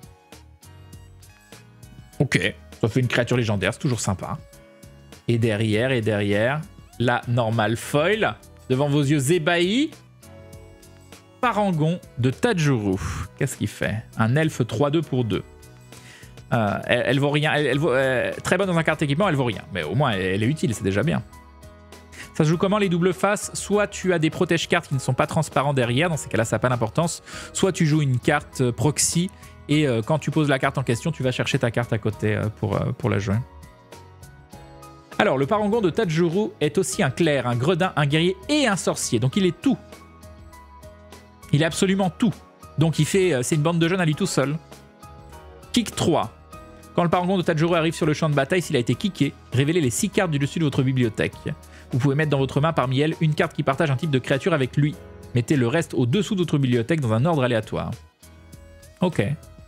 [SPEAKER 1] Ok. Ça fait une créature légendaire, c'est toujours sympa. Et derrière, et derrière, la normale foil. Devant vos yeux ébahis. Parangon de Tajuru. Qu'est-ce qu'il fait? Un elfe trois deux pour deux. Euh, elle, elle vaut rien. Elle, elle vaut, euh, très bonne dans un carte équipement, elle vaut rien. Mais au moins, elle, elle est utile, c'est déjà bien. Ça se joue comment les doubles faces? Soit tu as des protège-cartes qui ne sont pas transparents derrière, dans ces cas-là, ça n'a pas d'importance. Soit tu joues une carte proxy et euh, quand tu poses la carte en question, tu vas chercher ta carte à côté euh, pour, euh, pour la jouer. Alors, le parangon de Tajuru est aussi un clerc, un gredin, un guerrier et un sorcier. Donc, il est tout. Il est absolument tout. Donc, il fait, euh, c'est une bande de jeunes à lui tout seul. Kick trois. Quand le parangon de Tajuru arrive sur le champ de bataille, s'il a été kické, révélez les six cartes du dessus de votre bibliothèque. Vous pouvez mettre dans votre main parmi elles une carte qui partage un type de créature avec lui. Mettez le reste au-dessous de votre bibliothèque dans un ordre aléatoire. Ok.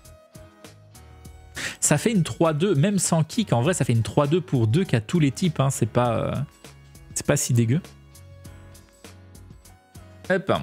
[SPEAKER 1] Ça fait une trois deux, même sans kick. En vrai, ça fait une trois deux pour deux qui a tous les types. Hein. C'est pas, euh, c'est pas si dégueu. Hop.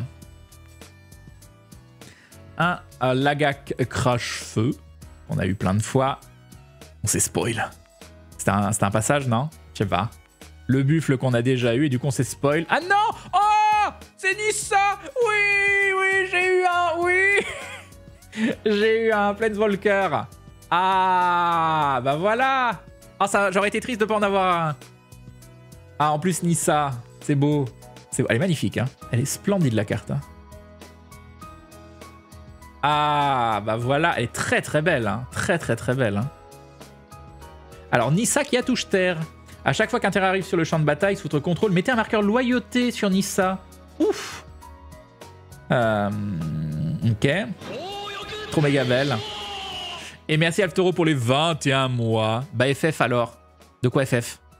[SPEAKER 1] Un, un Lagak Crash-Feu. On a eu plein de fois. On s'est spoil. C'était un, un passage, non? Je sais pas. Le buffle qu'on a déjà eu et du coup on s'est spoil. Ah non! Oh! C'est Nissa! Oui! Oui! J'ai eu un... Oui! J'ai eu un Planeswalker. Ah! Bah voilà! Ah, ça, j'aurais été triste de pas en avoir un. Ah, en plus Nissa. C'est beau. C'est... Elle est magnifique, hein. Elle est splendide la carte. Hein. Ah, bah voilà, elle est très très belle, hein. Très très très belle. Hein. Alors, Nissa qui a touche terre. À chaque fois qu'un terrain arrive sur le champ de bataille, sous votre contrôle, mettez un marqueur loyauté sur Nissa. Ouf. Euh, ok. Trop méga belle. Et merci Alftoro pour les vingt et un mois. Bah F F alors. De quoi F F?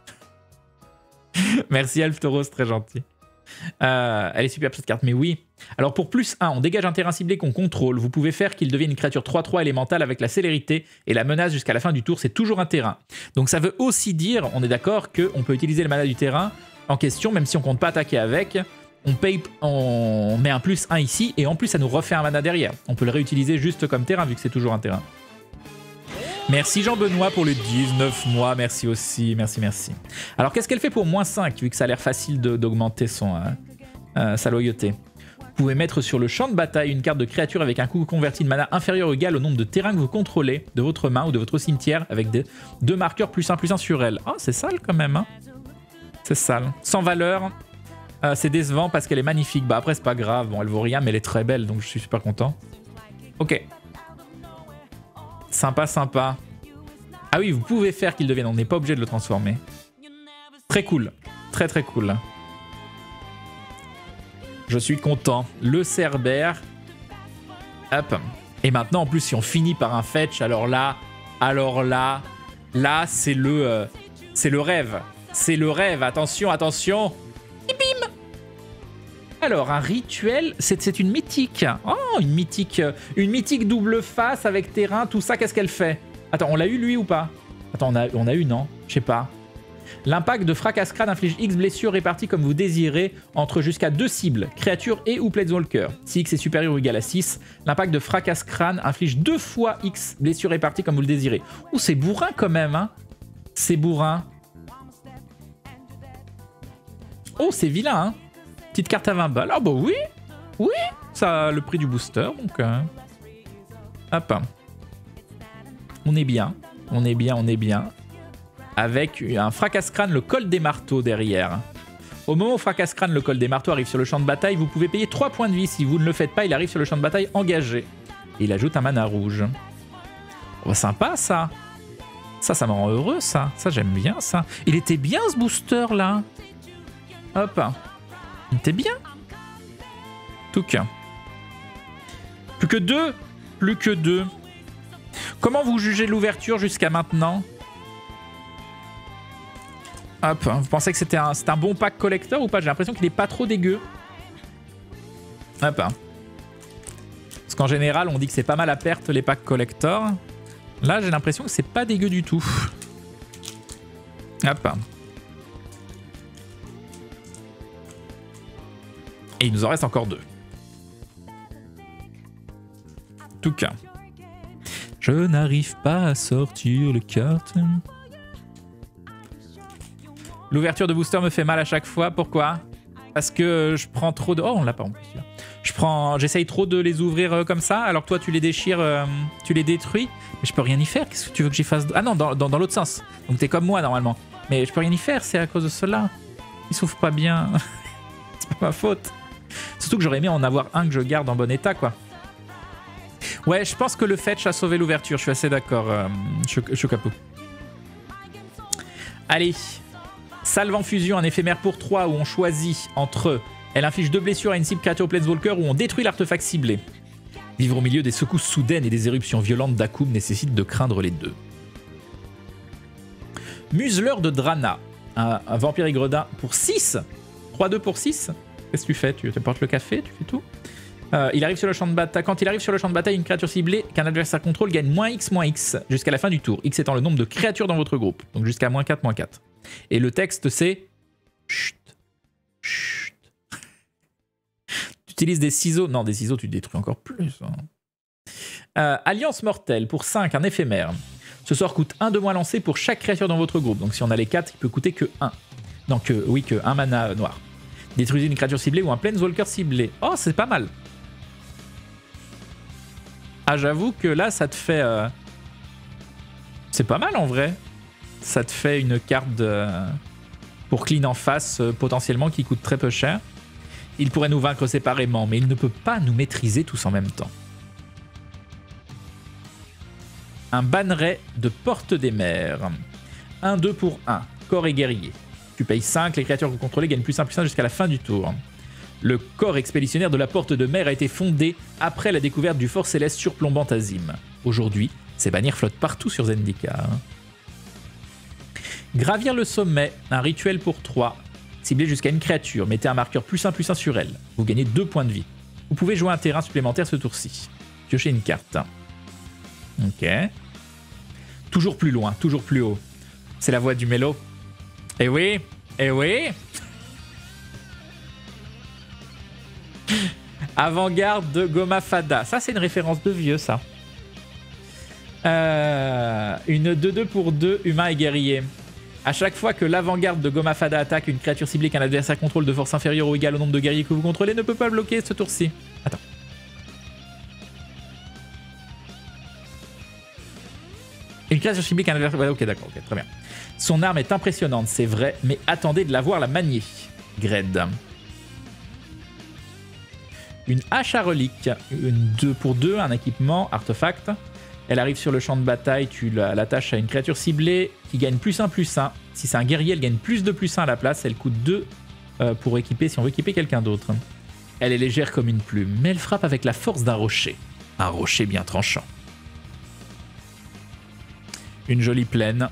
[SPEAKER 1] Merci Alftoro, c'est très gentil. Euh, elle est superbe cette carte, mais oui. Alors pour plus un, on dégage un terrain ciblé qu'on contrôle. Vous pouvez faire qu'il devienne une créature trois trois élémentale avec la célérité et la menace jusqu'à la fin du tour. C'est toujours un terrain. Donc ça veut aussi dire, on est d'accord, qu'on peut utiliser le mana du terrain en question, même si on compte pas attaquer avec. On, paye, on met un plus un ici et en plus ça nous refait un mana derrière. On peut le réutiliser juste comme terrain vu que c'est toujours un terrain. Merci Jean-Benoît pour les dix-neuf mois, merci aussi, merci, merci. Alors qu'est-ce qu'elle fait pour moins cinq, vu que ça a l'air facile d'augmenter son euh, euh, sa loyauté? Vous pouvez mettre sur le champ de bataille une carte de créature avec un coût converti de mana inférieur ou égal au nombre de terrains que vous contrôlez de votre main ou de votre cimetière avec des, deux marqueurs plus un plus un sur elle. Ah, oh, c'est sale quand même, hein. C'est sale. Sans valeur, euh, c'est décevant parce qu'elle est magnifique. Bah après c'est pas grave, bon elle vaut rien mais elle est très belle donc je suis super content. Ok. Sympa, sympa. Ah oui, vous pouvez faire qu'il devienne, on n'est pas obligé de le transformer. Très cool, très très cool. Je suis content. Le Cerbère. Hop. Et maintenant, en plus, si on finit par un fetch, alors là, alors là, là, c'est le, euh, c'est le rêve. C'est le rêve. Attention, attention. Et bim. Alors, un rituel, c'est une mythique. Oh, une mythique, une mythique double face avec terrain, tout ça, qu'est-ce qu'elle fait? Attends, on l'a eu lui ou pas? Attends, on a, on a eu, non? Je sais pas. L'impact de fracasse crâne inflige X blessures réparties comme vous désirez entre jusqu'à deux cibles, créatures et ou planeswalker. Si X est supérieur ou égal à six, l'impact de fracasse crâne inflige deux fois X blessures réparties comme vous le désirez. Ouh, c'est bourrin quand même, hein? C'est bourrin. Oh, c'est vilain, hein? Petite carte à vingt balles. Ah bah oui, oui, ça a le prix du booster, donc... Euh... Hop. On est bien, on est bien, on est bien. Avec un fracasse-crâne, le col des marteaux derrière. Au moment où fracasse-crâne, le col des marteaux arrive sur le champ de bataille, vous pouvez payer trois points de vie. Si vous ne le faites pas, il arrive sur le champ de bataille engagé. Et il ajoute un mana rouge. Oh, sympa ça. Ça, ça me rend heureux ça. Ça, j'aime bien ça. Il était bien ce booster là. Hop. Il était bien. Tout cas. Plus que deux. Plus que deux. Comment vous jugez l'ouverture jusqu'à maintenant? Hop, vous pensez que c'était un, un bon pack collector ou pas? J'ai l'impression qu'il est pas trop dégueu. Hop. Parce qu'en général, on dit que c'est pas mal à perte les packs collector. Là, j'ai l'impression que c'est pas dégueu du tout. Hop. Et il nous en reste encore deux. En tout cas. Je n'arrive pas à sortir les cartes. L'ouverture de booster me fait mal à chaque fois. Pourquoi? Parce que je prends trop de... Oh, on l'a pas en plus. Je prends... J'essaye trop de les ouvrir euh, comme ça, alors que toi, tu les déchires, euh, tu les détruis. Mais je peux rien y faire. Qu'est-ce que tu veux que j'y fasse? Ah non, dans, dans, dans l'autre sens. Donc t'es comme moi, normalement. Mais je peux rien y faire, c'est à cause de cela. Ils s'ouvrent pas bien. C'est pas ma faute. Surtout que j'aurais aimé en avoir un que je garde en bon état, quoi. Ouais, je pense que le fetch a sauvé l'ouverture. Je suis assez d'accord, euh, Chocapo. Allez. Salve en fusion, un éphémère pour trois où on choisit entre elle inflige deux blessures à une cible créature planeswalker ou on détruit l'artefact ciblé. Vivre au milieu des secousses soudaines et des éruptions violentes d'Akoum nécessite de craindre les deux. Museleur de Drana, un, un vampire aigredin pour six. trois deux pour six. Qu'est-ce que tu fais? Tu te portes le café? Tu fais tout? euh, il arrive sur le champ de bataille. Quand il arrive sur le champ de bataille, une créature ciblée qu'un adversaire contrôle gagne moins X, moins X jusqu'à la fin du tour. X étant le nombre de créatures dans votre groupe. Donc jusqu'à moins quatre, moins quatre. Et le texte c'est... Chut. Chut. Tu utilises des ciseaux. Non, des ciseaux, tu détruis encore plus. Hein. Euh, Alliance mortelle pour cinq, un éphémère. Ce sort coûte un de moins lancé pour chaque créature dans votre groupe. Donc si on a les quatre, il peut coûter que un. Donc que, oui, que un mana noir. Détruisez une créature ciblée ou un planeswalker ciblé. Oh, c'est pas mal. Ah, j'avoue que là, ça te fait... Euh... C'est pas mal en vrai. Ça te fait une carte de... pour clean en face, euh, potentiellement, qui coûte très peu cher. Il pourrait nous vaincre séparément, mais il ne peut pas nous maîtriser tous en même temps. un banneret de Porte des Mers. un deux pour un, corps et guerrier. Tu payes cinq, les créatures que vous contrôlez gagnent plus un plus un jusqu'à la fin du tour. Le corps expéditionnaire de la Porte de Mer a été fondé après la découverte du fort céleste surplombant Azim. Aujourd'hui, ces bannières flottent partout sur Zendikar. Gravir le sommet, un rituel pour trois. Ciblez jusqu'à une créature, mettez un marqueur plus un plus un sur elle. Vous gagnez deux points de vie. Vous pouvez jouer un terrain supplémentaire ce tour-ci. Piochez une carte. Ok. Toujours plus loin, toujours plus haut. C'est la voix du mélo. Eh oui, eh oui. Avant-garde de Goma Fada. Ça, c'est une référence de vieux, ça. Euh, une deux deux pour deux, humain et guerrier. À chaque fois que l'avant-garde de Goma Fada attaque une créature ciblée qu'un adversaire contrôle de force inférieure ou égale au nombre de guerriers que vous contrôlez, ne peut pas bloquer ce tour-ci. Attends. Une créature ciblée qu'un adversaire... Ouais, ok, d'accord, ok, très bien. Son arme est impressionnante, c'est vrai, mais attendez de la voir la manier. Gred. Une hache à relique, une deux pour deux, un équipement, artefact. Elle arrive sur le champ de bataille, tu l'attaches à une créature ciblée qui gagne plus un plus un. Si c'est un guerrier, elle gagne plus de plus un à la place. Elle coûte deux euh, pour équiper si on veut équiper quelqu'un d'autre. Elle est légère comme une plume, mais elle frappe avec la force d'un rocher. Un rocher bien tranchant. Une jolie plaine.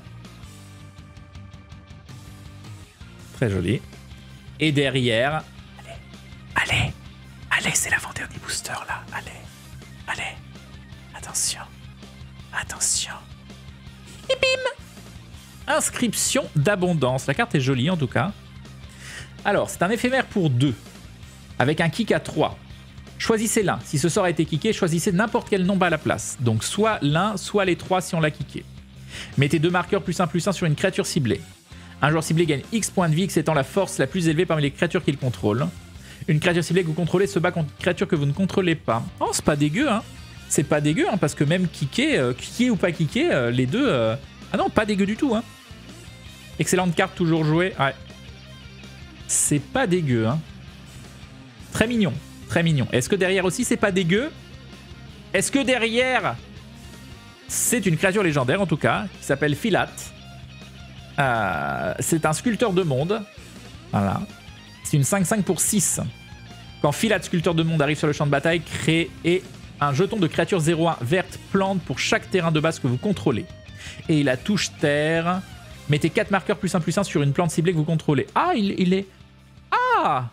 [SPEAKER 1] Très jolie. Et derrière... Allez, allez, allez, c'est l'avant-dernier booster là. Allez, allez, attention. Attention. Et bim! Inscription d'abondance. La carte est jolie en tout cas. Alors, c'est un éphémère pour deux. Avec un kick à trois. Choisissez l'un. Si ce sort a été kické, choisissez n'importe quel nombre à la place. Donc soit l'un, soit les trois si on l'a kické. Mettez deux marqueurs plus un plus un sur une créature ciblée. Un joueur ciblé gagne X points de vie, X étant la force la plus élevée parmi les créatures qu'il contrôle. Une créature ciblée que vous contrôlez se bat contre une créature que vous ne contrôlez pas. Oh, c'est pas dégueu, hein. C'est pas dégueu, hein, parce que même kické, euh, kické ou pas kické, euh, les deux... Euh... Ah non, pas dégueu du tout, hein. Excellente carte, toujours jouée. Ouais. C'est pas dégueu, hein. Très mignon, très mignon. Est-ce que derrière aussi, c'est pas dégueu? Est-ce que derrière... C'est une créature légendaire, en tout cas, qui s'appelle Filat. Euh, c'est un sculpteur de monde. Voilà. C'est une cinq cinq pour six. Quand Filat, sculpteur de monde, arrive sur le champ de bataille, créez un jeton de créature zéro un verte plante pour chaque terrain de base que vous contrôlez. Et la touche terre. Mettez quatre marqueurs plus un plus un sur une plante ciblée que vous contrôlez. Ah, il, il est... Ah!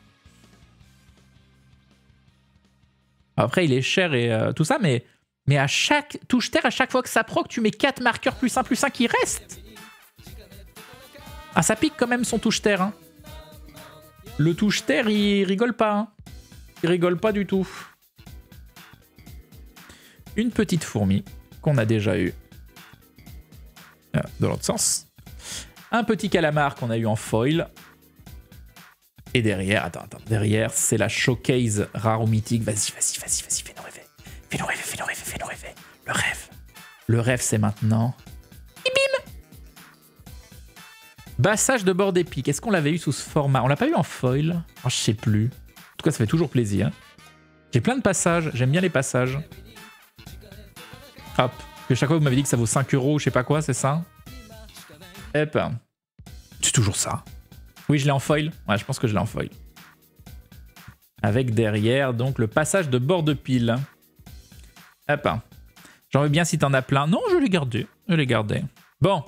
[SPEAKER 1] Après, il est cher et euh, tout ça, mais... Mais à chaque touche terre, à chaque fois que ça proc, tu mets quatre marqueurs plus un plus un qui restent. Ah, ça pique quand même son touche terre. Hein. Le touche terre, il rigole pas. Hein. Il rigole pas du tout. Une petite fourmi qu'on a déjà eue. Ah, de l'autre sens. Un petit calamar qu'on a eu en foil. Et derrière, attends, attends, derrière, c'est la showcase rare ou mythique. Vas-y, vas-y, vas-y, vas-y, fais-nous rêver. Fais-nous rêver, fais-nous rêver, fais-nous rêver. Le rêve. Le rêve, c'est maintenant. Et bim! Bassage de bord d'épique. Est-ce qu'on l'avait eu sous ce format? On l'a pas eu en foil? Oh, je sais plus. En tout cas, ça fait toujours plaisir. J'ai plein de passages. J'aime bien les passages. Hop. Que chaque fois, vous m'avez dit que ça vaut cinq euros ou je sais pas quoi, c'est ça? Hop. C'est toujours ça. Oui, je l'ai en foil. Ouais, je pense que je l'ai en foil. Avec derrière, donc, le passage de bord de pile. Hop. J'en veux bien si t'en as plein. Non, je l'ai gardé. Je l'ai gardé. Bon.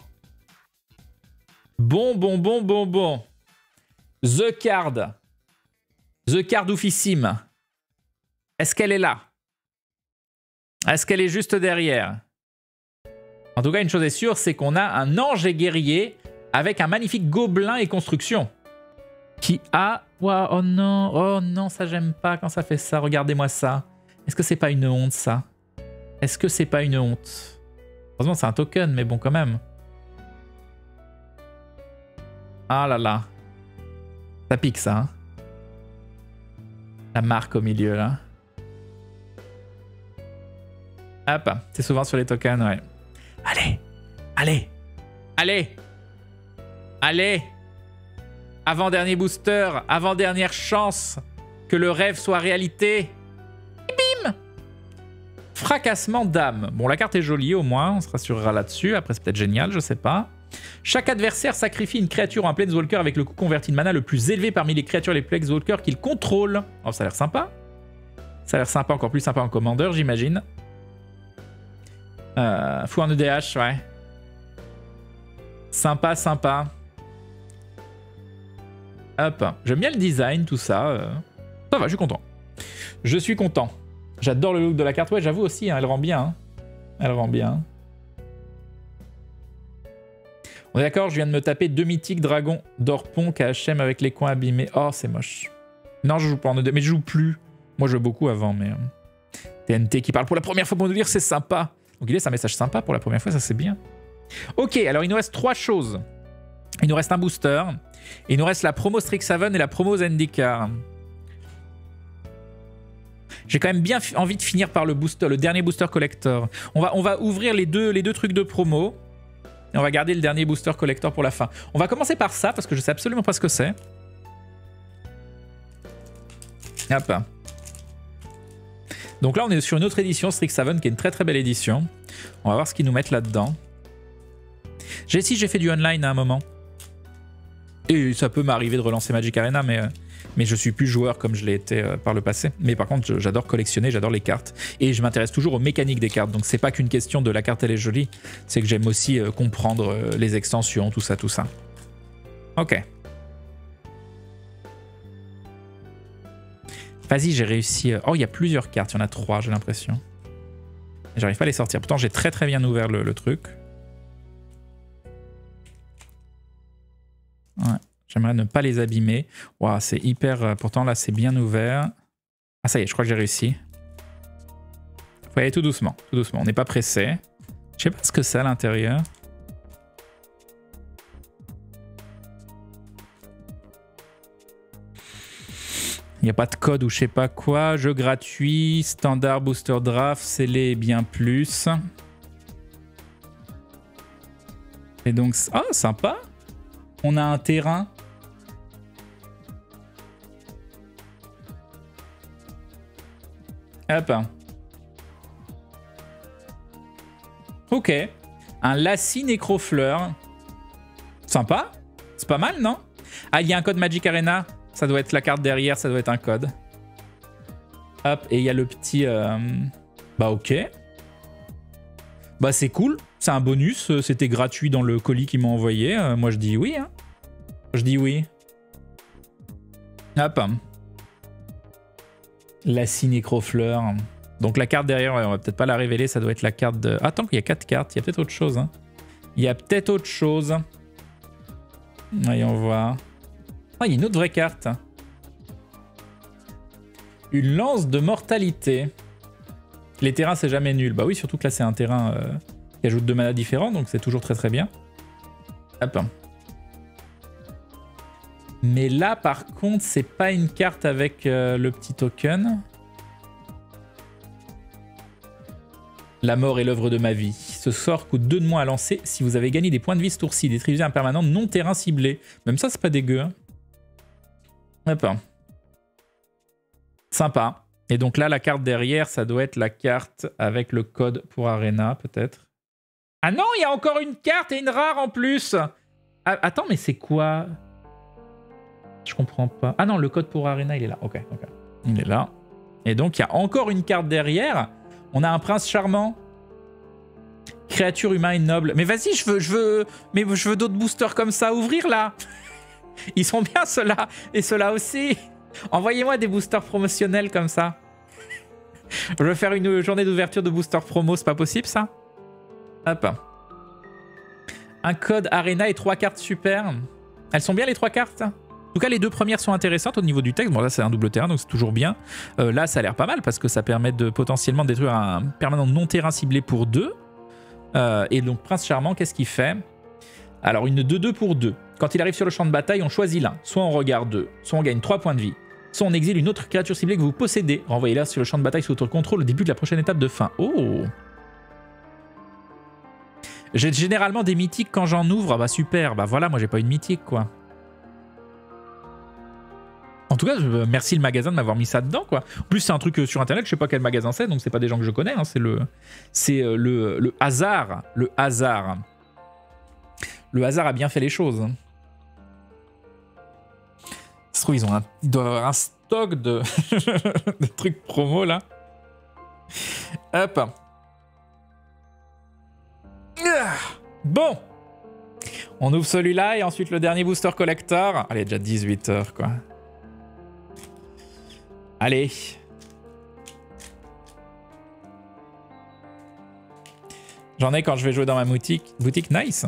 [SPEAKER 1] Bon, bon, bon, bon, bon. The Card. The Card oufissime. Est-ce qu'elle est là? Est-ce qu'elle est juste derrière? En tout cas, une chose est sûre, c'est qu'on a un ange et guerrier avec un magnifique gobelin et construction. Qui a... Wow, oh non, oh non, ça j'aime pas quand ça fait ça. Regardez-moi ça. Est-ce que c'est pas une honte, ça? Est-ce que c'est pas une honte? Heureusement, c'est un token, mais bon, quand même. Ah là là. Ça pique, ça. Hein, la marque au milieu, là. Hop, c'est souvent sur les tokens, ouais. Allez, allez, allez, allez. Avant-dernier booster, avant-dernière chance que le rêve soit réalité. Et bim! Fracassement d'âme. Bon, la carte est jolie au moins, on se rassurera là-dessus. Après, c'est peut-être génial, je sais pas. Chaque adversaire sacrifie une créature en Planeswalker avec le coût converti de mana le plus élevé parmi les créatures et les Planeswalkers qu'il contrôle. Oh, ça a l'air sympa. Ça a l'air sympa, encore plus sympa en Commander, j'imagine. Euh, fou en E D H, ouais. Sympa, sympa. Hop, j'aime bien le design, tout ça. Euh... Ça va, je suis content. Je suis content. J'adore le look de la carte. Ouais, j'avoue aussi, hein, elle rend bien. Hein. Elle rend bien. On est d'accord, je viens de me taper deux mythiques dragons d'Orpon K H M avec les coins abîmés. Oh, c'est moche. Non, je joue pas en E D H, mais je joue plus. Moi, je jouais beaucoup avant, mais... Euh... T N T qui parle pour la première fois pour nous dire, c'est sympa. Donc il laisse un message sympa pour la première fois, ça c'est bien. Ok, alors il nous reste trois choses. Il nous reste un booster. Il nous reste la promo Strixhaven et la promo Zendikar. J'ai quand même bien envie de finir par le booster, le dernier booster collector. On va, on va ouvrir les deux, les deux trucs de promo. Et on va garder le dernier booster collector pour la fin. On va commencer par ça, parce que je sais absolument pas ce que c'est. Hop. Donc là, on est sur une autre édition, Strixhaven, qui est une très très belle édition. On va voir ce qu'ils nous mettent là-dedans. J'ai si j'ai fait du online à un moment. Et ça peut m'arriver de relancer Magic Arena, mais, euh, mais je suis plus joueur comme je l'ai été euh, par le passé. Mais par contre, j'adore collectionner, j'adore les cartes. Et je m'intéresse toujours aux mécaniques des cartes. Donc c'est pas qu'une question de la carte, elle est jolie. C'est que j'aime aussi euh, comprendre euh, les extensions, tout ça, tout ça. Ok. Vas-y, j'ai réussi. Oh, il y a plusieurs cartes, il y en a trois, j'ai l'impression. J'arrive pas à les sortir. Pourtant, j'ai très très bien ouvert le, le truc. Ouais, j'aimerais ne pas les abîmer. Waouh, c'est hyper... Pourtant, là, c'est bien ouvert. Ah, ça y est, je crois que j'ai réussi. Faut y aller tout doucement, tout doucement. On n'est pas pressé. Je sais pas ce que c'est à l'intérieur. Il n'y a pas de code ou je sais pas quoi. Jeu gratuit, standard, booster draft, scellé et bien plus. Et donc... Ah, oh, sympa. On a un terrain. Hop. Ok. Un Lassie Nécrofleur. Sympa. C'est pas mal, non? Ah, il y a un code Magic Arena. Ça doit être la carte derrière, ça doit être un code. Hop, et il y a le petit... Euh... Bah ok. Bah c'est cool, c'est un bonus, c'était gratuit dans le colis qu'ils m'ont envoyé. Euh, moi je dis oui, hein. Je dis oui. Hop. La Nécrofleur. Donc la carte derrière, ouais, on va peut-être pas la révéler, ça doit être la carte de... Attends, il y a quatre cartes, il y a peut-être autre chose. Hein. Il y a peut-être autre chose. Voyons voir. Ah, il y a une autre vraie carte. Une lance de mortalité. Les terrains, c'est jamais nul. Bah oui, surtout que là, c'est un terrain euh, qui ajoute deux manas différents, donc c'est toujours très très bien. Hop. Mais là, par contre, c'est pas une carte avec euh, le petit token. La mort est l'œuvre de ma vie. Ce sort coûte deux de moins à lancer si vous avez gagné des points de vie ce tour-ci. Détruisez un permanent non terrain ciblé. Même ça, c'est pas dégueu. Hein. Hop. Sympa. Et donc là, la carte derrière, ça doit être la carte avec le code pour Arena, peut-être. Ah non, il y a encore une carte et une rare en plus. Ah, attends, mais c'est quoi? Je comprends pas. Ah non, le code pour Arena, il est là. Ok, ok. Il est là. Et donc, il y a encore une carte derrière. On a un prince charmant. Créature humaine noble. Mais vas-y, je veux, je veux, mais je veux d'autres boosters comme ça à ouvrir là. Ils sont bien ceux-là. Et ceux-là aussi. Envoyez-moi des boosters promotionnels comme ça. Je veux faire une journée d'ouverture de boosters promo, c'est pas possible ça? Hop. Un code Arena et trois cartes super. Elles sont bien les trois cartes? En tout cas, les deux premières sont intéressantes au niveau du texte. Bon, là, c'est un double terrain, donc c'est toujours bien. Euh, là, ça a l'air pas mal parce que ça permet de potentiellement détruire un permanent non-terrain ciblé pour deux. Euh, et donc, Prince Charmant, qu'est-ce qu'il fait? Alors, une deux deux pour deux. Quand il arrive sur le champ de bataille, on choisit l'un. Soit on regarde deux, soit on gagne trois points de vie. Soit on exile une autre créature ciblée que vous possédez. Renvoyez-la sur le champ de bataille sous votre contrôle au début de la prochaine étape de fin. Oh! J'ai généralement des mythiques quand j'en ouvre. Ah bah super, bah voilà, moi j'ai pas une mythique quoi. En tout tout cas, je, merci le magasin de m'avoir mis ça dedans, quoi. En plus, c'est un truc euh, sur internet, je sais pas quel magasin c'est, donc c'est pas des gens que je connais, hein, c'est le, c'est euh, le, le hasard, le hasard. Le hasard a bien fait les choses. Ça se trouve, ils ont un, ils doivent avoir un stock de, de trucs promo là. Hop. Bon. On ouvre celui-là et ensuite le dernier booster collector. Allez, déjà dix-huit heures quoi. Allez. J'en ai quand je vais jouer dans ma boutique. Boutique nice.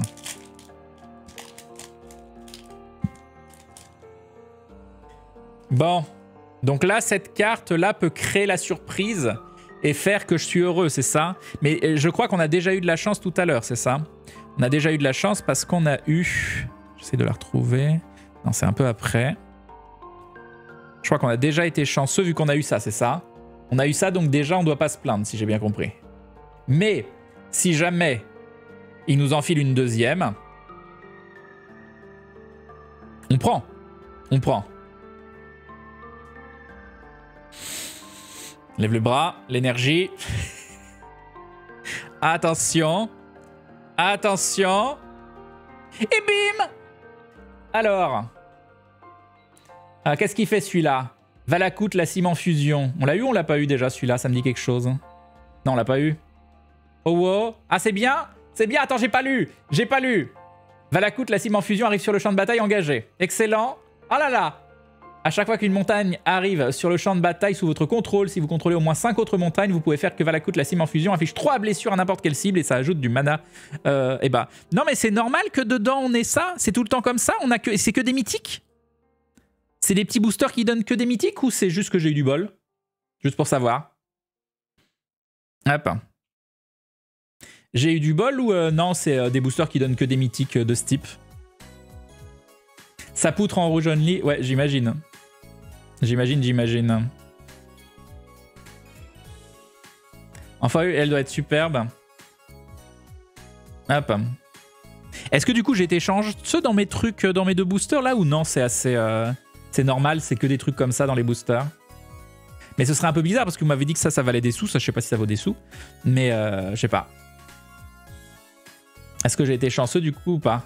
[SPEAKER 1] Bon. Donc là, cette carte-là peut créer la surprise et faire que je suis heureux, c'est ça? Mais je crois qu'on a déjà eu de la chance tout à l'heure, c'est ça? On a déjà eu de la chance parce qu'on a eu... J'essaie de la retrouver. Non, c'est un peu après. Je crois qu'on a déjà été chanceux vu qu'on a eu ça, c'est ça? On a eu ça, donc déjà, on ne doit pas se plaindre, si j'ai bien compris. Mais, si jamais il nous enfile une deuxième, on prend. On prend. Lève le bras, l'énergie. Attention. Attention. Et bim. Alors. Ah, qu'est-ce qu'il fait celui-là? Valakut, la ciment fusion. On l'a eu ou on l'a pas eu déjà celui-là? Ça me dit quelque chose. Non, on l'a pas eu. Oh wow. Ah, c'est bien? C'est bien. Attends, j'ai pas lu. J'ai pas lu. Valakut, la ciment fusion arrive sur le champ de bataille engagé. Excellent. Oh là là. À chaque fois qu'une montagne arrive sur le champ de bataille sous votre contrôle, si vous contrôlez au moins cinq autres montagnes, vous pouvez faire que Valakut, la cime en fusion, affiche trois blessures à n'importe quelle cible et ça ajoute du mana. Euh, et bah, non mais c'est normal que dedans on ait ça. C'est tout le temps comme ça. On a que, c'est que des mythiques. C'est des petits boosters qui donnent que des mythiques ou c'est juste que j'ai eu du bol? Juste pour savoir. Hop. J'ai eu du bol ou euh, non, c'est euh, des boosters qui donnent que des mythiques euh, de ce type. Ça poutre en rouge only. Ouais, j'imagine. J'imagine, j'imagine. Enfin, elle doit être superbe. Hop. Est-ce que du coup, j'ai été change ceux dans mes trucs, dans mes deux boosters là ou non? C'est assez... Euh, c'est normal, c'est que des trucs comme ça dans les boosters. Mais ce serait un peu bizarre parce que vous m'avez dit que ça, ça valait des sous. Ça, je sais pas si ça vaut des sous. Mais euh, je sais pas. Est-ce que j'ai été chanceux du coup ou pas?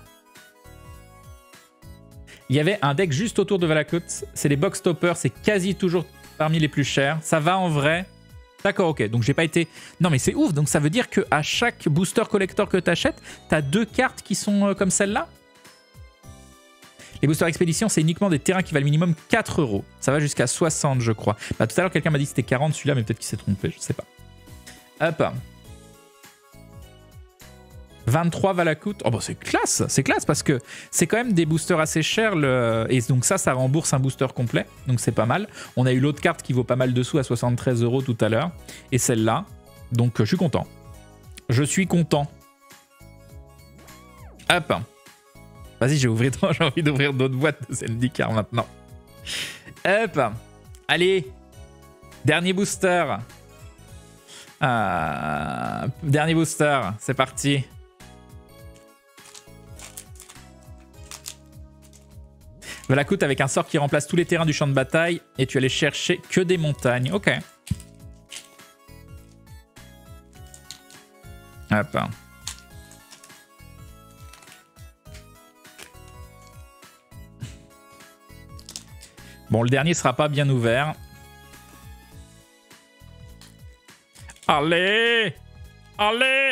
[SPEAKER 1] Il y avait un deck juste autour de Valakut. C'est les box toppers. C'est quasi toujours parmi les plus chers. Ça va en vrai. D'accord, ok. Donc j'ai pas été... Non mais c'est ouf. Donc ça veut dire qu'à chaque booster collector que tu achètes, tu as deux cartes qui sont euh, comme celle-là. Les boosters expédition, c'est uniquement des terrains qui valent minimum quatre euros. Ça va jusqu'à soixante, je crois. Bah, tout à l'heure, quelqu'un m'a dit que c'était quarante celui-là, mais peut-être qu'il s'est trompé. Je sais pas. Hop. vingt-trois Valakut. Oh bah c'est classe, c'est classe parce que c'est quand même des boosters assez chers. Le... Et donc ça, ça rembourse un booster complet. Donc c'est pas mal. On a eu l'autre carte qui vaut pas mal de sous à soixante-treize euros tout à l'heure. Et celle-là. Donc je suis content. Je suis content. Hop. Vas-y, j'ai envie d'ouvrir d'autres boîtes de Zendikar maintenant. Hop. Allez. Dernier booster. Euh... Dernier booster. C'est parti. Valakut avec un sort qui remplace tous les terrains du champ de bataille et tu allais chercher que des montagnes. Ok. Hop. Bon, le dernier sera pas bien ouvert. Allez! Allez!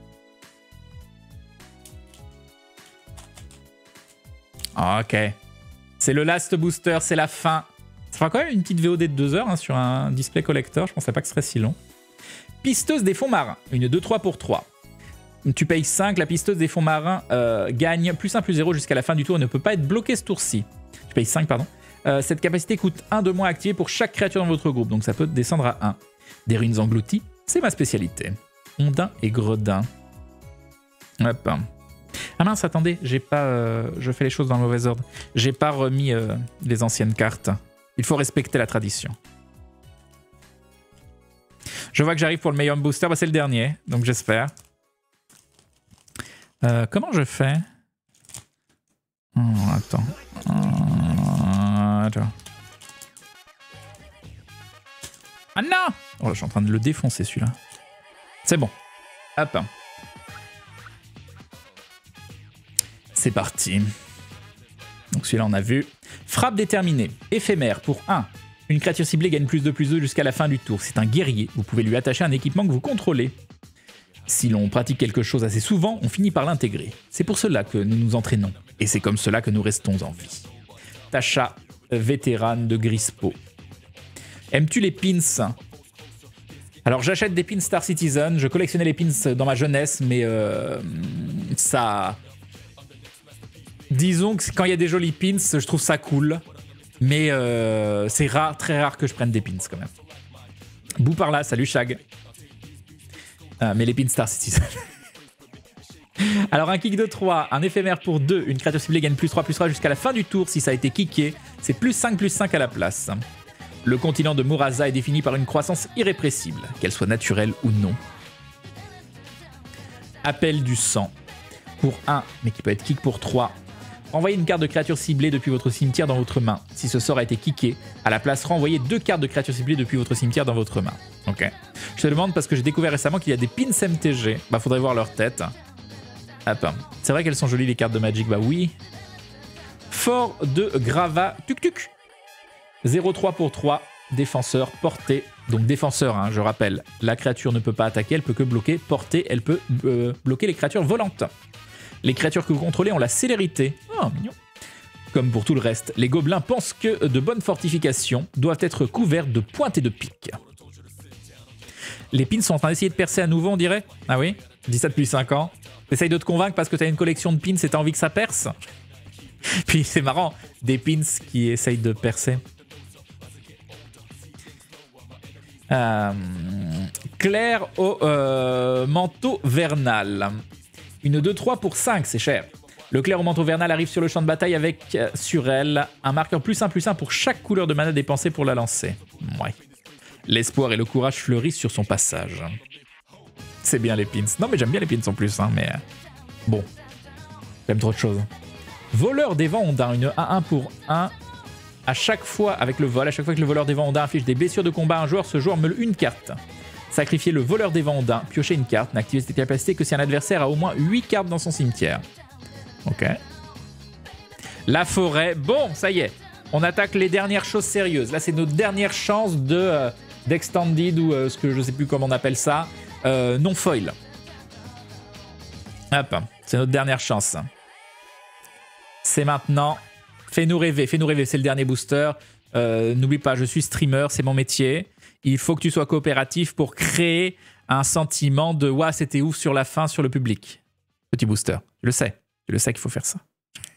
[SPEAKER 1] Ok. C'est le last booster, c'est la fin. Ça fera quand même une petite V O D de deux heures hein, sur un display collector. Je pensais pas que ce serait si long. Pisteuse des fonds marins. Une deux trois pour trois. Tu payes cinq. La pisteuse des fonds marins euh, gagne plus un plus zéro jusqu'à la fin du tour et ne peut pas être bloquée ce tour-ci. Tu payes cinq, pardon. Euh, cette capacité coûte un de moins à activer pour chaque créature dans votre groupe. Donc ça peut descendre à un. Des ruines englouties, c'est ma spécialité. Ondin et Gredin. Hop. Ah mince, attendez, j'ai pas, euh, je fais les choses dans le mauvais ordre. J'ai pas remis euh, les anciennes cartes. Il faut respecter la tradition. Je vois que j'arrive pour le meilleur booster. Bah, c'est le dernier, donc j'espère. Euh, comment je fais? Oh, attends. Oh, attends. Ah non! Oh, je suis en train de le défoncer celui-là. C'est bon. Hop. C'est parti. Donc celui-là on a vu. Frappe déterminée. Éphémère pour un. Une créature ciblée gagne plus de plus de jusqu'à la fin du tour. C'est un guerrier. Vous pouvez lui attacher un équipement que vous contrôlez. Si l'on pratique quelque chose assez souvent, on finit par l'intégrer. C'est pour cela que nous nous entraînons. Et c'est comme cela que nous restons en vie. Tasha, vétérane de Grispo. Aimes-tu les pins? Alors j'achète des pins Star Citizen. Je collectionnais les pins dans ma jeunesse, mais euh, ça... Disons que quand il y a des jolis pins, je trouve ça cool. Mais euh, c'est rare, très rare que je prenne des pins quand même. Bout par là, salut Shag. Ah, mais les pins Star Citizen. Alors un kick de trois, un éphémère pour deux, une créature ciblée gagne plus trois plus trois jusqu'à la fin du tour. Si ça a été kické, c'est plus cinq plus cinq à la place. Le continent de Murasa est défini par une croissance irrépressible, qu'elle soit naturelle ou non. Appel du sang pour un, mais qui peut être kick pour trois. Renvoyez une carte de créature ciblée depuis votre cimetière dans votre main. Si ce sort a été kické, à la place, renvoyez deux cartes de créature ciblée depuis votre cimetière dans votre main. Ok. Je te demande parce que j'ai découvert récemment qu'il y a des pins M T G. Bah, faudrait voir leur tête. Hop. C'est vrai qu'elles sont jolies les cartes de Magic. Bah oui. Fort de Grava. Tuc tuc. zéro trois pour trois. Défenseur, portée. Donc défenseur, hein, je rappelle. La créature ne peut pas attaquer, elle peut que bloquer. Portée, elle peut euh, bloquer les créatures volantes. Les créatures que vous contrôlez ont la célérité. Oh, mignon. Comme pour tout le reste, les gobelins pensent que de bonnes fortifications doivent être couvertes de pointes et de piques. Les pins sont en train d'essayer de percer à nouveau, on dirait. Ah oui? Je dis ça depuis cinq ans. T'essayes de te convaincre parce que t'as une collection de pins et t'as envie que ça perce? Puis c'est marrant, des pins qui essayent de percer. Euh, Claire au euh, manteau vernal. Une deux trois pour cinq, c'est cher. Le clair au manteau vernal arrive sur le champ de bataille avec euh, sur elle un marqueur plus un plus un pour chaque couleur de mana dépensée pour la lancer. Ouais. L'espoir et le courage fleurissent sur son passage. C'est bien les pins. Non mais j'aime bien les pins en plus, hein, mais... Euh, bon. J'aime trop de choses. Voleur des vents ondins, une un un pour un. À chaque fois, avec le vol, à chaque fois que le voleur des vents ondins affiche des blessures de combat à un joueur, ce joueur meule une carte. Sacrifier le voleur des vents ondins, piocher une carte, n'activer cette capacité que si un adversaire a au moins huit cartes dans son cimetière. Ok. La forêt. Bon, ça y est. On attaque les dernières choses sérieuses. Là, c'est notre dernière chance de euh, d'extended ou euh, ce que je sais plus comment on appelle ça. Euh, non foil. Hop. C'est notre dernière chance. C'est maintenant. Fais-nous rêver. Fais-nous rêver. C'est le dernier booster. Euh, N'oublie pas, je suis streamer. C'est mon métier. Il faut que tu sois coopératif pour créer un sentiment de « Ouah, c'était ouf sur la fin, sur le public ». Petit booster. Je le sais. Je le sais qu'il faut faire ça.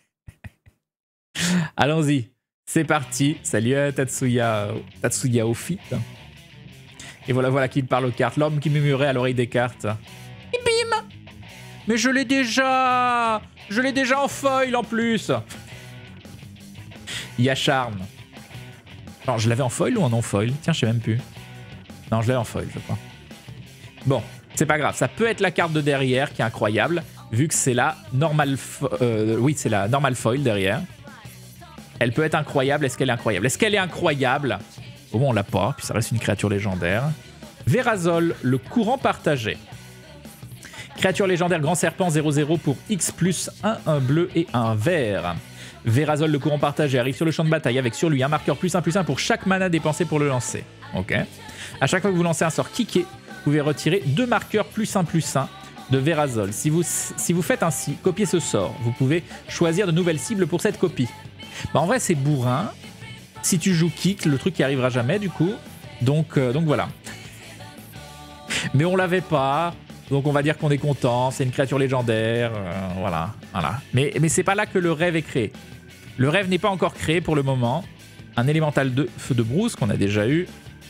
[SPEAKER 1] Allons-y. C'est parti. Salut à Tatsuya, Tatsuya Ofi. Et voilà, voilà qui parle aux cartes. L'homme qui murmurait à l'oreille des cartes. Et bim! Mais je l'ai déjà! Je l'ai déjà en foil en plus! Il y a charme. Alors, je l'avais en foil ou en non-foil? Tiens, je sais même plus. Non, je l'avais en foil, je crois. Bon, c'est pas grave. Ça peut être la carte de derrière qui est incroyable, vu que c'est la normal, euh, oui, c'est la normal foil derrière. Elle peut être incroyable. Est-ce qu'elle est incroyable? Est-ce qu'elle est incroyable? Au moins, on l'a pas, puis ça reste une créature légendaire. Verazol, le courant partagé. Créature légendaire grand serpent zéro zéro pour X plus un, un bleu et un vert. Verazol, le courant partagé, arrive sur le champ de bataille avec sur lui un marqueur plus un plus un pour chaque mana dépensé pour le lancer. Ok. À chaque fois que vous lancez un sort kické, vous pouvez retirer deux marqueurs plus un plus un de Verazol. Si vous, si vous faites ainsi, copiez ce sort. Vous pouvez choisir de nouvelles cibles pour cette copie. Bah en vrai, c'est bourrin. Si tu joues kick, le truc qui arrivera jamais du coup. Donc, euh, donc voilà. Mais on l'avait pas. Donc on va dire qu'on est content. C'est une créature légendaire. Euh, voilà, voilà. Mais, mais c'est pas là que le rêve est créé. Le rêve n'est pas encore créé pour le moment. Un élémental de feu de brousse qu'on a déjà eu.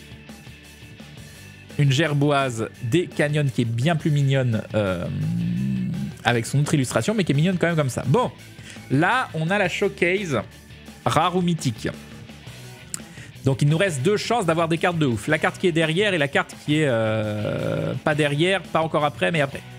[SPEAKER 1] Une gerboise des canyons qui est bien plus mignonne euh, avec son autre illustration, mais qui est mignonne quand même comme ça. Bon, là, on a la showcase rare ou mythique. Donc, il nous reste deux chances d'avoir des cartes de ouf. La carte qui est derrière et la carte qui est euh, pas derrière, pas encore après, mais après.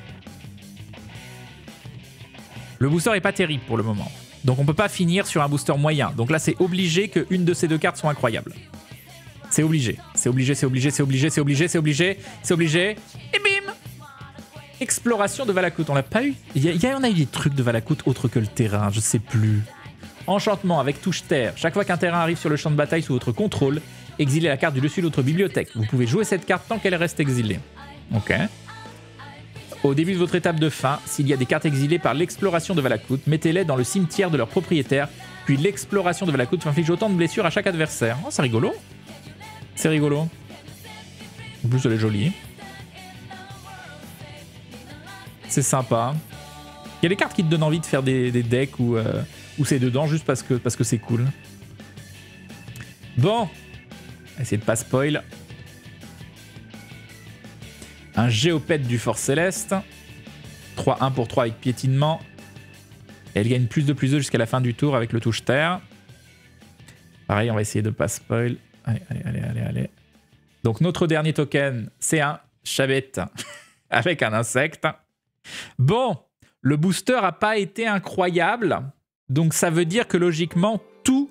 [SPEAKER 1] Le booster est pas terrible pour le moment. Donc, on peut pas finir sur un booster moyen. Donc là, c'est obligé qu'une de ces deux cartes soit incroyable. C'est obligé. C'est obligé, c'est obligé, c'est obligé, c'est obligé, c'est obligé, c'est obligé. Et bim! Exploration de Valakut. On l'a pas eu. Il y, a, il y en a eu des trucs de Valakut autres que le terrain, je sais plus. Enchantement avec touche terre. Chaque fois qu'un terrain arrive sur le champ de bataille sous votre contrôle, exilez la carte du dessus de votre bibliothèque. Vous pouvez jouer cette carte tant qu'elle reste exilée. Ok. Au début de votre étape de fin, s'il y a des cartes exilées par l'exploration de Valakut, mettez-les dans le cimetière de leur propriétaire, puis l'exploration de Valakut inflige autant de blessures à chaque adversaire. Oh, c'est rigolo. C'est rigolo. En plus, elle est jolie. C'est sympa. Il y a des cartes qui te donnent envie de faire des, des decks où, euh, où c'est dedans juste parce que parce que c'est cool. Bon. Essayez de pas spoil. Un Géopète du Force Céleste. trois un pour trois avec piétinement. Et elle gagne plus de plus deux jusqu'à la fin du tour avec le touche terre. Pareil, on va essayer de pas spoil. Allez, allez, allez, allez, allez. Donc notre dernier token, c'est un Chavette avec un insecte. Bon, le booster n'a pas été incroyable. Donc ça veut dire que logiquement, tout...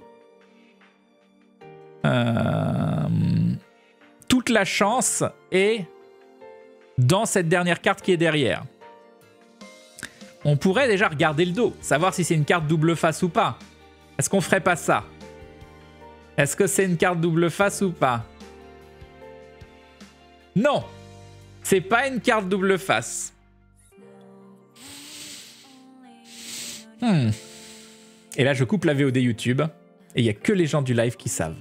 [SPEAKER 1] Euh, toute la chance est dans cette dernière carte qui est derrière. On pourrait déjà regarder le dos, savoir si c'est une carte double face ou pas. Est-ce qu'on ferait pas ça? Est-ce que c'est une carte double face ou pas? Non, c'est pas une carte double face. Hmm. Et là, je coupe la V O D YouTube et il n'y a que les gens du live qui savent.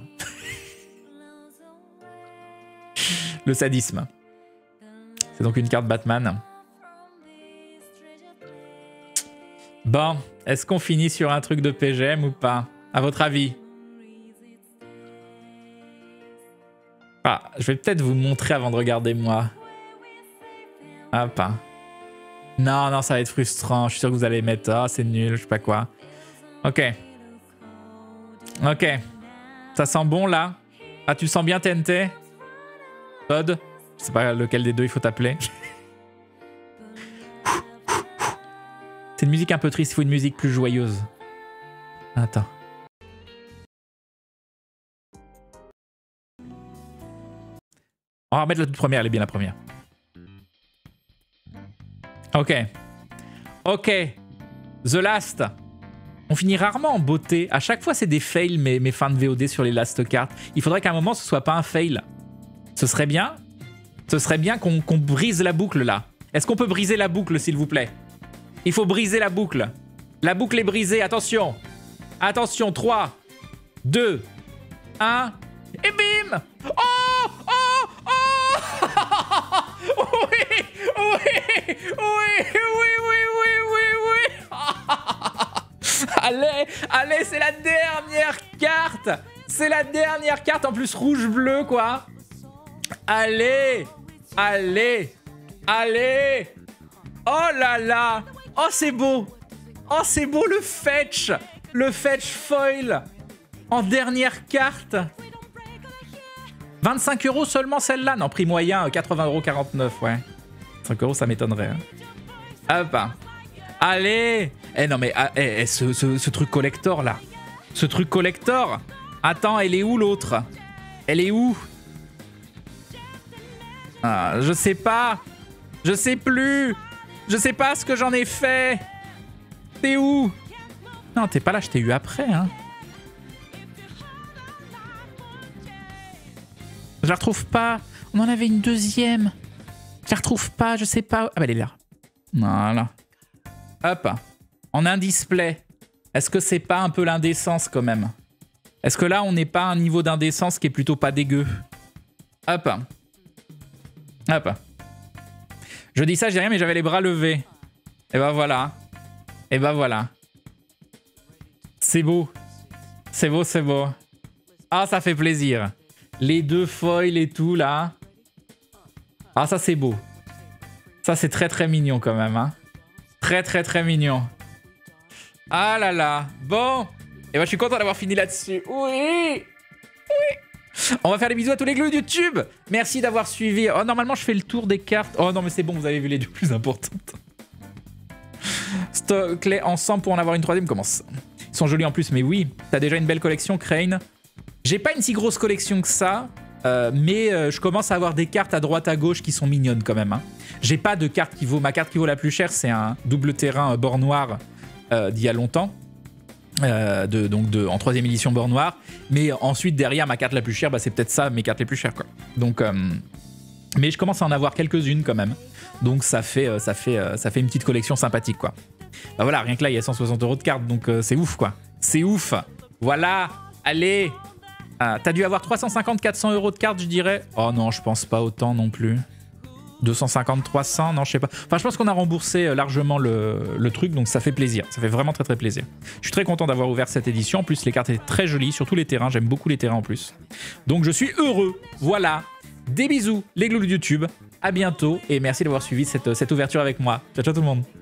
[SPEAKER 1] Le sadisme. C'est donc une carte Batman. Bon, est-ce qu'on finit sur un truc de P G M ou pas? À votre avis? Ah, je vais peut-être vous montrer avant de regarder moi. Ah, pas. Non, non, ça va être frustrant. Je suis sûr que vous allez mettre... Ah, c'est nul, je sais pas quoi. Ok. Ok. Ça sent bon, là? Ah, tu sens bien T N T? Todd? Je sais pas lequel des deux il faut t'appeler. C'est une musique un peu triste, il faut une musique plus joyeuse. Attends. On va remettre la toute première, elle est bien la première. Ok. Ok. The Last. On finit rarement en beauté. À chaque fois, c'est des fails, mes, mes fins de V O D sur les last cartes. Il faudrait qu'à un moment, ce soit pas un fail. Ce serait bien. Ce serait bien qu'on qu'on brise la boucle, là. Est-ce qu'on peut briser la boucle, s'il vous plaît? Il faut briser la boucle. La boucle est brisée. Attention. Attention. trois, deux, un. Et bim! Oh! Oh! Oh! Oui! Oui! Oui! Oui! Oui! Oui! Oui! Oui! Allez! Allez, c'est la dernière carte! C'est la dernière carte, en plus rouge-bleu, quoi! Allez! Allez! Allez! Oh là là! Oh, c'est beau! Oh, c'est beau, le fetch! Le fetch foil! En dernière carte! vingt-cinq euros seulement celle-là? Non, prix moyen, quatre-vingts euros quarante-neuf, ouais. cinq euros, ça m'étonnerait. Hein. Hop! Allez! Eh non, mais ah, eh, eh, ce, ce, ce truc collector, là. Ce truc collector! Attends, elle est où, l'autre? Elle est où? Ah, je sais pas. Je sais plus. Je sais pas ce que j'en ai fait. T'es où? Non, t'es pas là, je t'ai eu après, hein. Je la retrouve pas. On en avait une deuxième. Je la retrouve pas, je sais pas. Ah bah elle est là. Voilà. Hop. En un display. Est-ce que c'est pas un peu l'indécence quand même? Est-ce que là on n'est pas à un niveau d'indécence qui est plutôt pas dégueu? Hop. Hop. Je dis ça, je dis rien, mais j'avais les bras levés. Et bah voilà. Et bah voilà. C'est beau. C'est beau, c'est beau. Ah, ça fait plaisir. Les deux foils et tout, là. Ah, ça, c'est beau. Ça, c'est très, très mignon, quand même. Hein. Très, très, très mignon. Ah là là. Bon. Et bah, je suis content d'avoir fini là-dessus. Oui. Oui. On va faire des bisous à tous les glus YouTube. Merci d'avoir suivi. Oh, normalement, je fais le tour des cartes. Oh non, mais c'est bon, vous avez vu les deux plus importantes. Stock-les ensemble pour en avoir une troisième. Comment ça? Ils sont jolis en plus, mais oui. T'as déjà une belle collection, Crane. J'ai pas une si grosse collection que ça. Euh, mais euh, je commence à avoir des cartes à droite à gauche qui sont mignonnes quand même. Hein. J'ai pas de carte qui vaut... Ma carte qui vaut la plus chère, c'est un double terrain euh, bord noir euh, d'il y a longtemps. Euh, de, donc de, en troisième édition bord noir. Mais ensuite, derrière, ma carte la plus chère, bah, c'est peut-être ça, mes cartes les plus chères. Quoi. Donc, euh, mais je commence à en avoir quelques-unes quand même. Donc ça fait, euh, ça, fait, euh, ça fait une petite collection sympathique. Quoi. Bah voilà, rien que là, il y a cent soixante euros de cartes. Donc euh, c'est ouf, quoi. C'est ouf. Voilà. Allez. Ah, t'as dû avoir trois cent cinquante à quatre cents euros de cartes, je dirais. Oh non, je pense pas autant non plus. deux cent cinquante, trois cents, non, je sais pas. Enfin, je pense qu'on a remboursé largement le, le truc, donc ça fait plaisir. Ça fait vraiment très très plaisir. Je suis très content d'avoir ouvert cette édition. En plus, les cartes étaient très jolies, surtout les terrains. J'aime beaucoup les terrains en plus. Donc, je suis heureux. Voilà. Des bisous, les gloulous de YouTube. À bientôt et merci d'avoir suivi cette, cette ouverture avec moi. Ciao, ciao tout le monde.